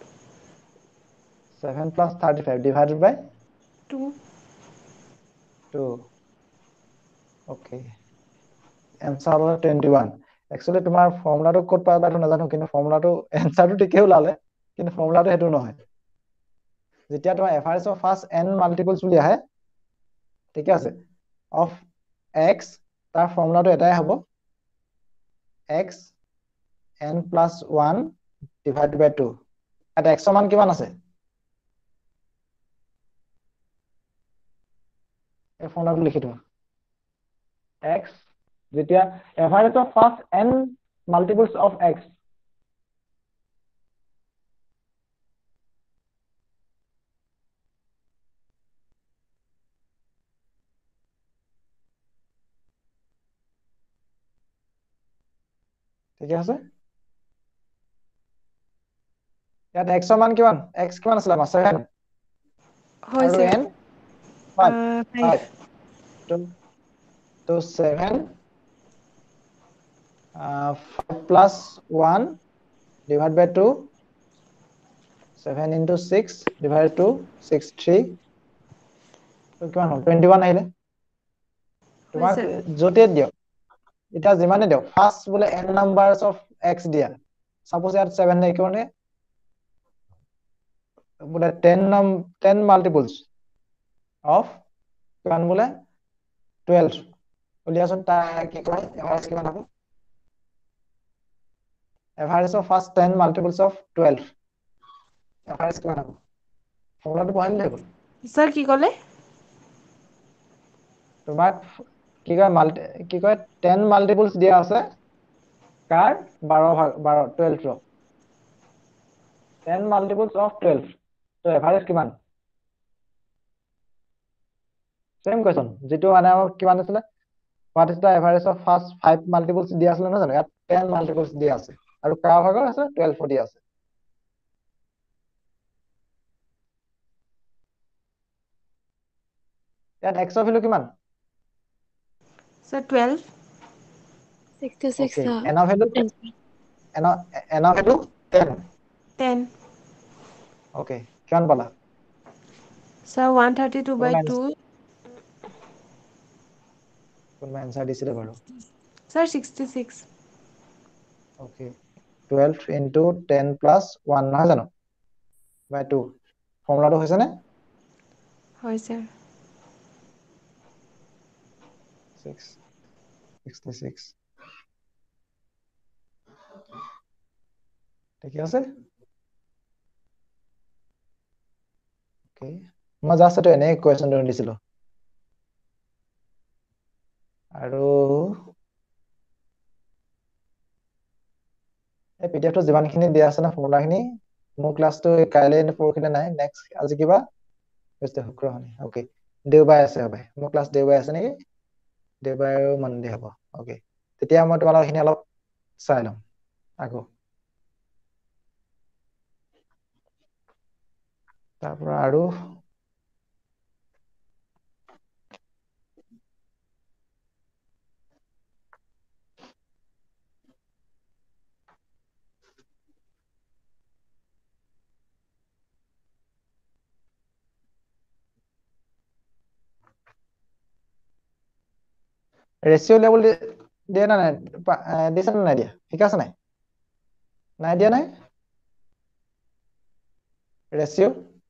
[SPEAKER 1] 7 plus 35 divided by
[SPEAKER 2] 2
[SPEAKER 1] 2. Okay. Answer was 21. Actually, তোমাৰ ফৰ্মুলাটো ক'ত পাবা এইটো নাজানো কিন্তু ফৰ্মুলাটো এনসাৰটো ঠিকেই ওলালে কিন্তু ফৰ্মুলাটো হেতু নহয় যেতিয়া তোমাৰ average of first n multiples বুলি আহে ঠিক আছে অফ x তাৰ ফৰ্মুলাটো এটাই হ'ব x n plus 1 divided by 2 at x মান কিমান আছে এই ফৰ্মুলাটো লিখি থোৱা x যেতিয়া average of first n multiples of x ঠিক আছে ইয়াত x মান কিমান x কিমান আছিল আমাৰ 7
[SPEAKER 2] হয়
[SPEAKER 1] আৰু
[SPEAKER 2] sir
[SPEAKER 1] n 5
[SPEAKER 2] 5
[SPEAKER 1] to 7 5 plus 1 divided by 2 7 into 6 divided by 2 6 3 তো কিমান হ'ল 21 আহিলে
[SPEAKER 2] হয়
[SPEAKER 1] তোমাক
[SPEAKER 2] স্যাৰ
[SPEAKER 1] জতে দিও এটা যিমানে দিও ফার্স্ট বলে n নাম্বারস অফ x দিয়া সাপোজ ইয়াত 7 নাই কিমানে বলে 10 মাল্টিপলস অফ কিমান বলে 12 উলিয়াছন তা কি কয় এভারেজ কিমান হ'ব average of first 10 multiples of 12 average কিমান হ'ব ফৰ্মুলাটো পঢ়িলে হৈ গ'ল
[SPEAKER 2] স্যাৰ কি ক'লে
[SPEAKER 1] তোমাক কি কয় 10 মাল্টিপলস দিয়া আছে কাৰ 12 ভাগ 12 12 ৰ 10 multiples of 12 so average কিমান same question যেটো মানে কিমান আছিল what is the average of first 5 multiples দিয়া আছিল না জানো ইয়াত 10 multiples দিয়া আছে আৰু কাৰ ভাগৰ আছে 12 দিয়া আছে ইয়াত x ৰ ভ্যালু কিমান
[SPEAKER 2] স্যার 12
[SPEAKER 3] 66
[SPEAKER 1] okay
[SPEAKER 3] sir.
[SPEAKER 1] n ৰ ভ্যালু n ৰ ভ্যালু 10
[SPEAKER 2] 10
[SPEAKER 1] okay কিমান পালা
[SPEAKER 2] স্যার 132/2
[SPEAKER 1] কোন আনসাৰ দিছিলে বাৰু
[SPEAKER 2] স্যার 66
[SPEAKER 1] okay 12 into 10 plus 1 নহয় জানো by 2 ফৰ্মুলাটো হৈছে নে
[SPEAKER 2] হয় স্যার
[SPEAKER 1] 66 ঠিক আছে ওকে মই জাস্ট এটা এনে কোৱেশ্চন দিছিলো আৰু এই পিডিএফটো যিমানখিনি দিয়া আছে না ফৰ্মুলাখিনি মোৰ ক্লাছটো কাইলৈ পৰখিলে নাই নেক্সট আজি কিবা হৈছে শুক্ৰবাৰ ওকে দেওবাৰে আছে হবে মোৰ ক্লাছ দেওবাৰে আছে নেকি দেওবাৰে আৰু মনডে হ'ব ওকে তেতিয়া মই তোমালোকখিনি অলপ চাই লম আকৌ তাৰপৰা আৰু ৰেচিও লেভেল দিয়ে না নাই দিছে নে নাই দিয়া ঠিক আছে নাই নাই দিয়া নাই ৰেচিও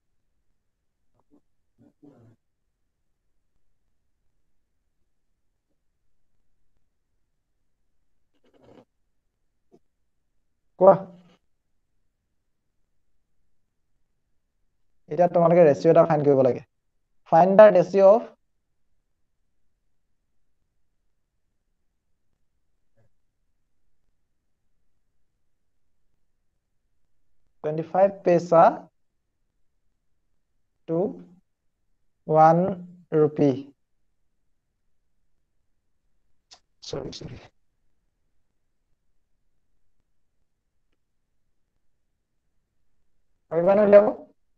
[SPEAKER 1] কোৱা এটা তোমালোকে ৰেচিও এটা ফাইন্ড কৰিব লাগে find the ratio of $25 paisa to ₹1 sorry পাৰিবা নে উলিয়াব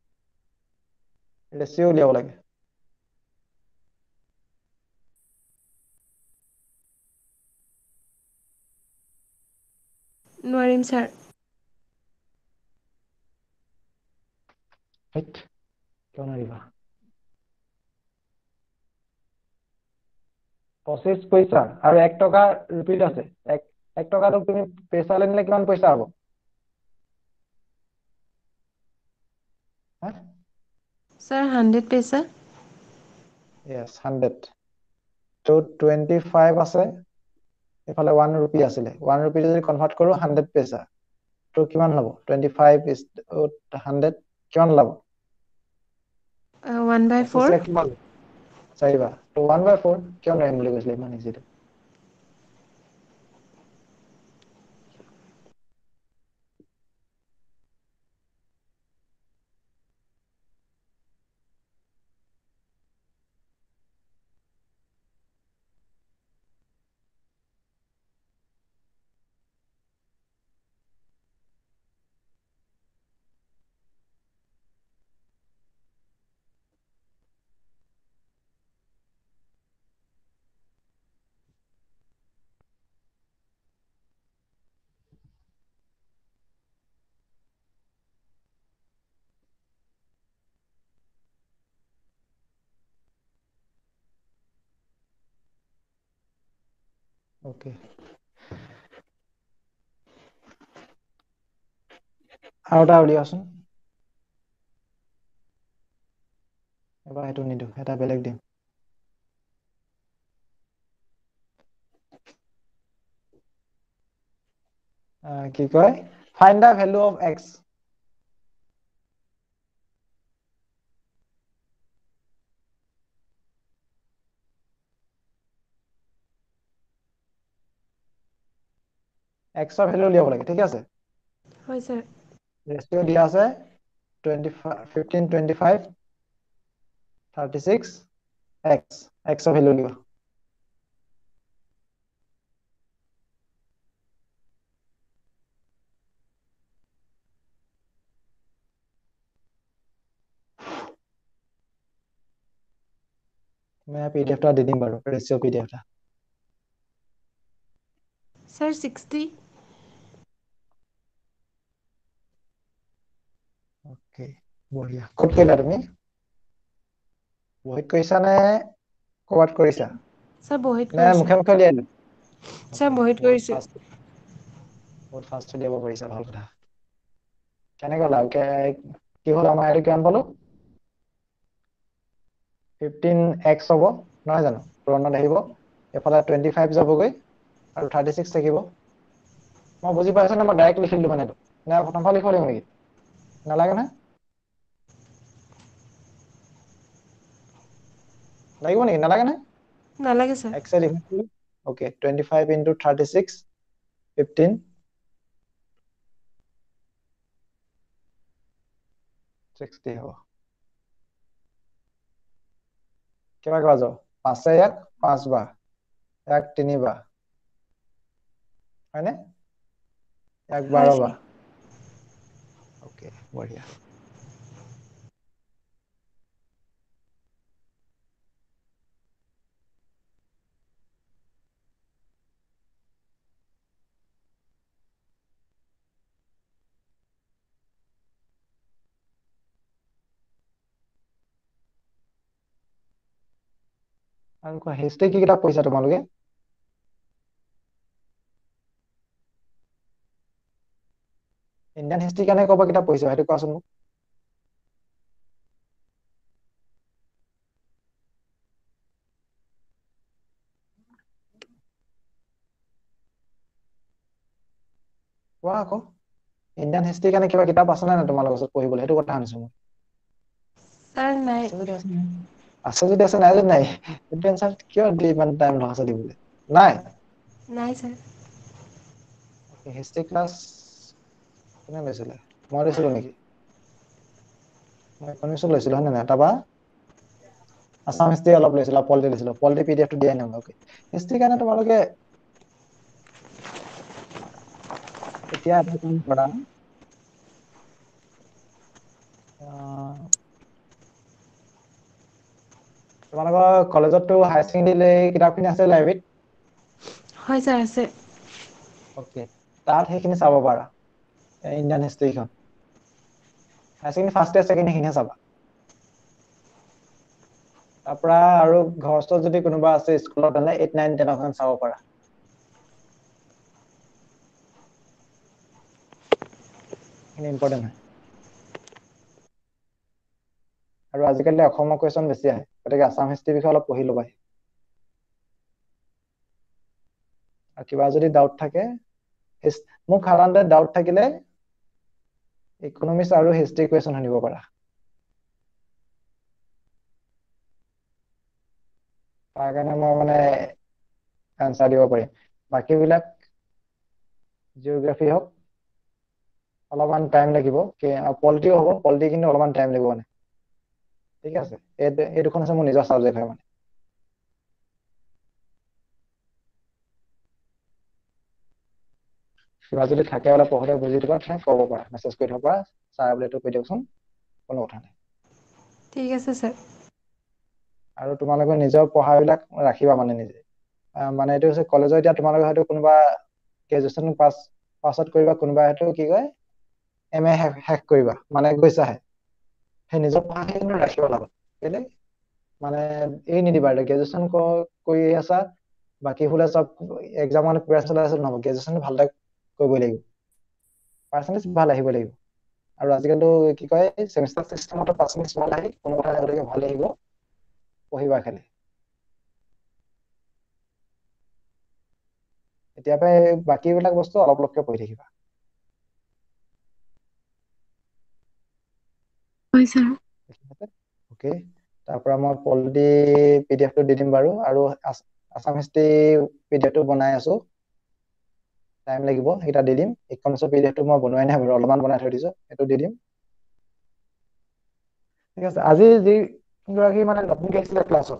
[SPEAKER 1] ৰেচিঅ উলিয়াব লাগে
[SPEAKER 2] নোৱাৰিম ছাৰ
[SPEAKER 1] হেট কিয় নোৱাৰিবা 25 পইচা আৰু 1 টকা ৰিপিট আছে 1 টকাটো তুমি পইচা লেনিলে কিমান পইচা হ'ব হা
[SPEAKER 2] ছাৰ 100 পইচা
[SPEAKER 1] yes 100 তো 25 আছে এফালে 1 ৰূপী আছিলে 1 ৰূপী যদি কনভাৰ্ট কৰো 100 পইচা তো কিমান হ'ব 25 is 100 কিমান লাভ
[SPEAKER 2] 1/4
[SPEAKER 1] কিমান চাৰিবা তো 1/4 কিয় নোৱাৰিম বুলি কৈছিলে ইমান ইজিটো ওকে আৰু এটা উলিয়াচোন এবাৰ সেইটো নিদিওঁ এটা বেলেগ দিম কি কয় find the value of x x ৰ ভ্যালু উলিয়াব লাগে ঠিক আছে
[SPEAKER 2] হয় ছাৰ
[SPEAKER 1] ৰেচিঅ দিয়া আছে 15 25 36 x x ৰ ভ্যালু উলিয়াব मैं पीडीएफ টা দি দিম বাৰু ৰেচিঅ pdf টা
[SPEAKER 2] ছাৰ 60
[SPEAKER 1] ওকে বঢ়িয়া ক'ত কৰিলা তুমি বহিত কৰিছা নে ক'বাত কৰিছা
[SPEAKER 2] ছাৰ বহিত
[SPEAKER 1] নে
[SPEAKER 2] কৰিছোঁ
[SPEAKER 1] মুখে মুখে উলিয়াই দিলা
[SPEAKER 2] ছাৰ বহিত কৰিছোঁ
[SPEAKER 1] বহুত ফাষ্ট উলিয়াব পাৰিছা ভাল কথা কেনেকৈ ওলাল কি হ'ল আমাৰ এইটো কিমান পালো 15x হ'ব নহয় জানো পূৰণত আহিব এফালে 25 যাবগৈ আৰু 36 থাকিব মই বুজি পাইছো নে মই ডাইৰেক্ট লিখি দিলো মানে নে প্ৰথমফালে লিখিব লাগিব নেকি নালাগে না লাগিব নেকি নালাগে না
[SPEAKER 2] নালাগে ছাৰ
[SPEAKER 1] x এ লিখিছো ওকে 25 into 36 15 60 হ'ব কিমান কৰা যাব 5 ইয়াক 5 বাৰ ইয়াক 3 বাৰ হয়নে ইয়াক 12 বাৰ ওকে বঢ়িয়া আৰু কোৱা হিষ্ট্ৰী কি কিতাপ পঢ়িছা তোমালোকে ইণ্ডিয়ান হিষ্ট্ৰী কাৰণে ক'ৰবাত কিতাপ পঢ়িছা সেইটো কোৱাচোন মোক কোৱা আকৌ ইণ্ডিয়ান হিষ্ট্ৰী কাৰণে কিবা কিতাপ আছে নে তোমালোকৰ ওচৰত পঢ়িবলৈ সেইটো কথা শুনিছো মই
[SPEAKER 2] ছাৰ নাই
[SPEAKER 1] আছে যদি আছে নাই যদি নাই এনচাৰ কিয় ইমান টাইম লগাইছা দিবলৈ নাই
[SPEAKER 2] নাই ছাৰ
[SPEAKER 1] হিষ্ট্ৰী ক্লাছ কোনে লৈছিলে মই লৈছিলো নেকি মই ইকনমিক্স লৈছিলো হয় নাই তাৰপৰা আছাম হিষ্ট্ৰী অলপ লৈছিলো পলিটি লৈছিলো পলিটি পিডিএফ টো দিয়াই নাই ওকে হিষ্ট্ৰী কাৰণে তোমালোকে এতিয়া এটা কাম কৰা তোমালোকৰ কলেজততো হায়াৰ ছেকেণ্ডেৰী কিতাপখিনি আছে লাইব্ৰেৰীত?
[SPEAKER 2] হয় ছাৰ আছে।
[SPEAKER 1] অ'কে, তাত সেইখিনি চাব পাৰা, ইণ্ডিয়ান হিষ্ট্ৰীখন। Higher secondary first year second সেইখিনিহে চাবা। তাৰ পৰা আৰু ঘৰস্থ যদি কোনোবা আছে স্কুলত, হ'লে 8, 9, 10 চাব পাৰা। সেইখিনি ইম্পৰ্টেণ্ট হয়। আৰু আজিকালি অসমৰ কুৱেশ্যন বেছি আহে, গতিকে আছাম হিষ্ট্ৰীৰ বিষয়ে অলপ পঢ়ি ল'বা। আৰু কিবা যদি ডাউট থাকে, মোক সাধাৰণতে ডাউট থাকিলে ইকনমিক্স আৰু হিষ্ট্ৰী কুৱেশ্যন সুধিব পাৰা। তাৰ কাৰণে মই মানে এনচাৰ দিব পাৰিম। বাকীবিলাক জিঅ'গ্ৰাফী হওক, অলপমান টাইম লাগিব, পলিটিও হ'ব, পলিটি কিন্তু অলপমান টাইম লাগিব মানে। ঠিক আছে, এই দুখন আছে মোৰ নিজৰ ছাবজেক্ট হয় মানে। কিবা যদি থাকে অলপ পঢ়োতে বুজি দিবা, ক'ব পাৰা, মেছেজ কৰি থব পাৰা, ছাৰ বোলে এইটো কৈ দিয়কচোন, কোনো কথা নাই।
[SPEAKER 2] ঠিক আছে ছাৰ।
[SPEAKER 1] আৰু তোমালোকে নিজৰ পঢ়াবিলাক ৰাখিবা মানে নিজে। মানে এইটো হৈছে কলেজৰ, এতিয়া তোমালোকে হয়তো কোনোবা গ্ৰেজুৱেশ্যন পাছত কৰিবা, কোনোবা হয়তো কি কয় MA শেষ কৰিবা, মানে গৈছাহে। সেই নিজৰ পঢ়াখিনি কিন্তু ৰাখিব লাগিব। কেলে মানে এই নিদিবা, গ্ৰেজুৱেশ্যন কৰি আছা, বাকী বোলে চব এক্সামৰ কাৰণে প্ৰিপেৰেশ্যন চলাই আছে, নহ'ব। গ্ৰেজুৱেশ্যনটো ভালদৰে কৰিবই লাগিব, পাৰ্চেণ্টেজ ভাল আহিব লাগিব। আৰু আজিকালিতো কি কয় ছেমিষ্টাৰ চিষ্টেমতো পাৰ্চেণ্টেজ ভাল আহি কোনো কথা নাই, গতিকে ভাল আহিব, পঢ়িবা খালি। এতিয়া পৰাই বাকীবিলাক বস্তু অলপ অলপকে পঢ়ি থাকিবা।
[SPEAKER 3] হয় ছাৰ।
[SPEAKER 1] অ'কে, তাৰ পৰা মই পলিটি PDF টো দি দিম বাৰু, আৰু আছাম হিষ্ট্ৰী PDF টো বনাই আছো, টাইম লাগিব, সেইকেইটা দি দিম। ইকনমিক্সৰ PDF টো মই বনোৱাই নাই বাৰু, অলপমান বনাই থৈ দিছো, সেইটো দি দিম। ঠিক আছে, আজি যিগৰাকী মানে নতুনকৈ আহিছিলে ক্লাছত,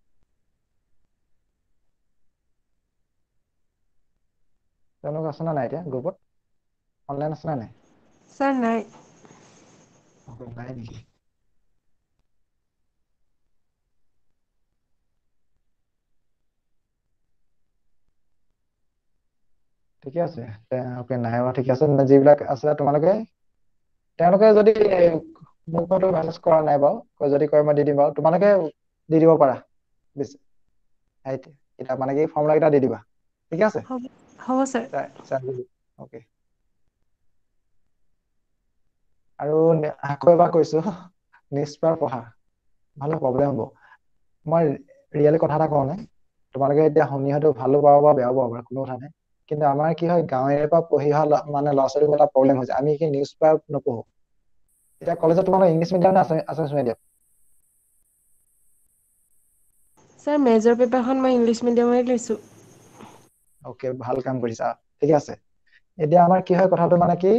[SPEAKER 1] তেওঁলোক আছে নে নাই এতিয়া গ্ৰুপত? অনলাইন আছে নে নাই?
[SPEAKER 2] ছাৰ নাই।
[SPEAKER 1] নাই নেকি? ঠিকে আছে, অ'কে, নাই হোৱা, ঠিক আছে। যিবিলাক আছে তেওঁলোকে যদি মোক হয়তো মেছেজ কৰা নাই বাৰু, যদি কৰে মই দি দিম বাৰু। তোমালোকে দি দিব পাৰা, কিতাপ মানে কি ফৰ্মুলা কেইটা দি দিবা। ঠিক আছে,
[SPEAKER 2] হ'ব ছাৰ।
[SPEAKER 1] অ'কে। আৰু আকৌ এবাৰ কৈছো, নিউজপেপাৰ পঢ়া, নহ'লে প্ৰব্লেম হ'ব। মই ৰিয়েলি কথা এটা কওঁ নে, তোমালোকে এতিয়া শুনি হয়তো ভালো পাব বা বেয়াও পাব, কোনো কথা নাই। কিন্তু আমাৰ কি হয়, গাঁও এৰিয়াৰ পৰা পঢ়ি অহা মানে ল'ৰা ছোৱালীবোৰ এটা প্ৰব্লেম হৈছে, আমি কি নিউজ পেপাৰ নপঢ়ো। এতিয়া কলেজত তোমালোকৰ ইংলিছ মিডিয়াম নে আছামিছ মিডিয়াম?
[SPEAKER 2] ছাৰ মেজৰ পেপাৰখন মই ইংলিছ মিডিয়ামতে লৈছোঁ।
[SPEAKER 1] অ'কে, ভাল কাম কৰিছা, ঠিক আছে। এতিয়া আমাৰ কি হয় কথাটো মানে কি,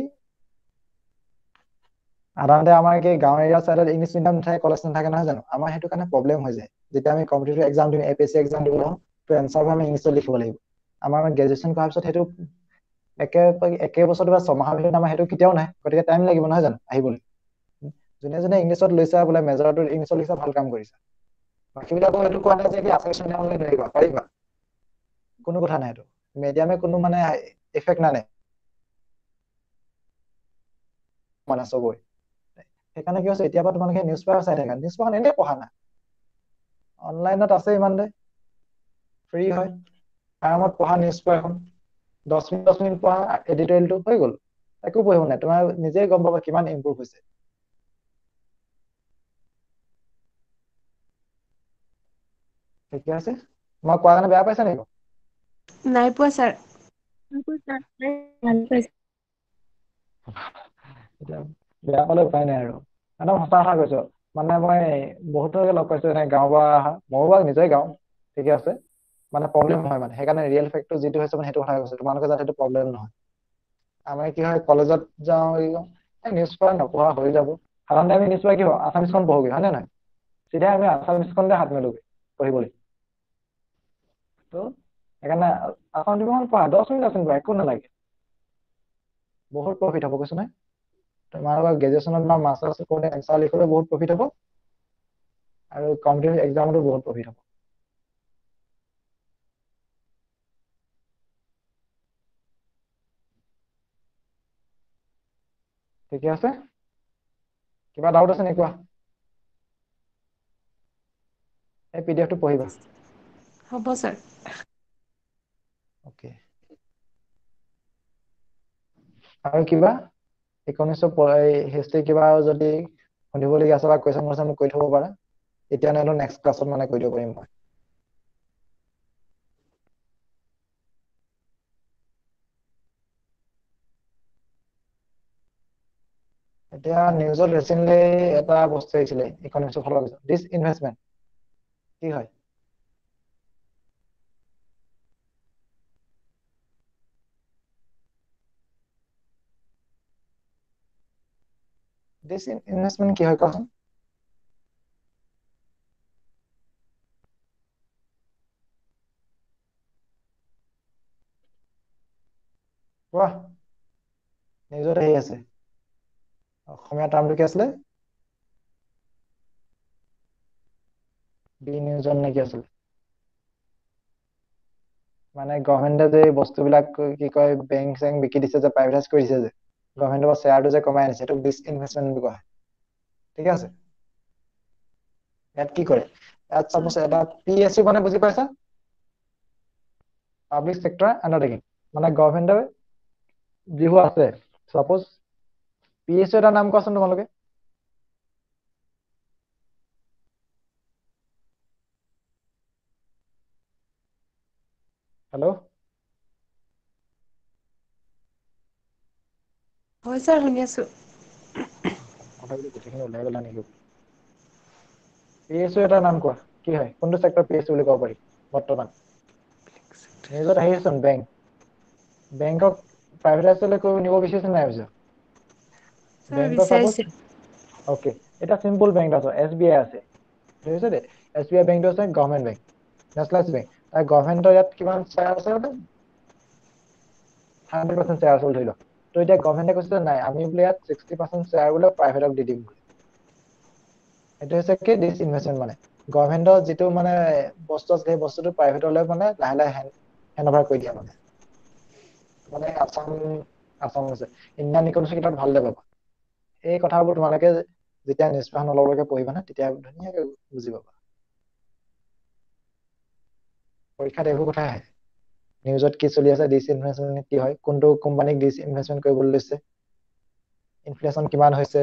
[SPEAKER 1] সাধাৰণতে আমাৰ কি গাঁও এৰিয়া চাইডত ইংলিছ মিডিয়াম নাথাকে, কলেজ নাথাকে, নহয় জানো? আমাৰ সেইটো কাৰণে প্ৰব্লেম হৈ যায়। যেতিয়া আমি কম্পিটিটিভ এক্সাম দিম, APSC এক্সাম দিব যাওঁ, এনচাৰবোৰ আমি ইংলিছত লিখিব লাগিব। আমাৰ গ্ৰেজুৱেশ্যন কৰাৰ পিছত সেইটো একে বছৰটো বা ছমাহৰ ভিতৰত আমাৰ সেইটো কেতিয়াও নাই, গতিকে টাইম লাগিব, নহয় জানো আহিবলৈ। যোনে যোনে ইংলিছত লৈছা, বোলে মেজৰটো ইংলিছত লৈছা, ভাল কাম কৰিছা। বাকীবিলাকক এইটো কোৱা নাই যে কি আছামিছ মিডিয়ামলৈ লৈ আহিবা, পাৰিবা, কোনো কথা নাই। এইটো মিডিয়ামে কোনো মানে ইফেক্ট নানে মানে চবৰে। সেইকাৰণে কি হৈছে, এতিয়াৰ পৰা তোমালোকে নিউজ পেপাৰ চাই থাকা। নিউজ পেপাৰখন এনেই পঢ়া না, অনলাইনত আছে ইমানতে, ফ্ৰী হয়, আৰামত পঢ়া নিউজ পেপাৰ এখন। 10 মিনিট পঢ়া, এডিটৰিয়েলটো হৈ গ'ল, একো পঢ়িব নাই। তোমাৰ নিজেই গম পাবা কিমান ইম্প্ৰুভ হৈছে। ঠিকে আছে, মই কোৱা কাৰণে বেয়া পাইছা নেকি?
[SPEAKER 2] নাই পোৱা ছাৰ।
[SPEAKER 3] ভাল পাইছো।
[SPEAKER 1] এতিয়া বেয়া পালে উপায় নাই আৰু, একদম সঁচা কথা কৈছো। মানে মই বহুতকে লগ পাইছো, এনে গাঁৱৰ পৰা অহা, ময়ো বাৰু নিজে গাওঁ, ঠিকে আছে। মানে প্ৰব্লেম নহয়, মানে সেইকাৰণে ৰিয়েল ফেক্টটো যিটো হৈছে মানে সেইটো কথা কৈছো, তোমালোকে যাতে সেইটো প্ৰব্লেম নহয়। আমাৰ কি হয়, কলেজত যাওঁ, নিউজ পেপাৰ নপঢ়া হৈ যাব। সাধাৰণতে আমি নিউজ পেপাৰ কি হয়, আছামিছখন পঢ়োগে, হয় নে নহয়? চিধাই আমি আছামিছখনতে হাত মেলোগে পঢ়িবলৈ। ত' সেইকাৰণে আছামিছখন পঢ়া, 10 মিনিট আছে, একো নালাগে, বহুত প্ৰফিট হ'ব, কৈছো নহয়। তোমালোকৰ গ্ৰেজুৱেশ্যনত বা মাষ্টাৰ্ছ কৰোঁতে এনচাৰ লিখিবলৈ বহুত প্ৰফিট হ'ব আৰু কম্পিটিটিভ এক্সামতো বহুত প্ৰফিট হ'ব। ঠিকে আছে, কিবা ডাউট আছে নেকি কোৱা? এই পিডিএফটো পঢ়িবা।
[SPEAKER 2] হ'ব ছাৰ।
[SPEAKER 1] অ'কে, আৰু কিবা ইকনমিক্সৰ হিষ্ট্ৰী কিবা যদি সুধিবলগীয়া আছে বা কুৱেশ্যন আছে মোক কৈ থব পাৰা, এতিয়া নহ'লেও নেক্সট ক্লাছত মানে কৈ দিব পাৰিম মই। এতিয়া নিউজত ৰিচেণ্টলি এটা বস্তু আহিছিলে ইকনমিক্সৰ ফালৰ পৰা, ডিসইনভেষ্টমেন্ট কি হয়? ডিসইনভেষ্টমেন্ট কি হয় কোৱাচোন? কোৱা, নিউজত আহি আছে। অসমীয়া টাৰ্মটো কি আছিলে? বিনিয়োজন নেকি আছিলে? মানে গভৰ্ণমেণ্টে যে এই বস্তুবিলাক কি কয় বেংক চেংক বিকি দিছে যে, প্ৰাইভেটাইজ কৰি দিছে যে, গভৰ্ণমেণ্টৰ শ্বেয়াৰটো যে কমাই আনিছে, এইটোক ডিসইনভেষ্টমেন্ট বুলি কোৱা হয়। ঠিক আছে, ইয়াত কি কৰে, ইয়াত চাপোজ এটা PSU মানে বুজি পাইছা? পাব্লিক চেক্টৰ আণ্ডাৰটেকিং, মানে গভৰ্ণমেণ্টৰ যিবোৰ আছে, চাপোজ PSU এটা নাম কোৱাচোন তোমালোকে। হেল্ল',
[SPEAKER 2] হয় ছাৰ, শুনি আছো।
[SPEAKER 1] কথাবিলাক গোটেইখিনি ওলাই গলা নেকি? PSU এটা নাম কোৱা, কি হয়, কোনটো চেক্টৰ PSU বুলি ক'ব পাৰি বৰ্তমান? নিউজত আহি আছে বেংক, বেংকক প্ৰাইভেটাইজ কৰিব নিব বিচাৰিছে নাই পিছে?
[SPEAKER 2] ছাৰ
[SPEAKER 1] বেংকৰ চাপোজ,
[SPEAKER 2] বিচাৰিছে।
[SPEAKER 1] অ'কে, এটা চিম্পল বেংক আছে, SBI আছে, বুজিছে দে, SBI বেংকটো আছে গভৰ্ণমেণ্ট বেংক, নেচনেলাইজ বেংক, তাৰ গভৰ্ণমেণ্টৰ ইয়াত কিমান শ্বেয়াৰ আছে? 100% শ্বেয়াৰ আছে বুলি ধৰি লওক। তো এতিয়া গভৰ্ণমেণ্টে কৈছে নাই, আমি বোলে ইয়াত 60% শ্বেয়াৰ বোলে প্ৰাইভেটক দি দিম বোলে। এইটো হৈছে কি ডিসইনভেষ্টমেন্ট, মানে গভৰ্ণমেণ্টৰ যিটো মানে বস্তু আছে সেই বস্তুটো প্ৰাইভেটলৈ মানে লাহে লাহে হেণ্ড অভাৰ কৰি দিয়া মানে আছাম আছে ইণ্ডিয়ান ইকনমিক্সৰ কিতাপ ভাল পাবা। এই কথাবোৰ তোমালোকে যেতিয়া নিউজ পেপাৰ নলবাকে পঢ়িবা না, তেতিয়া ধুনীয়াকে বুজি পাবা। পৰীক্ষাত এইবোৰ কথাই আহে, নিউজত কি চলি আছে, ডিসইনভেষ্টমেন্ট কি হয়, কোনটো কোম্পানীক ডিসইনভেষ্টমেন্ট কৰিবলৈ লৈছে, ইনফ্লেশ্যন কিমান হৈছে।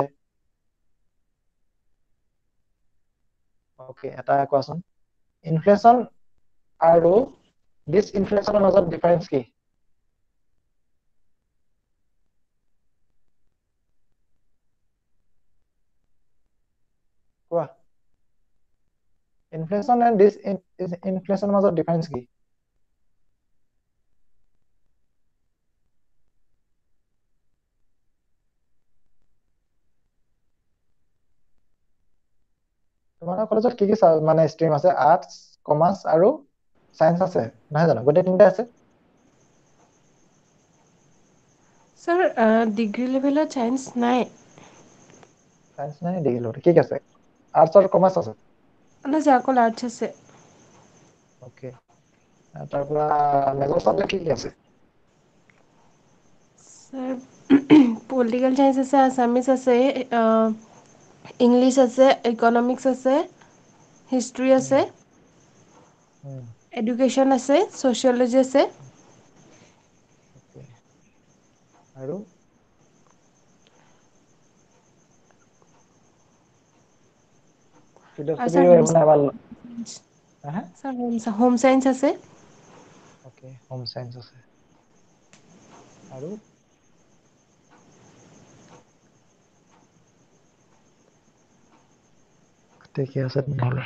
[SPEAKER 1] অ'কে, এটা কোৱাচোন, ইনফ্লেশ্যন আৰু ডিসইনফ্লেশ্যনৰ মাজত ডিফাৰেন্স কি? কোৱা, ইনফ্লেশ্যন এণ্ড ডিসইনফ্লেশ্যনৰ মাজত ডিফাৰেন্স কি? তোমালোকৰ কলেজত কি কি মানে ষ্ট্ৰীম আছে? আৰ্টছ, কমাৰ্চ আৰু চায়েন্স আছে নহয় জানো? গোটেই তিনিটা আছে।
[SPEAKER 2] ছাৰ ডিগ্ৰী লেভেলত চায়েন্স নাই।
[SPEAKER 1] চায়েন্স নাই ডিগ্ৰী লেভেলত, কি কি আছে? আৰ্টছ আৰু কমাৰ্চ আছে।
[SPEAKER 2] নাই ছাৰ, অকল আৰ্টছ আছে।
[SPEAKER 1] অ'কে, তাৰ পৰা মেজৰ চাবজেক্ট কি কি আছে?
[SPEAKER 2] ছাৰ পলিটিকেল চায়েন্স আছে, আছামিছ আছে, ইংলিছ আছে, ইকনমিক্স আছে, হিষ্ট্ৰী
[SPEAKER 1] উম,
[SPEAKER 2] আছে,
[SPEAKER 1] উম,
[SPEAKER 2] এডুকেশ্যন আছে, ছ'চিয়লজি আছে।
[SPEAKER 1] অ'কে, আৰু
[SPEAKER 2] আৰু
[SPEAKER 1] ফিলচফি
[SPEAKER 2] ছাৰ
[SPEAKER 1] এইবোৰ নাই ভাল? হা,
[SPEAKER 2] হোম চায়েন্স আছে।
[SPEAKER 1] অ'কে, হোম চায়েন্স আছে, আৰু ঠিকে আছে তেনেহ'লে।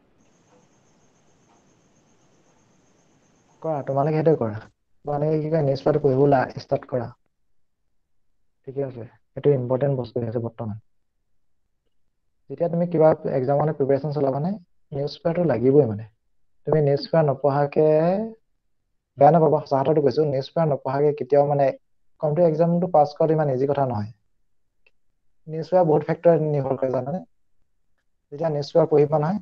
[SPEAKER 1] কৰা, তোমালোকে সেইটো কৰা, তোমালোকে কি কয় নিউজ পেপাৰটো পঢ়িব ষ্টাৰ্ট কৰা। ঠিকে আছে, সেইটো ইম্পৰ্টেণ্ট বস্তু হৈ আছে বৰ্তমান। যেতিয়া তুমি কিবা এক্সামৰ কাৰণে প্ৰিপেৰেশ্যন চলাবা নে, নিউজ পেপাৰটো লাগিবই মানে। তুমি নিউজ পেপাৰ নপঢ়াকে, বেয়া নাপাবা সঁচা কথাটো কৈছো, নিউজ পেপাৰ নপঢ়াকে কেতিয়াও মানে কম্পিটিটিভ এক্সামটো পাছ কৰাটো ইমান ইজি কথা নহয়। নিউজ পেপাৰ বহুত ফেক্টৰ নিৰ্ভৰ কৰে জানানে যেতিয়া নিউজ পেপাৰ পঢ়িবা নহয়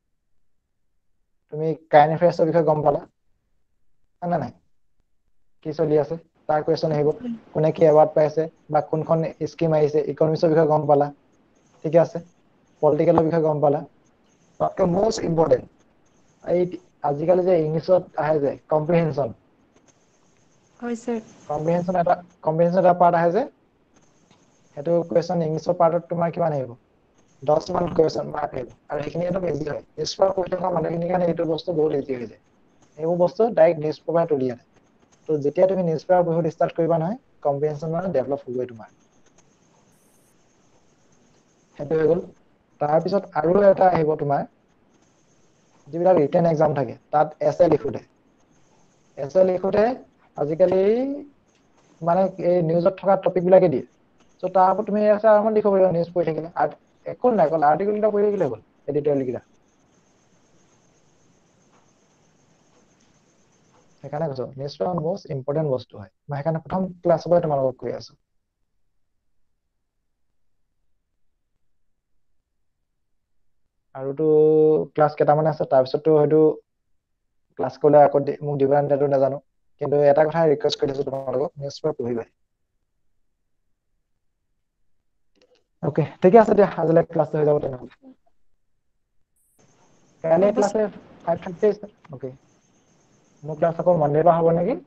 [SPEAKER 1] তুমি কাৰেণ্ট এফেয়াৰ্ছৰ বিষয়ে গম পালা না নাই কি চলি আছে তাৰ কুৱেশ্যন আহিব কোনে কি এৱাৰ্ড পাইছে বা কোনখন স্কিম আহিছে ইকনমিক্সৰ বিষয়ে গম পালা ঠিক আছে পলিটিকেলৰ বিষয়ে গম পালা তাতকৈ মোষ্ট ইম্পৰ্টেণ্ট এই আজিকালি যে ইংলিছত আহে যে কম্প্ৰিহেনশ্যন
[SPEAKER 2] হয় স্যাৰ
[SPEAKER 1] কম্প্ৰিহেনশ্যন এটা পাৰ্ট আহে যে সেইটো কুৱেশ্যন ইংলিছৰ পাৰ্টত তোমাৰ কিমান আহিব 10 মান কুৱেশ্যন মাৰ্ক আহিব আৰু সেইখিনি একদম ইজি হয় নিউজ পেপাৰ পঢ়ি থকা মানুহখিনিৰ কাৰণে এইটো বস্তু বহুত ইজি হৈ যায় এইবোৰ বস্তু ডাইৰেক্ট নিউজ পেপাৰ তুলি আনে তো যেতিয়া তুমি নিউজ পেপাৰ পঢ়িবলৈ ষ্টাৰ্ট কৰিবা নহয় কম্প্ৰিহেনশ্যন মানে ডেভেলপ হ'বই তোমাৰ সেইটো হৈ গ'ল তাৰপিছত আৰু এটা আহিব তোমাৰ যিবিলাক ৰিটেন এক্সাম থাকে তাত এছে লিখোতে আজিকালি মানে এই নিউজত থকা টপিক বিলাকে দিয়ে চ' তাৰ ওপৰত তুমি এছে আৰামত লিখিব পাৰিবা নিউজ পঢ়ি থাকিলে একো নাই অকল আৰ্টিকেল এটা পঢ়ি থাকিলে হ'ল এডিটৰিয়েল কেইটা সেইকাৰণে কৈছো নিউজ পেপাৰ মোষ্ট ইম্পৰ্টেণ্ট বস্তু হয় মই সেইকাৰণে প্ৰথম ক্লাছৰ পৰাই তোমালোকক কৈ আছো আৰুতো ক্লাছ কেইটামান আছে তাৰপিছততো হয়তো ক্লাছ কৰিলে আকৌ মোক দিবা নিদিয়াটো নাজানো কিন্তু এটা কথা ৰিকুৱেষ্ট কৰি দিছো তোমালোকক নিউজ পেপাৰ পঢ়িবা ওকে ঠিকে আছে দিয়া আজিলৈ ক্লাছটো হৈ যাব তেনেহ'লে কাইলৈ
[SPEAKER 2] হ'ব
[SPEAKER 1] ক্লাছ 5:30 ওকে মোৰ ক্লাছ আকৌ মনডেৰ পৰা হ'ব নেকি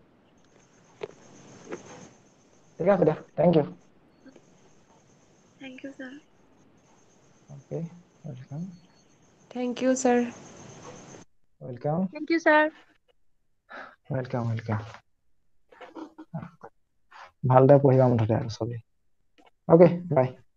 [SPEAKER 1] ঠিক আছে দিয়া thank you
[SPEAKER 3] Thank you, sir.
[SPEAKER 1] Okay welcome
[SPEAKER 2] thank you sir
[SPEAKER 1] welcome
[SPEAKER 3] Thank you, sir.
[SPEAKER 1] Welcome ভালদৰে পঢ়িবা মুঠতে আৰু চবেই ওকে বাই